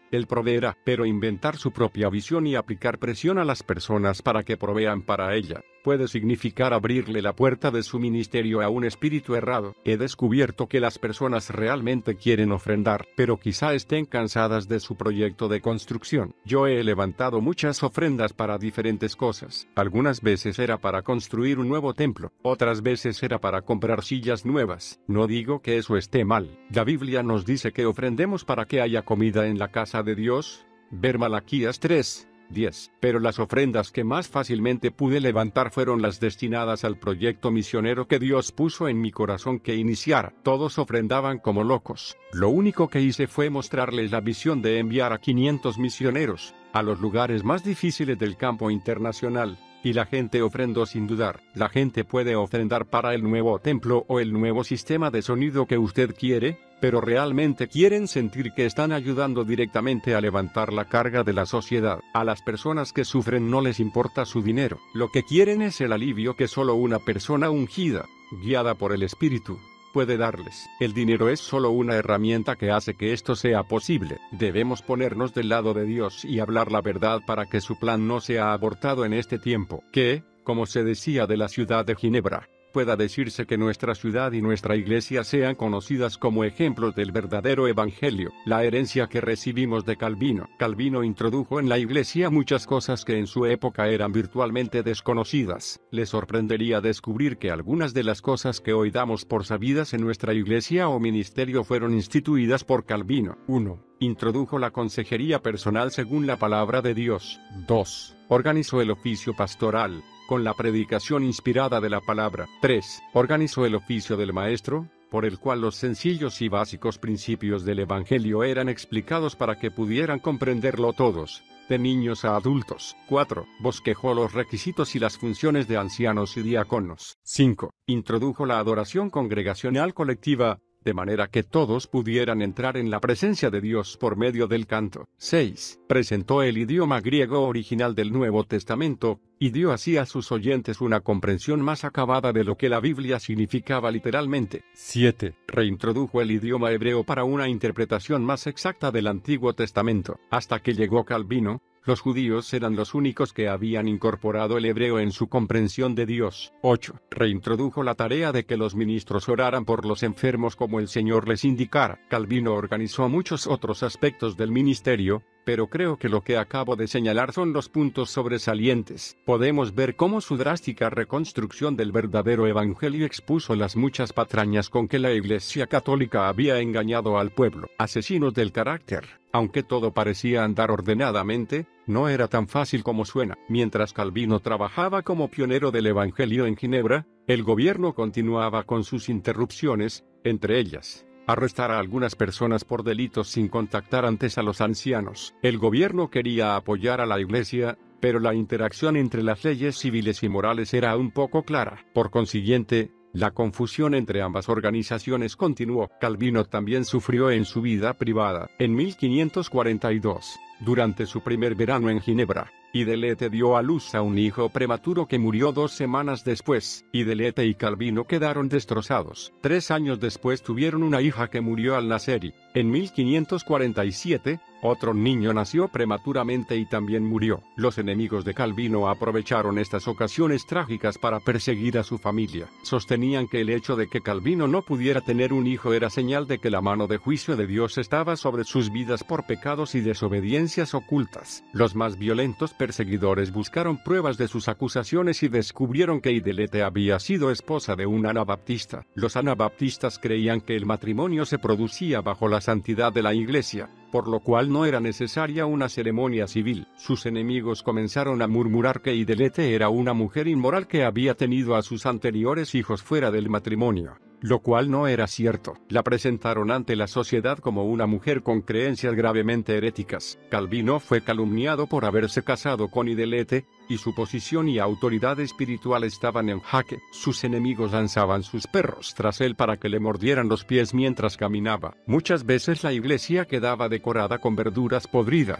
Speaker 1: Él proveerá, pero inventar su propia visión y aplicar presión a las personas para que provean para ella puede significar abrirle la puerta de su ministerio a un espíritu errado. He descubierto que las personas realmente quieren ofrendar, pero quizá estén cansadas de su proyecto de construcción. Yo he levantado muchas ofrendas para diferentes cosas. Algunas veces era para construir un nuevo templo, otras veces era para comprar sillas nuevas. No digo que eso esté mal. La Biblia nos dice que ofrendemos para que haya comida en la casa de Dios. Ver Malaquías tres. diez. Pero las ofrendas que más fácilmente pude levantar fueron las destinadas al proyecto misionero que Dios puso en mi corazón que iniciara. Todos ofrendaban como locos. Lo único que hice fue mostrarles la visión de enviar a quinientos misioneros a los lugares más difíciles del campo internacional. Y la gente ofrendó sin dudar. La gente puede ofrendar para el nuevo templo o el nuevo sistema de sonido que usted quiere, pero realmente quieren sentir que están ayudando directamente a levantar la carga de la sociedad. A las personas que sufren no les importa su dinero. Lo que quieren es el alivio que solo una persona ungida, guiada por el Espíritu, puede darles. El dinero es solo una herramienta que hace que esto sea posible. Debemos ponernos del lado de Dios y hablar la verdad para que su plan no sea abortado en este tiempo. Que, como se decía de la ciudad de Ginebra, pueda decirse que nuestra ciudad y nuestra iglesia sean conocidas como ejemplos del verdadero evangelio. La herencia que recibimos de Calvino. Calvino introdujo en la iglesia muchas cosas que en su época eran virtualmente desconocidas. Le sorprendería descubrir que algunas de las cosas que hoy damos por sabidas en nuestra iglesia o ministerio fueron instituidas por Calvino. uno. Introdujo la consejería personal según la palabra de Dios. dos. Organizó el oficio pastoral con la predicación inspirada de la palabra. tres. Organizó el oficio del maestro, por el cual los sencillos y básicos principios del Evangelio eran explicados para que pudieran comprenderlo todos, de niños a adultos. cuatro. Bosquejó los requisitos y las funciones de ancianos y diáconos. cinco. Introdujo la adoración congregacional colectiva, de manera que todos pudieran entrar en la presencia de Dios por medio del canto. seis. Presentó el idioma griego original del Nuevo Testamento, y dio así a sus oyentes una comprensión más acabada de lo que la Biblia significaba literalmente. siete. Reintrodujo el idioma hebreo para una interpretación más exacta del Antiguo Testamento. Hasta que llegó Calvino, los judíos eran los únicos que habían incorporado el hebreo en su comprensión de Dios. ocho. Reintrodujo la tarea de que los ministros oraran por los enfermos como el Señor les indicara. Calvino organizó muchos otros aspectos del ministerio, pero creo que lo que acabo de señalar son los puntos sobresalientes. Podemos ver cómo su drástica reconstrucción del verdadero evangelio expuso las muchas patrañas con que la Iglesia Católica había engañado al pueblo. Asesinos del carácter. Aunque todo parecía andar ordenadamente, no era tan fácil como suena. Mientras Calvino trabajaba como pionero del evangelio en Ginebra, el gobierno continuaba con sus interrupciones, entre ellas arrestar a algunas personas por delitos sin contactar antes a los ancianos. El gobierno quería apoyar a la iglesia, pero la interacción entre las leyes civiles y morales era un poco clara. Por consiguiente, la confusión entre ambas organizaciones continuó. Calvino también sufrió en su vida privada. En mil quinientos cuarenta y dos, durante su primer verano en Ginebra, Idelete dio a luz a un hijo prematuro que murió dos semanas después. Idelete y Calvino quedaron destrozados. Tres años después tuvieron una hija que murió al nacer y, en mil quinientos cuarenta y siete, otro niño nació prematuramente y también murió. Los enemigos de Calvino aprovecharon estas ocasiones trágicas para perseguir a su familia. Sostenían que el hecho de que Calvino no pudiera tener un hijo era señal de que la mano de juicio de Dios estaba sobre sus vidas por pecados y desobediencias ocultas. Los más violentos perseguidores buscaron pruebas de sus acusaciones y descubrieron que Idelete había sido esposa de un anabaptista. Los anabaptistas creían que el matrimonio se producía bajo la santidad de la iglesia, por lo cual no era necesaria una ceremonia civil. Sus enemigos comenzaron a murmurar que Idelete era una mujer inmoral que había tenido a sus anteriores hijos fuera del matrimonio, lo cual no era cierto. La presentaron ante la sociedad como una mujer con creencias gravemente heréticas. Calvino fue calumniado por haberse casado con Idelete, y su posición y autoridad espiritual estaban en jaque. Sus enemigos lanzaban sus perros tras él para que le mordieran los pies mientras caminaba. Muchas veces la iglesia quedaba decorada con verduras podridas,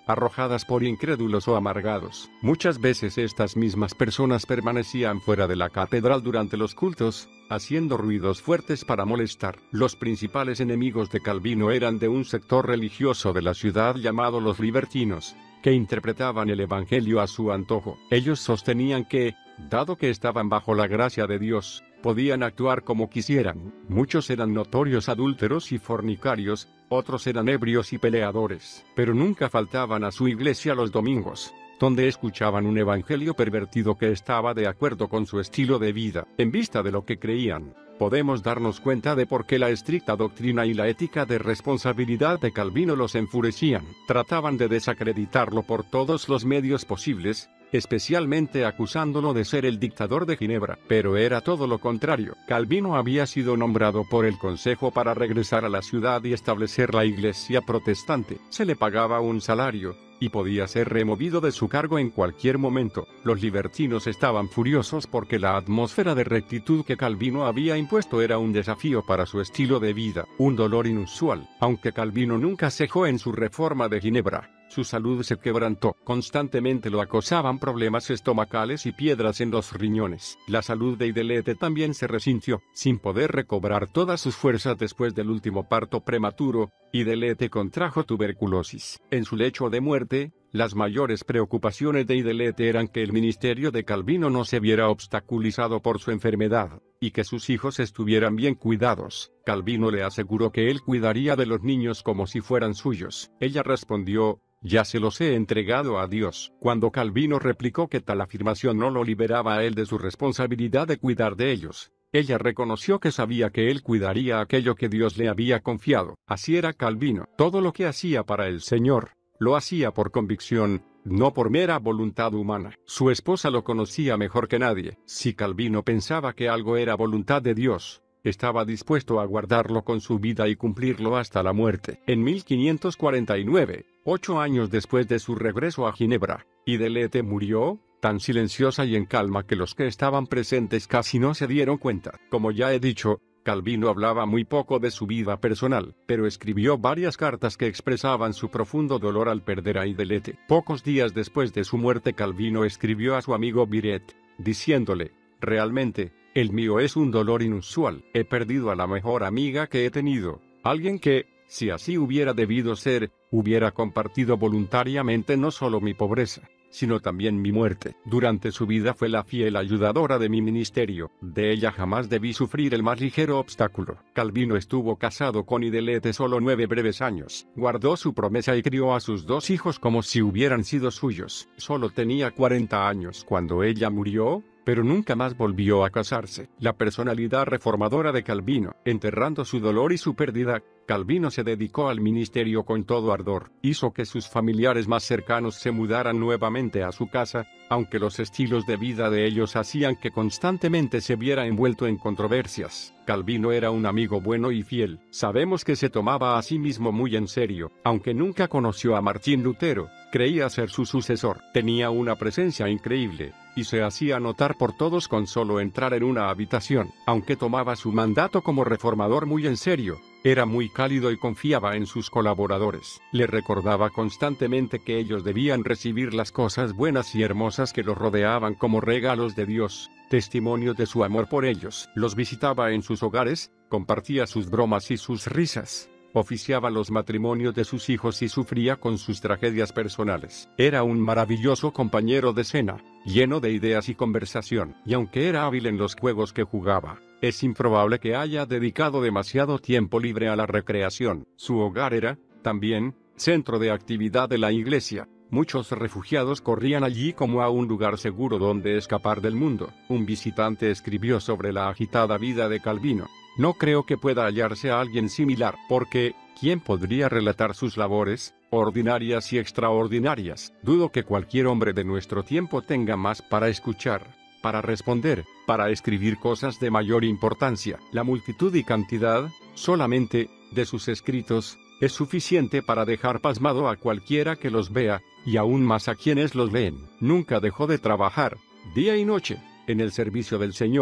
Speaker 1: arrojadas por incrédulos o amargados. Muchas veces estas mismas personas permanecían fuera de la catedral durante los cultos, haciendo ruidos fuertes para molestar. Los principales enemigos de Calvino eran de un sector religioso de la ciudad llamado los libertinos, que interpretaban el evangelio a su antojo. Ellos sostenían que, dado que estaban bajo la gracia de Dios, podían actuar como quisieran. Muchos eran notorios adúlteros y fornicarios, otros eran ebrios y peleadores, pero nunca faltaban a su iglesia los domingos, donde escuchaban un evangelio pervertido que estaba de acuerdo con su estilo de vida. En vista de lo que creían, podemos darnos cuenta de por qué la estricta doctrina y la ética de responsabilidad de Calvino los enfurecían. Trataban de desacreditarlo por todos los medios posibles, especialmente acusándolo de ser el dictador de Ginebra. Pero era todo lo contrario. Calvino había sido nombrado por el Consejo para regresar a la ciudad y establecer la iglesia protestante. Se le pagaba un salario, y podía ser removido de su cargo en cualquier momento. Los libertinos estaban furiosos porque la atmósfera de rectitud que Calvino había impuesto era un desafío para su estilo de vida, un dolor inusual. Aunque Calvino nunca cejó en su reforma de Ginebra, su salud se quebrantó. Constantemente lo acosaban problemas estomacales y piedras en los riñones. La salud de Idelete también se resintió. Sin poder recobrar todas sus fuerzas después del último parto prematuro, Idelete contrajo tuberculosis. En su lecho de muerte, las mayores preocupaciones de Idelete eran que el ministerio de Calvino no se viera obstaculizado por su enfermedad, y que sus hijos estuvieran bien cuidados. Calvino le aseguró que él cuidaría de los niños como si fueran suyos. Ella respondió: «Ya se los he entregado a Dios». Cuando Calvino replicó que tal afirmación no lo liberaba a él de su responsabilidad de cuidar de ellos, ella reconoció que sabía que él cuidaría aquello que Dios le había confiado. Así era Calvino. Todo lo que hacía para el Señor, lo hacía por convicción, no por mera voluntad humana. Su esposa lo conocía mejor que nadie. Si Calvino pensaba que algo era voluntad de Dios, estaba dispuesto a guardarlo con su vida y cumplirlo hasta la muerte. En mil quinientos cuarenta y nueve, ocho años después de su regreso a Ginebra, Idelete murió, tan silenciosa y en calma que los que estaban presentes casi no se dieron cuenta. Como ya he dicho, Calvino hablaba muy poco de su vida personal, pero escribió varias cartas que expresaban su profundo dolor al perder a Idelete. Pocos días después de su muerte, Calvino escribió a su amigo Viret, diciéndole: «Realmente, el mío es un dolor inusual. He perdido a la mejor amiga que he tenido, alguien que, si así hubiera debido ser, hubiera compartido voluntariamente no solo mi pobreza, sino también mi muerte. Durante su vida fue la fiel ayudadora de mi ministerio. De ella jamás debí sufrir el más ligero obstáculo». Calvino estuvo casado con Idelete solo nueve breves años. Guardó su promesa y crió a sus dos hijos como si hubieran sido suyos. Solo tenía cuarenta años cuando ella murió, pero nunca más volvió a casarse. La personalidad reformadora de Calvino. Enterrando su dolor y su pérdida, Calvino se dedicó al ministerio con todo ardor. Hizo que sus familiares más cercanos se mudaran nuevamente a su casa, aunque los estilos de vida de ellos hacían que constantemente se viera envuelto en controversias. Calvino era un amigo bueno y fiel. Sabemos que se tomaba a sí mismo muy en serio. Aunque nunca conoció a Martín Lutero, creía ser su sucesor. Tenía una presencia increíble, y se hacía notar por todos con solo entrar en una habitación. Aunque tomaba su mandato como reformador muy en serio, era muy cálido y confiaba en sus colaboradores. Le recordaba constantemente que ellos debían recibir las cosas buenas y hermosas que los rodeaban como regalos de Dios, testimonios de su amor por ellos. Los visitaba en sus hogares, compartía sus bromas y sus risas, oficiaba los matrimonios de sus hijos y sufría con sus tragedias personales. Era un maravilloso compañero de cena, lleno de ideas y conversación. Y aunque era hábil en los juegos que jugaba, es improbable que haya dedicado demasiado tiempo libre a la recreación. Su hogar era, también, centro de actividad de la iglesia. Muchos refugiados corrían allí como a un lugar seguro donde escapar del mundo. Un visitante escribió sobre la agitada vida de Calvino: «No creo que pueda hallarse a alguien similar, porque, ¿quién podría relatar sus labores, ordinarias y extraordinarias? Dudo que cualquier hombre de nuestro tiempo tenga más para escuchar, para responder, para escribir cosas de mayor importancia. La multitud y cantidad, solamente, de sus escritos, es suficiente para dejar pasmado a cualquiera que los vea, y aún más a quienes los leen. Nunca dejó de trabajar, día y noche, en el servicio del Señor,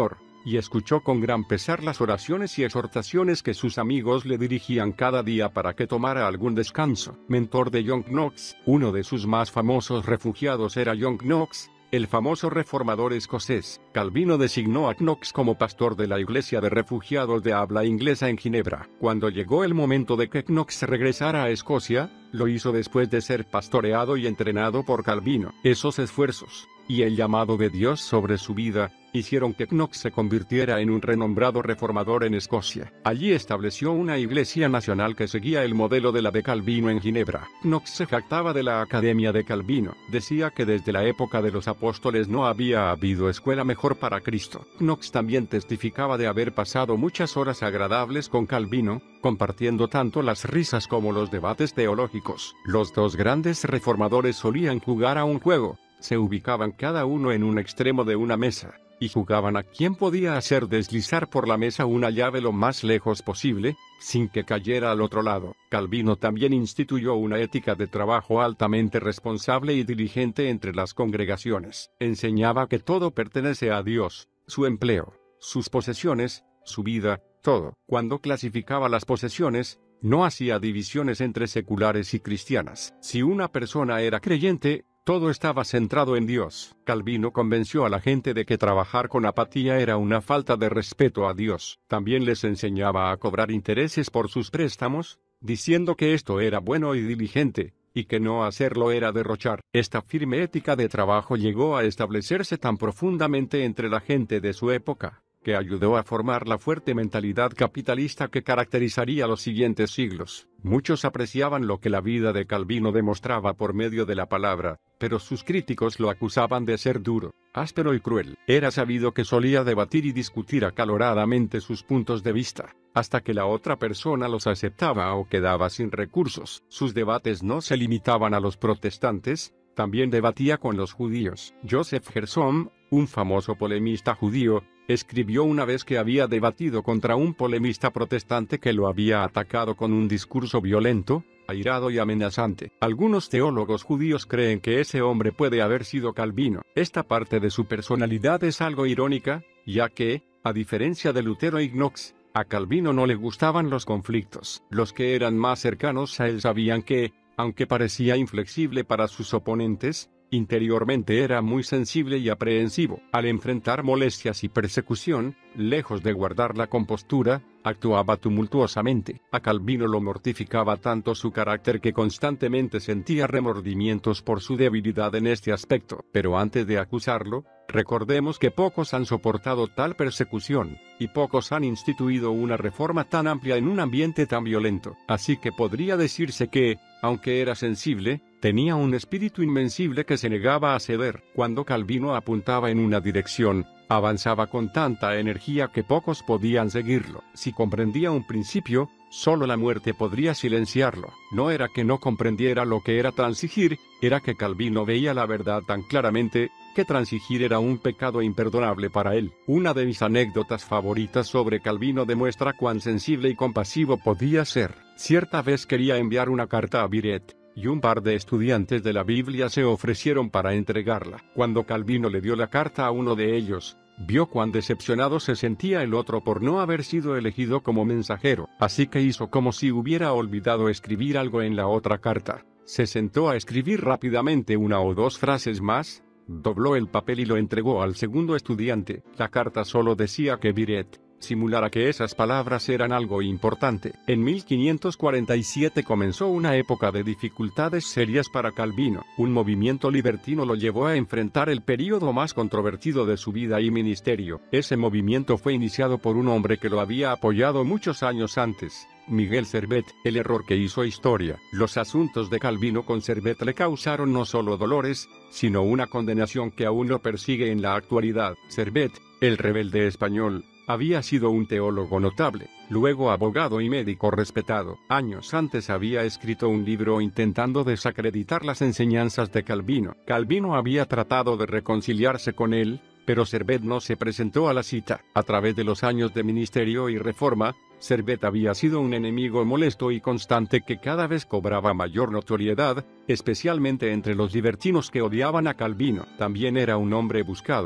Speaker 1: y escuchó con gran pesar las oraciones y exhortaciones que sus amigos le dirigían cada día para que tomara algún descanso. Mentor de John Knox, uno de sus más famosos refugiados era John Knox, el famoso reformador escocés. Calvino designó a Knox como pastor de la iglesia de refugiados de habla inglesa en Ginebra. Cuando llegó el momento de que Knox regresara a Escocia, lo hizo después de ser pastoreado y entrenado por Calvino. Esos esfuerzos, y el llamado de Dios sobre su vida, hicieron que Knox se convirtiera en un renombrado reformador en Escocia. Allí estableció una iglesia nacional que seguía el modelo de la de Calvino en Ginebra. Knox se jactaba de la Academia de Calvino. Decía que desde la época de los apóstoles no había habido escuela mejor para Cristo. Knox también testificaba de haber pasado muchas horas agradables con Calvino, compartiendo tanto las risas como los debates teológicos. Los dos grandes reformadores solían jugar a un juego. Se ubicaban cada uno en un extremo de una mesa, y jugaban a quién podía hacer deslizar por la mesa una llave lo más lejos posible, sin que cayera al otro lado. Calvino también instituyó una ética de trabajo altamente responsable y diligente entre las congregaciones. Enseñaba que todo pertenece a Dios, su empleo, sus posesiones, su vida, todo. Cuando clasificaba las posesiones, no hacía divisiones entre seculares y cristianas. Si una persona era creyente, todo estaba centrado en Dios. Calvino convenció a la gente de que trabajar con apatía era una falta de respeto a Dios. También les enseñaba a cobrar intereses por sus préstamos, diciendo que esto era bueno y diligente, y que no hacerlo era derrochar. Esta firme ética de trabajo llegó a establecerse tan profundamente entre la gente de su época, que ayudó a formar la fuerte mentalidad capitalista que caracterizaría los siguientes siglos. Muchos apreciaban lo que la vida de Calvino demostraba por medio de la palabra, pero sus críticos lo acusaban de ser duro, áspero y cruel. Era sabido que solía debatir y discutir acaloradamente sus puntos de vista, hasta que la otra persona los aceptaba o quedaba sin recursos. Sus debates no se limitaban a los protestantes, también debatía con los judíos. Joseph Gersom, un famoso polemista judío, escribió una vez que había debatido contra un polemista protestante que lo había atacado con un discurso violento, airado y amenazante. Algunos teólogos judíos creen que ese hombre puede haber sido Calvino. Esta parte de su personalidad es algo irónica, ya que, a diferencia de Lutero y Knox, a Calvino no le gustaban los conflictos. Los que eran más cercanos a él sabían que, aunque parecía inflexible para sus oponentes, interiormente era muy sensible y aprehensivo. Al enfrentar molestias y persecución, lejos de guardar la compostura, actuaba tumultuosamente. A Calvino lo mortificaba tanto su carácter que constantemente sentía remordimientos por su debilidad en este aspecto. Pero antes de acusarlo, recordemos que pocos han soportado tal persecución, y pocos han instituido una reforma tan amplia en un ambiente tan violento. Así que podría decirse que, aunque era sensible, tenía un espíritu invencible que se negaba a ceder. Cuando Calvino apuntaba en una dirección, avanzaba con tanta energía que pocos podían seguirlo. Si comprendía un principio, solo la muerte podría silenciarlo. No era que no comprendiera lo que era transigir, era que Calvino veía la verdad tan claramente, que transigir era un pecado imperdonable para él. Una de mis anécdotas favoritas sobre Calvino demuestra cuán sensible y compasivo podía ser. Cierta vez quería enviar una carta a Biret, y un par de estudiantes de la Biblia se ofrecieron para entregarla. Cuando Calvino le dio la carta a uno de ellos, vio cuán decepcionado se sentía el otro por no haber sido elegido como mensajero, así que hizo como si hubiera olvidado escribir algo en la otra carta. Se sentó a escribir rápidamente una o dos frases más, dobló el papel y lo entregó al segundo estudiante. La carta solo decía que Biret simulara que esas palabras eran algo importante. En mil quinientos cuarenta y siete comenzó una época de dificultades serias para Calvino. Un movimiento libertino lo llevó a enfrentar el período más controvertido de su vida y ministerio. Ese movimiento fue iniciado por un hombre que lo había apoyado muchos años antes, Miguel Servet. El error que hizo historia. Los asuntos de Calvino con Servet le causaron no solo dolores, sino una condenación que aún lo persigue en la actualidad. Servet, el rebelde español, había sido un teólogo notable, luego abogado y médico respetado. Años antes había escrito un libro intentando desacreditar las enseñanzas de Calvino. Calvino había tratado de reconciliarse con él, pero Servet no se presentó a la cita. A través de los años de ministerio y reforma, Servet había sido un enemigo molesto y constante que cada vez cobraba mayor notoriedad, especialmente entre los libertinos que odiaban a Calvino. También era un hombre buscado,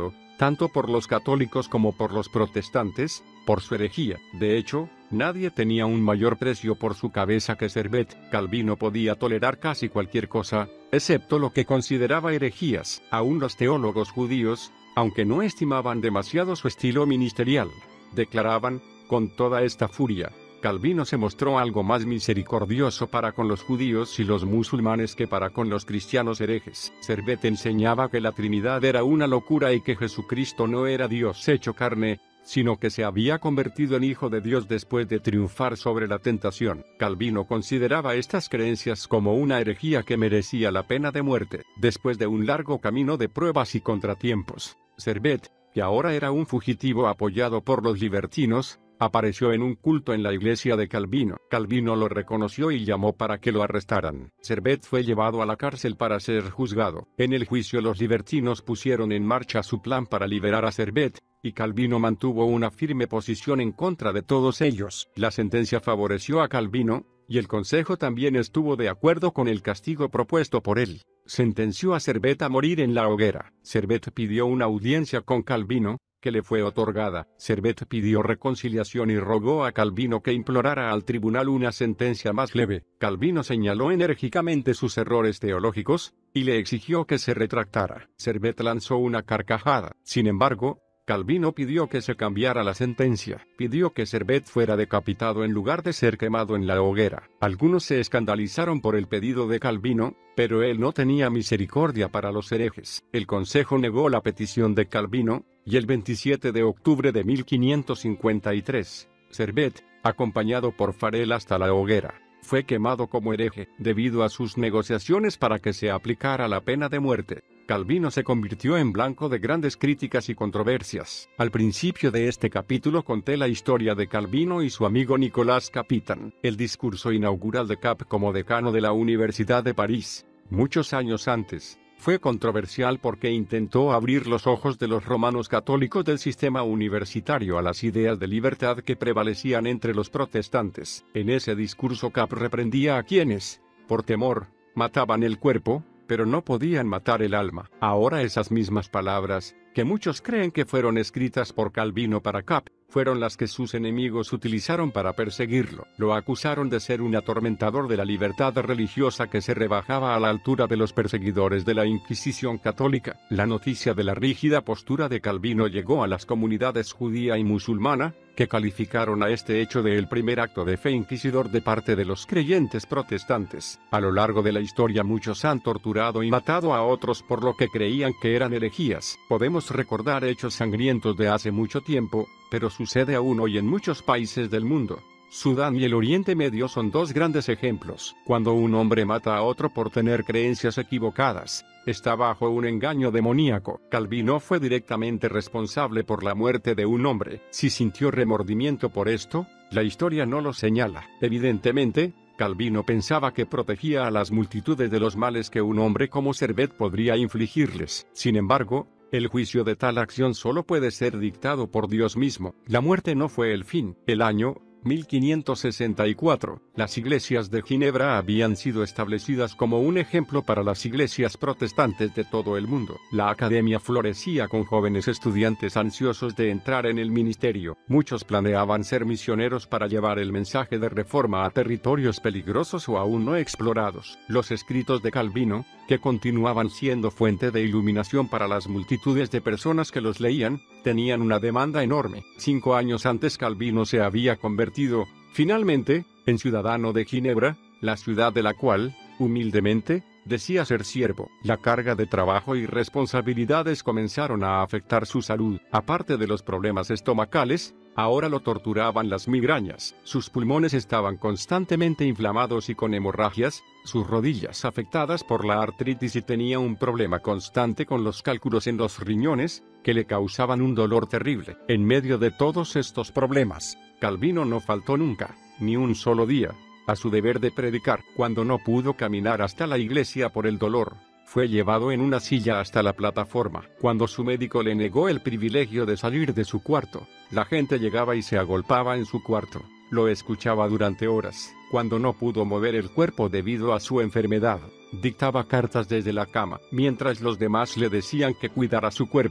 Speaker 1: tanto por los católicos como por los protestantes, por su herejía. De hecho, nadie tenía un mayor precio por su cabeza que Servet. Calvino podía tolerar casi cualquier cosa, excepto lo que consideraba herejías. Aún los teólogos judíos, aunque no estimaban demasiado su estilo ministerial, declaraban, con toda esta furia, Calvino se mostró algo más misericordioso para con los judíos y los musulmanes que para con los cristianos herejes. Servet enseñaba que la Trinidad era una locura y que Jesucristo no era Dios hecho carne, sino que se había convertido en Hijo de Dios después de triunfar sobre la tentación. Calvino consideraba estas creencias como una herejía que merecía la pena de muerte. Después de un largo camino de pruebas y contratiempos, Servet, que ahora era un fugitivo apoyado por los libertinos, apareció en un culto en la iglesia de Calvino. Calvino lo reconoció y llamó para que lo arrestaran. Servet fue llevado a la cárcel para ser juzgado. En el juicio los libertinos pusieron en marcha su plan para liberar a Servet, y Calvino mantuvo una firme posición en contra de todos ellos. La sentencia favoreció a Calvino, y el consejo también estuvo de acuerdo con el castigo propuesto por él. Sentenció a Servet a morir en la hoguera. Servet pidió una audiencia con Calvino, que le fue otorgada. Servet pidió reconciliación y rogó a Calvino que implorara al tribunal una sentencia más leve. Calvino señaló enérgicamente sus errores teológicos, y le exigió que se retractara. Servet lanzó una carcajada. Sin embargo, Calvino pidió que se cambiara la sentencia. Pidió que Servet fuera decapitado en lugar de ser quemado en la hoguera. Algunos se escandalizaron por el pedido de Calvino, pero él no tenía misericordia para los herejes. El consejo negó la petición de Calvino, y el veintisiete de octubre de mil quinientos cincuenta y tres, Servet, acompañado por Farel hasta la hoguera, fue quemado como hereje. Debido a sus negociaciones para que se aplicara la pena de muerte, Calvino se convirtió en blanco de grandes críticas y controversias. Al principio de este capítulo conté la historia de Calvino y su amigo Nicolás Capitan. El discurso inaugural de Cap como decano de la Universidad de París, muchos años antes, fue controversial porque intentó abrir los ojos de los romanos católicos del sistema universitario a las ideas de libertad que prevalecían entre los protestantes. En ese discurso Cap reprendía a quienes, por temor, mataban el cuerpo, pero no podían matar el alma. Ahora esas mismas palabras, que muchos creen que fueron escritas por Calvino para Cap, fueron las que sus enemigos utilizaron para perseguirlo. Lo acusaron de ser un atormentador de la libertad religiosa que se rebajaba a la altura de los perseguidores de la Inquisición católica. La noticia de la rígida postura de Calvino llegó a las comunidades judía y musulmana, que calificaron a este hecho de el primer acto de fe inquisidor de parte de los creyentes protestantes. A lo largo de la historia muchos han torturado y matado a otros por lo que creían que eran herejías. Podemos recordar hechos sangrientos de hace mucho tiempo, pero sucede aún hoy en muchos países del mundo. Sudán y el Oriente Medio son dos grandes ejemplos. Cuando un hombre mata a otro por tener creencias equivocadas, está bajo un engaño demoníaco. Calvino fue directamente responsable por la muerte de un hombre. Si sintió remordimiento por esto, la historia no lo señala. Evidentemente, Calvino pensaba que protegía a las multitudes de los males que un hombre como Servet podría infligirles. Sin embargo, el juicio de tal acción solo puede ser dictado por Dios mismo. La muerte no fue el fin. El año mil quinientos sesenta y cuatro, las iglesias de Ginebra habían sido establecidas como un ejemplo para las iglesias protestantes de todo el mundo. La academia florecía con jóvenes estudiantes ansiosos de entrar en el ministerio. Muchos planeaban ser misioneros para llevar el mensaje de reforma a territorios peligrosos o aún no explorados. Los escritos de Calvino, que continuaban siendo fuente de iluminación para las multitudes de personas que los leían, tenían una demanda enorme. Cinco años antes Calvino se había convertido, finalmente, en ciudadano de Ginebra, la ciudad de la cual, humildemente, decía ser siervo. La carga de trabajo y responsabilidades comenzaron a afectar su salud. Aparte de los problemas estomacales, ahora lo torturaban las migrañas. Sus pulmones estaban constantemente inflamados y con hemorragias, sus rodillas afectadas por la artritis y tenía un problema constante con los cálculos en los riñones, que le causaban un dolor terrible. En medio de todos estos problemas, Calvino no faltó nunca, ni un solo día, a su deber de predicar. Cuando no pudo caminar hasta la iglesia por el dolor, fue llevado en una silla hasta la plataforma. Cuando su médico le negó el privilegio de salir de su cuarto, la gente llegaba y se agolpaba en su cuarto. Lo escuchaba durante horas. Cuando no pudo mover el cuerpo debido a su enfermedad, dictaba cartas desde la cama. Mientras los demás le decían que cuidara su cuerpo,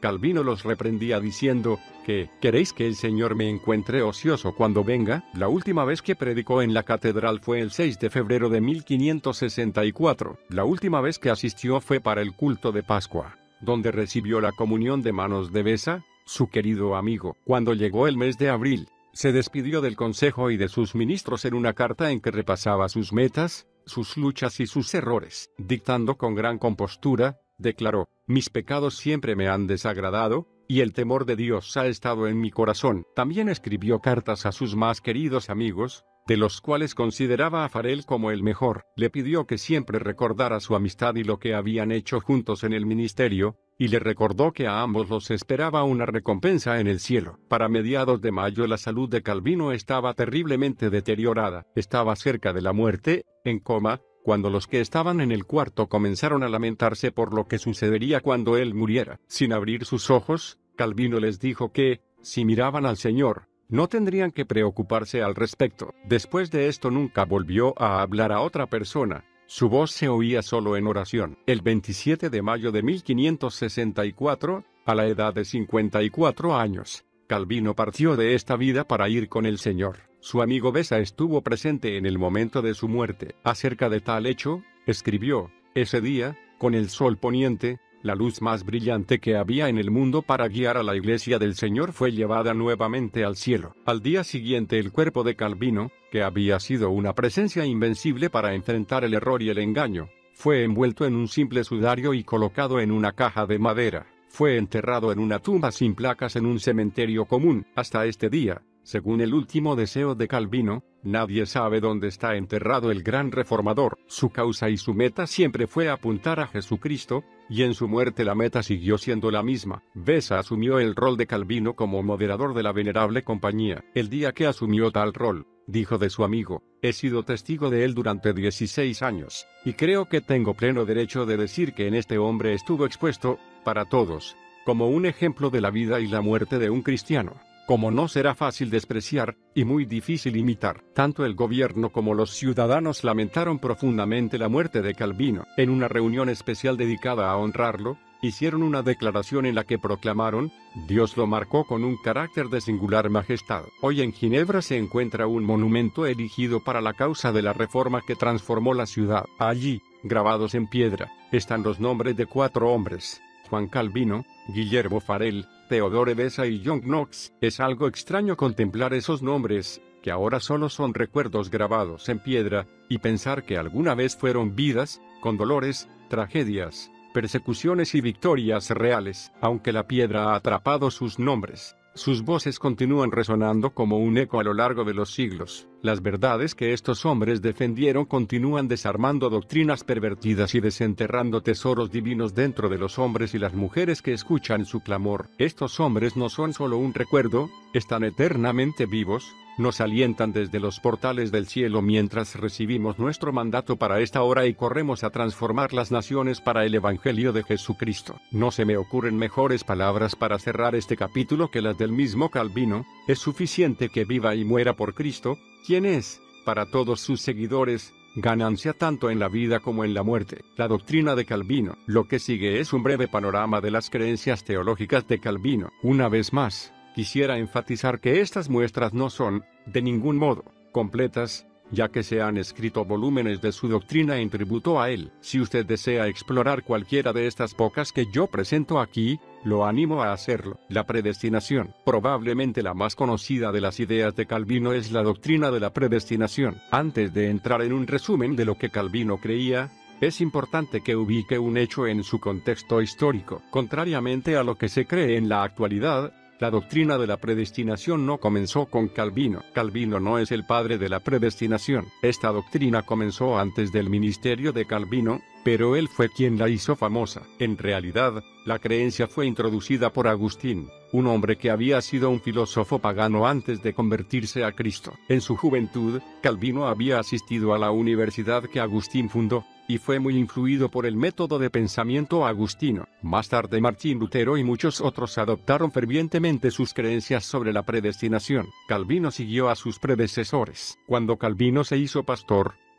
Speaker 1: Calvino los reprendía diciendo, que, ¿queréis que el Señor me encuentre ocioso cuando venga? La última vez que predicó en la catedral fue el seis de febrero de mil quinientos sesenta y cuatro. La última vez que asistió fue para el culto de Pascua, donde recibió la comunión de manos de Besa, su querido amigo. Cuando llegó el mes de abril, se despidió del consejo y de sus ministros en una carta en que repasaba sus metas, sus luchas y sus errores. Dictando con gran compostura, declaró, mis pecados siempre me han desagradado, y el temor de Dios ha estado en mi corazón. También escribió cartas a sus más queridos amigos, de los cuales consideraba a Farel como el mejor. Le pidió que siempre recordara su amistad y lo que habían hecho juntos en el ministerio, y le recordó que a ambos los esperaba una recompensa en el cielo. Para mediados de mayo la salud de Calvino estaba terriblemente deteriorada. Estaba cerca de la muerte, en coma, cuando los que estaban en el cuarto comenzaron a lamentarse por lo que sucedería cuando él muriera. Sin abrir sus ojos, Calvino les dijo que, si miraban al Señor, no tendrían que preocuparse al respecto. Después de esto nunca volvió a hablar a otra persona. Su voz se oía solo en oración. El veintisiete de mayo de mil quinientos sesenta y cuatro, a la edad de cincuenta y cuatro años, Calvino partió de esta vida para ir con el Señor. Su amigo Besa estuvo presente en el momento de su muerte. Acerca de tal hecho, escribió, ese día, con el sol poniente, la luz más brillante que había en el mundo para guiar a la iglesia del Señor fue llevada nuevamente al cielo. Al día siguiente el cuerpo de Calvino, que había sido una presencia invencible para enfrentar el error y el engaño, fue envuelto en un simple sudario y colocado en una caja de madera. Fue enterrado en una tumba sin placas en un cementerio común. Hasta este día, según el último deseo de Calvino, nadie sabe dónde está enterrado el gran reformador. Su causa y su meta siempre fue apuntar a Jesucristo, y en su muerte la meta siguió siendo la misma. Besa asumió el rol de Calvino como moderador de la venerable compañía. El día que asumió tal rol, dijo de su amigo, he sido testigo de él durante dieciséis años, y creo que tengo pleno derecho de decir que en este hombre estuvo expuesto, para todos, como un ejemplo de la vida y la muerte de un cristiano. Como no será fácil despreciar, y muy difícil imitar. Tanto el gobierno como los ciudadanos lamentaron profundamente la muerte de Calvino. En una reunión especial dedicada a honrarlo, hicieron una declaración en la que proclamaron, Dios lo marcó con un carácter de singular majestad. Hoy en Ginebra se encuentra un monumento erigido para la causa de la reforma que transformó la ciudad. Allí, grabados en piedra, están los nombres de cuatro hombres: Juan Calvino, Guillermo Farel, Theodore Besa y John Knox. Es algo extraño contemplar esos nombres, que ahora solo son recuerdos grabados en piedra, y pensar que alguna vez fueron vidas, con dolores, tragedias, persecuciones y victorias reales. Aunque la piedra ha atrapado sus nombres, sus voces continúan resonando como un eco a lo largo de los siglos. Las verdades que estos hombres defendieron continúan desarmando doctrinas pervertidas y desenterrando tesoros divinos dentro de los hombres y las mujeres que escuchan su clamor. Estos hombres no son solo un recuerdo, están eternamente vivos, nos alientan desde los portales del cielo mientras recibimos nuestro mandato para esta hora y corremos a transformar las naciones para el Evangelio de Jesucristo. No se me ocurren mejores palabras para cerrar este capítulo que las del mismo Calvino. Es suficiente que viva y muera por Cristo, quien es, para todos sus seguidores, ganancia tanto en la vida como en la muerte. La doctrina de Calvino. Lo que sigue es un breve panorama de las creencias teológicas de Calvino. Una vez más, quisiera enfatizar que estas muestras no son, de ningún modo, completas, ya que se han escrito volúmenes de su doctrina en tributo a él. Si usted desea explorar cualquiera de estas pocas que yo presento aquí, lo animo a hacerlo. La predestinación. Probablemente la más conocida de las ideas de Calvino es la doctrina de la predestinación. Antes de entrar en un resumen de lo que Calvino creía, es importante que ubique un hecho en su contexto histórico. Contrariamente a lo que se cree en la actualidad, la doctrina de la predestinación no comenzó con Calvino. Calvino no es el padre de la predestinación. Esta doctrina comenzó antes del ministerio de Calvino, pero él fue quien la hizo famosa. En realidad, la creencia fue introducida por Agustín, un hombre que había sido un filósofo pagano antes de convertirse a Cristo. En su juventud, Calvino había asistido a la universidad que Agustín fundó, y fue muy influido por el método de pensamiento agustino. Más tarde Martín Lutero y muchos otros adoptaron fervientemente sus creencias sobre la predestinación. Calvino siguió a sus predecesores. Cuando Calvino se hizo pastor,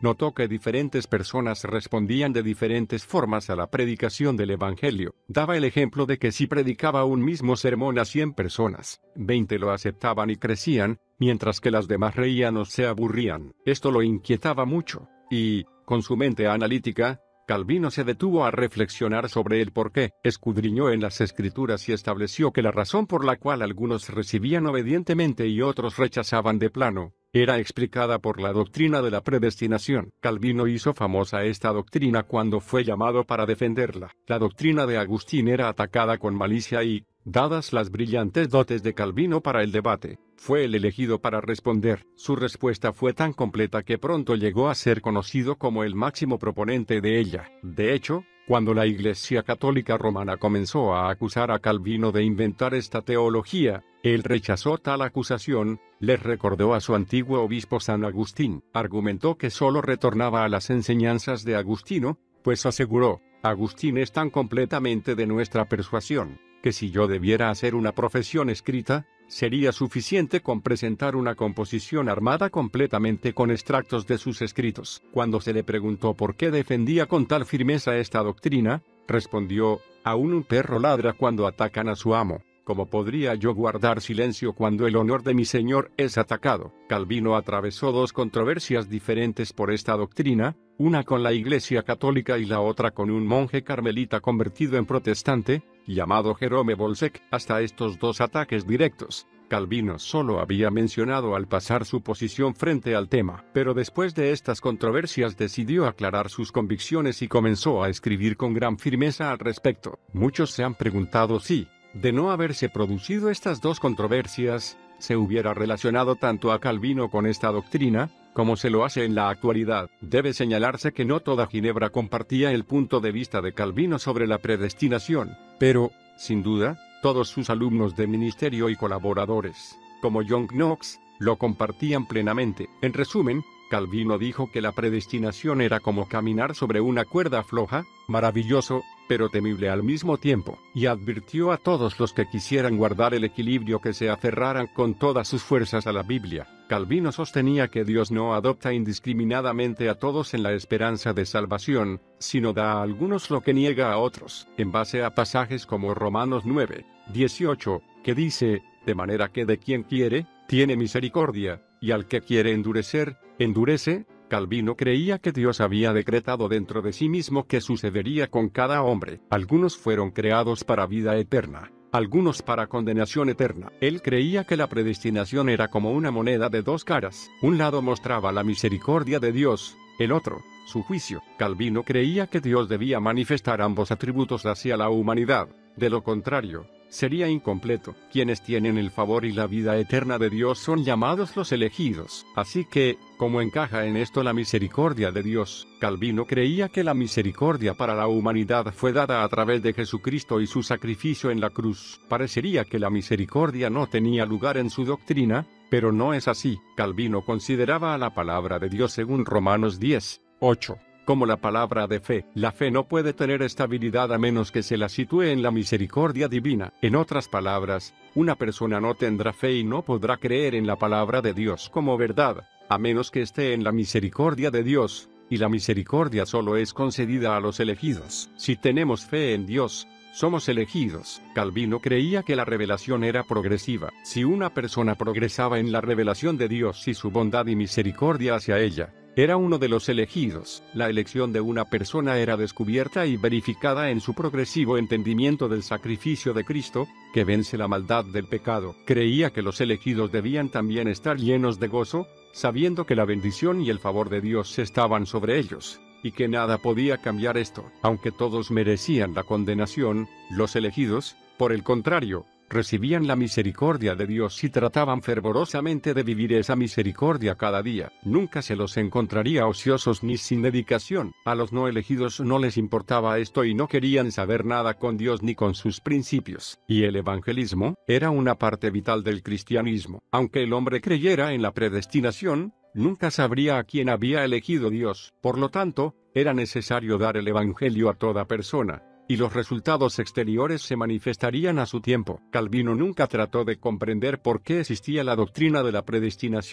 Speaker 1: notó que diferentes personas respondían de diferentes formas a la predicación del Evangelio. Daba el ejemplo de que si predicaba un mismo sermón a cien personas, veinte lo aceptaban y crecían, mientras que las demás reían o se aburrían. Esto lo inquietaba mucho, y, con su mente analítica, Calvino se detuvo a reflexionar sobre el porqué, escudriñó en las Escrituras y estableció que la razón por la cual algunos recibían obedientemente y otros rechazaban de plano, era explicada por la doctrina de la predestinación. Calvino hizo famosa esta doctrina cuando fue llamado para defenderla. La doctrina de Agustín era atacada con malicia y, dadas las brillantes dotes de Calvino para el debate, fue el elegido para responder. Su respuesta fue tan completa que pronto llegó a ser conocido como el máximo proponente de ella. De hecho, cuando la Iglesia Católica Romana comenzó a acusar a Calvino de inventar esta teología, él rechazó tal acusación, les recordó a su antiguo obispo San Agustín, argumentó que solo retornaba a las enseñanzas de Agustino, pues aseguró, Agustín es tan completamente de nuestra persuasión, que si yo debiera hacer una profesión escrita, sería suficiente con presentar una composición armada completamente con extractos de sus escritos. Cuando se le preguntó por qué defendía con tal firmeza esta doctrina, respondió, aún un perro ladra cuando atacan a su amo. ¿Cómo podría yo guardar silencio cuando el honor de mi Señor es atacado? Calvino atravesó dos controversias diferentes por esta doctrina, una con la Iglesia Católica y la otra con un monje carmelita convertido en protestante, llamado Jerome Bolsec. Hasta estos dos ataques directos, Calvino solo había mencionado al pasar su posición frente al tema, pero después de estas controversias decidió aclarar sus convicciones y comenzó a escribir con gran firmeza al respecto. Muchos se han preguntado si, de no haberse producido estas dos controversias, se hubiera relacionado tanto a Calvino con esta doctrina, como se lo hace en la actualidad. Debe señalarse que no toda Ginebra compartía el punto de vista de Calvino sobre la predestinación, pero, sin duda, todos sus alumnos de ministerio y colaboradores, como John Knox, lo compartían plenamente. En resumen, Calvino dijo que la predestinación era como caminar sobre una cuerda floja, maravilloso, pero temible al mismo tiempo, y advirtió a todos los que quisieran guardar el equilibrio que se aferraran con todas sus fuerzas a la Biblia. Calvino sostenía que Dios no adopta indiscriminadamente a todos en la esperanza de salvación, sino da a algunos lo que niega a otros, en base a pasajes como Romanos nueve, dieciocho, que dice, de manera que de quien quiere, tiene misericordia, y al que quiere endurecer, endurece. Calvino creía que Dios había decretado dentro de sí mismo que sucedería con cada hombre. Algunos fueron creados para vida eterna, algunos para condenación eterna. Él creía que la predestinación era como una moneda de dos caras. Un lado mostraba la misericordia de Dios, el otro, su juicio. Calvino creía que Dios debía manifestar ambos atributos hacia la humanidad. De lo contrario, sería incompleto. Quienes tienen el favor y la vida eterna de Dios son llamados los elegidos. Así que, ¿cómo encaja en esto la misericordia de Dios? Calvino creía que la misericordia para la humanidad fue dada a través de Jesucristo y su sacrificio en la cruz. Parecería que la misericordia no tenía lugar en su doctrina, pero no es así. Calvino consideraba a la palabra de Dios según Romanos diez, ocho. Como la palabra de fe. La fe no puede tener estabilidad a menos que se la sitúe en la misericordia divina. En otras palabras, una persona no tendrá fe y no podrá creer en la palabra de Dios como verdad, a menos que esté en la misericordia de Dios, y la misericordia solo es concedida a los elegidos. Si tenemos fe en Dios, somos elegidos. Calvino creía que la revelación era progresiva. Si una persona progresaba en la revelación de Dios y su bondad y misericordia hacia ella, era uno de los elegidos. La elección de una persona era descubierta y verificada en su progresivo entendimiento del sacrificio de Cristo, que vence la maldad del pecado. Creía que los elegidos debían también estar llenos de gozo, sabiendo que la bendición y el favor de Dios estaban sobre ellos, y que nada podía cambiar esto. Aunque todos merecían la condenación, los elegidos, por el contrario, recibían la misericordia de Dios y trataban fervorosamente de vivir esa misericordia cada día. Nunca se los encontraría ociosos ni sin dedicación. A los no elegidos no les importaba esto y no querían saber nada con Dios ni con sus principios. Y el evangelismo era una parte vital del cristianismo. Aunque el hombre creyera en la predestinación, nunca sabría a quién había elegido Dios. Por lo tanto, era necesario dar el evangelio a toda persona, y los resultados exteriores se manifestarían a su tiempo. Calvino nunca trató de comprender por qué existía la doctrina de la predestinación,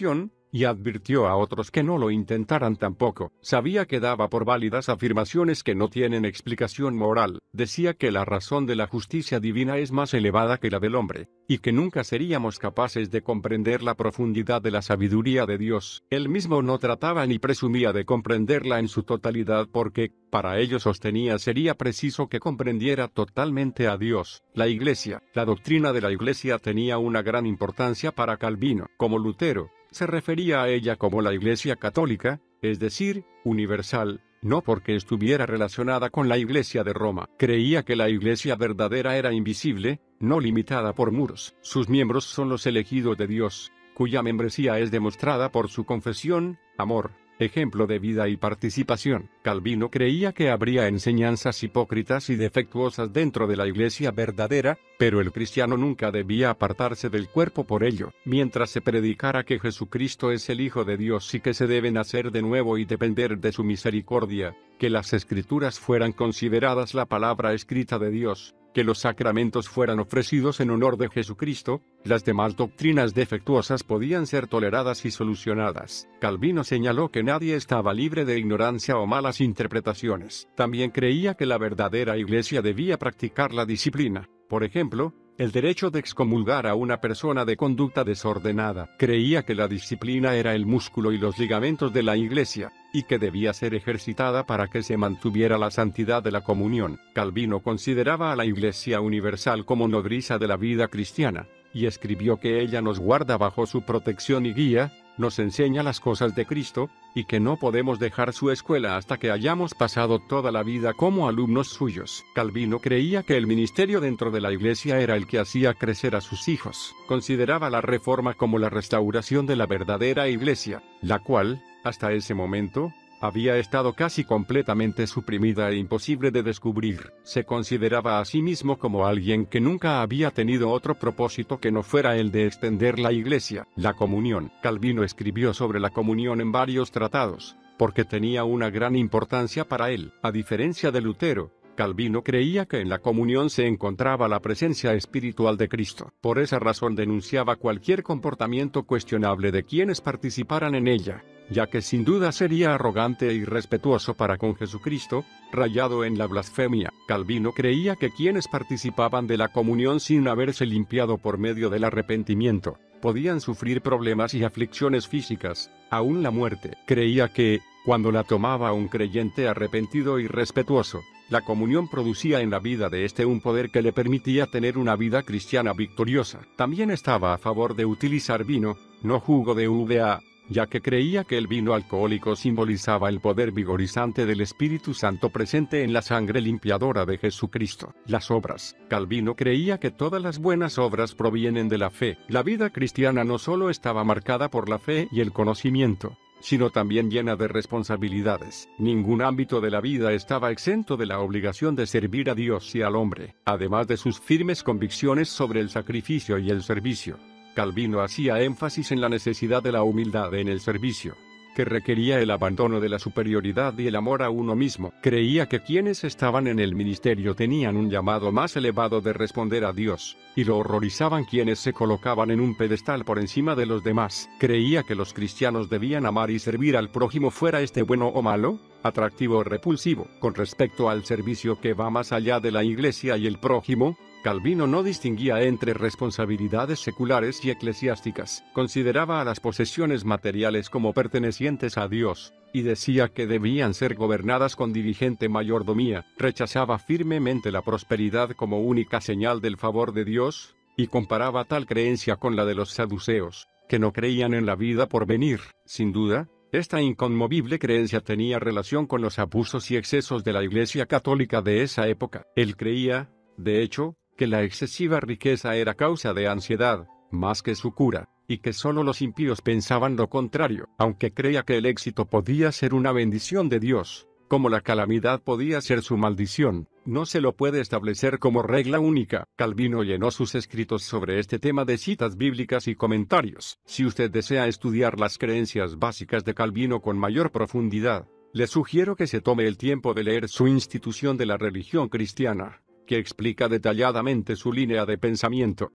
Speaker 1: y advirtió a otros que no lo intentaran tampoco. Sabía que daba por válidas afirmaciones que no tienen explicación moral. Decía que la razón de la justicia divina es más elevada que la del hombre, y que nunca seríamos capaces de comprender la profundidad de la sabiduría de Dios. Él mismo no trataba ni presumía de comprenderla en su totalidad porque, para ello sostenía, sería preciso que comprendiera totalmente a Dios. La Iglesia, la doctrina de la Iglesia tenía una gran importancia para Calvino. Como Lutero, se refería a ella como la Iglesia católica, es decir, universal, no porque estuviera relacionada con la Iglesia de Roma. Creía que la Iglesia verdadera era invisible, no limitada por muros. Sus miembros son los elegidos de Dios, cuya membresía es demostrada por su confesión, amor, ejemplo de vida y participación. Calvino creía que habría enseñanzas hipócritas y defectuosas dentro de la Iglesia verdadera, pero el cristiano nunca debía apartarse del cuerpo por ello. Mientras se predicara que Jesucristo es el Hijo de Dios y que se debe nacer de nuevo y depender de su misericordia, que las Escrituras fueran consideradas la palabra escrita de Dios, que los sacramentos fueran ofrecidos en honor de Jesucristo, las demás doctrinas defectuosas podían ser toleradas y solucionadas. Calvino señaló que nadie estaba libre de ignorancia o malas interpretaciones. También creía que la verdadera Iglesia debía practicar la disciplina. Por ejemplo, el derecho de excomulgar a una persona de conducta desordenada. Creía que la disciplina era el músculo y los ligamentos de la Iglesia, y que debía ser ejercitada para que se mantuviera la santidad de la comunión. Calvino consideraba a la Iglesia universal como nodriza de la vida cristiana, y escribió que ella nos guarda bajo su protección y guía, nos enseña las cosas de Cristo, y que no podemos dejar su escuela hasta que hayamos pasado toda la vida como alumnos suyos. Calvino creía que el ministerio dentro de la Iglesia era el que hacía crecer a sus hijos. Consideraba la Reforma como la restauración de la verdadera Iglesia, la cual, hasta ese momento, había estado casi completamente suprimida e imposible de descubrir. Se consideraba a sí mismo como alguien que nunca había tenido otro propósito que no fuera el de extender la Iglesia. La comunión. Calvino escribió sobre la comunión en varios tratados, porque tenía una gran importancia para él. A diferencia de Lutero, Calvino creía que en la comunión se encontraba la presencia espiritual de Cristo. Por esa razón denunciaba cualquier comportamiento cuestionable de quienes participaran en ella, ya que sin duda sería arrogante e irrespetuoso para con Jesucristo, rayado en la blasfemia. Calvino creía que quienes participaban de la comunión sin haberse limpiado por medio del arrepentimiento, podían sufrir problemas y aflicciones físicas, aún la muerte. Creía que, cuando la tomaba un creyente arrepentido y respetuoso, la comunión producía en la vida de éste un poder que le permitía tener una vida cristiana victoriosa. También estaba a favor de utilizar vino, no jugo de uva, ya que creía que el vino alcohólico simbolizaba el poder vigorizante del Espíritu Santo presente en la sangre limpiadora de Jesucristo. Las obras. Calvino creía que todas las buenas obras provienen de la fe. La vida cristiana no solo estaba marcada por la fe y el conocimiento, sino también llena de responsabilidades. Ningún ámbito de la vida estaba exento de la obligación de servir a Dios y al hombre, además de sus firmes convicciones sobre el sacrificio y el servicio. Calvino hacía énfasis en la necesidad de la humildad en el servicio, que requería el abandono de la superioridad y el amor a uno mismo. Creía que quienes estaban en el ministerio tenían un llamado más elevado de responder a Dios, y lo horrorizaban quienes se colocaban en un pedestal por encima de los demás. Creía que los cristianos debían amar y servir al prójimo fuera este bueno o malo, atractivo o repulsivo. Con respecto al servicio que va más allá de la Iglesia y el prójimo, Calvino no distinguía entre responsabilidades seculares y eclesiásticas. Consideraba a las posesiones materiales como pertenecientes a Dios, y decía que debían ser gobernadas con diligente mayordomía. Rechazaba firmemente la prosperidad como única señal del favor de Dios, y comparaba tal creencia con la de los saduceos, que no creían en la vida por venir. Sin duda, esta inconmovible creencia tenía relación con los abusos y excesos de la Iglesia católica de esa época. Él creía, de hecho, que la excesiva riqueza era causa de ansiedad, más que su cura, y que solo los impíos pensaban lo contrario. Aunque creía que el éxito podía ser una bendición de Dios, como la calamidad podía ser su maldición, no se lo puede establecer como regla única. Calvino llenó sus escritos sobre este tema de citas bíblicas y comentarios. Si usted desea estudiar las creencias básicas de Calvino con mayor profundidad, le sugiero que se tome el tiempo de leer su Institución de la Religión Cristiana, que explica detalladamente su línea de pensamiento.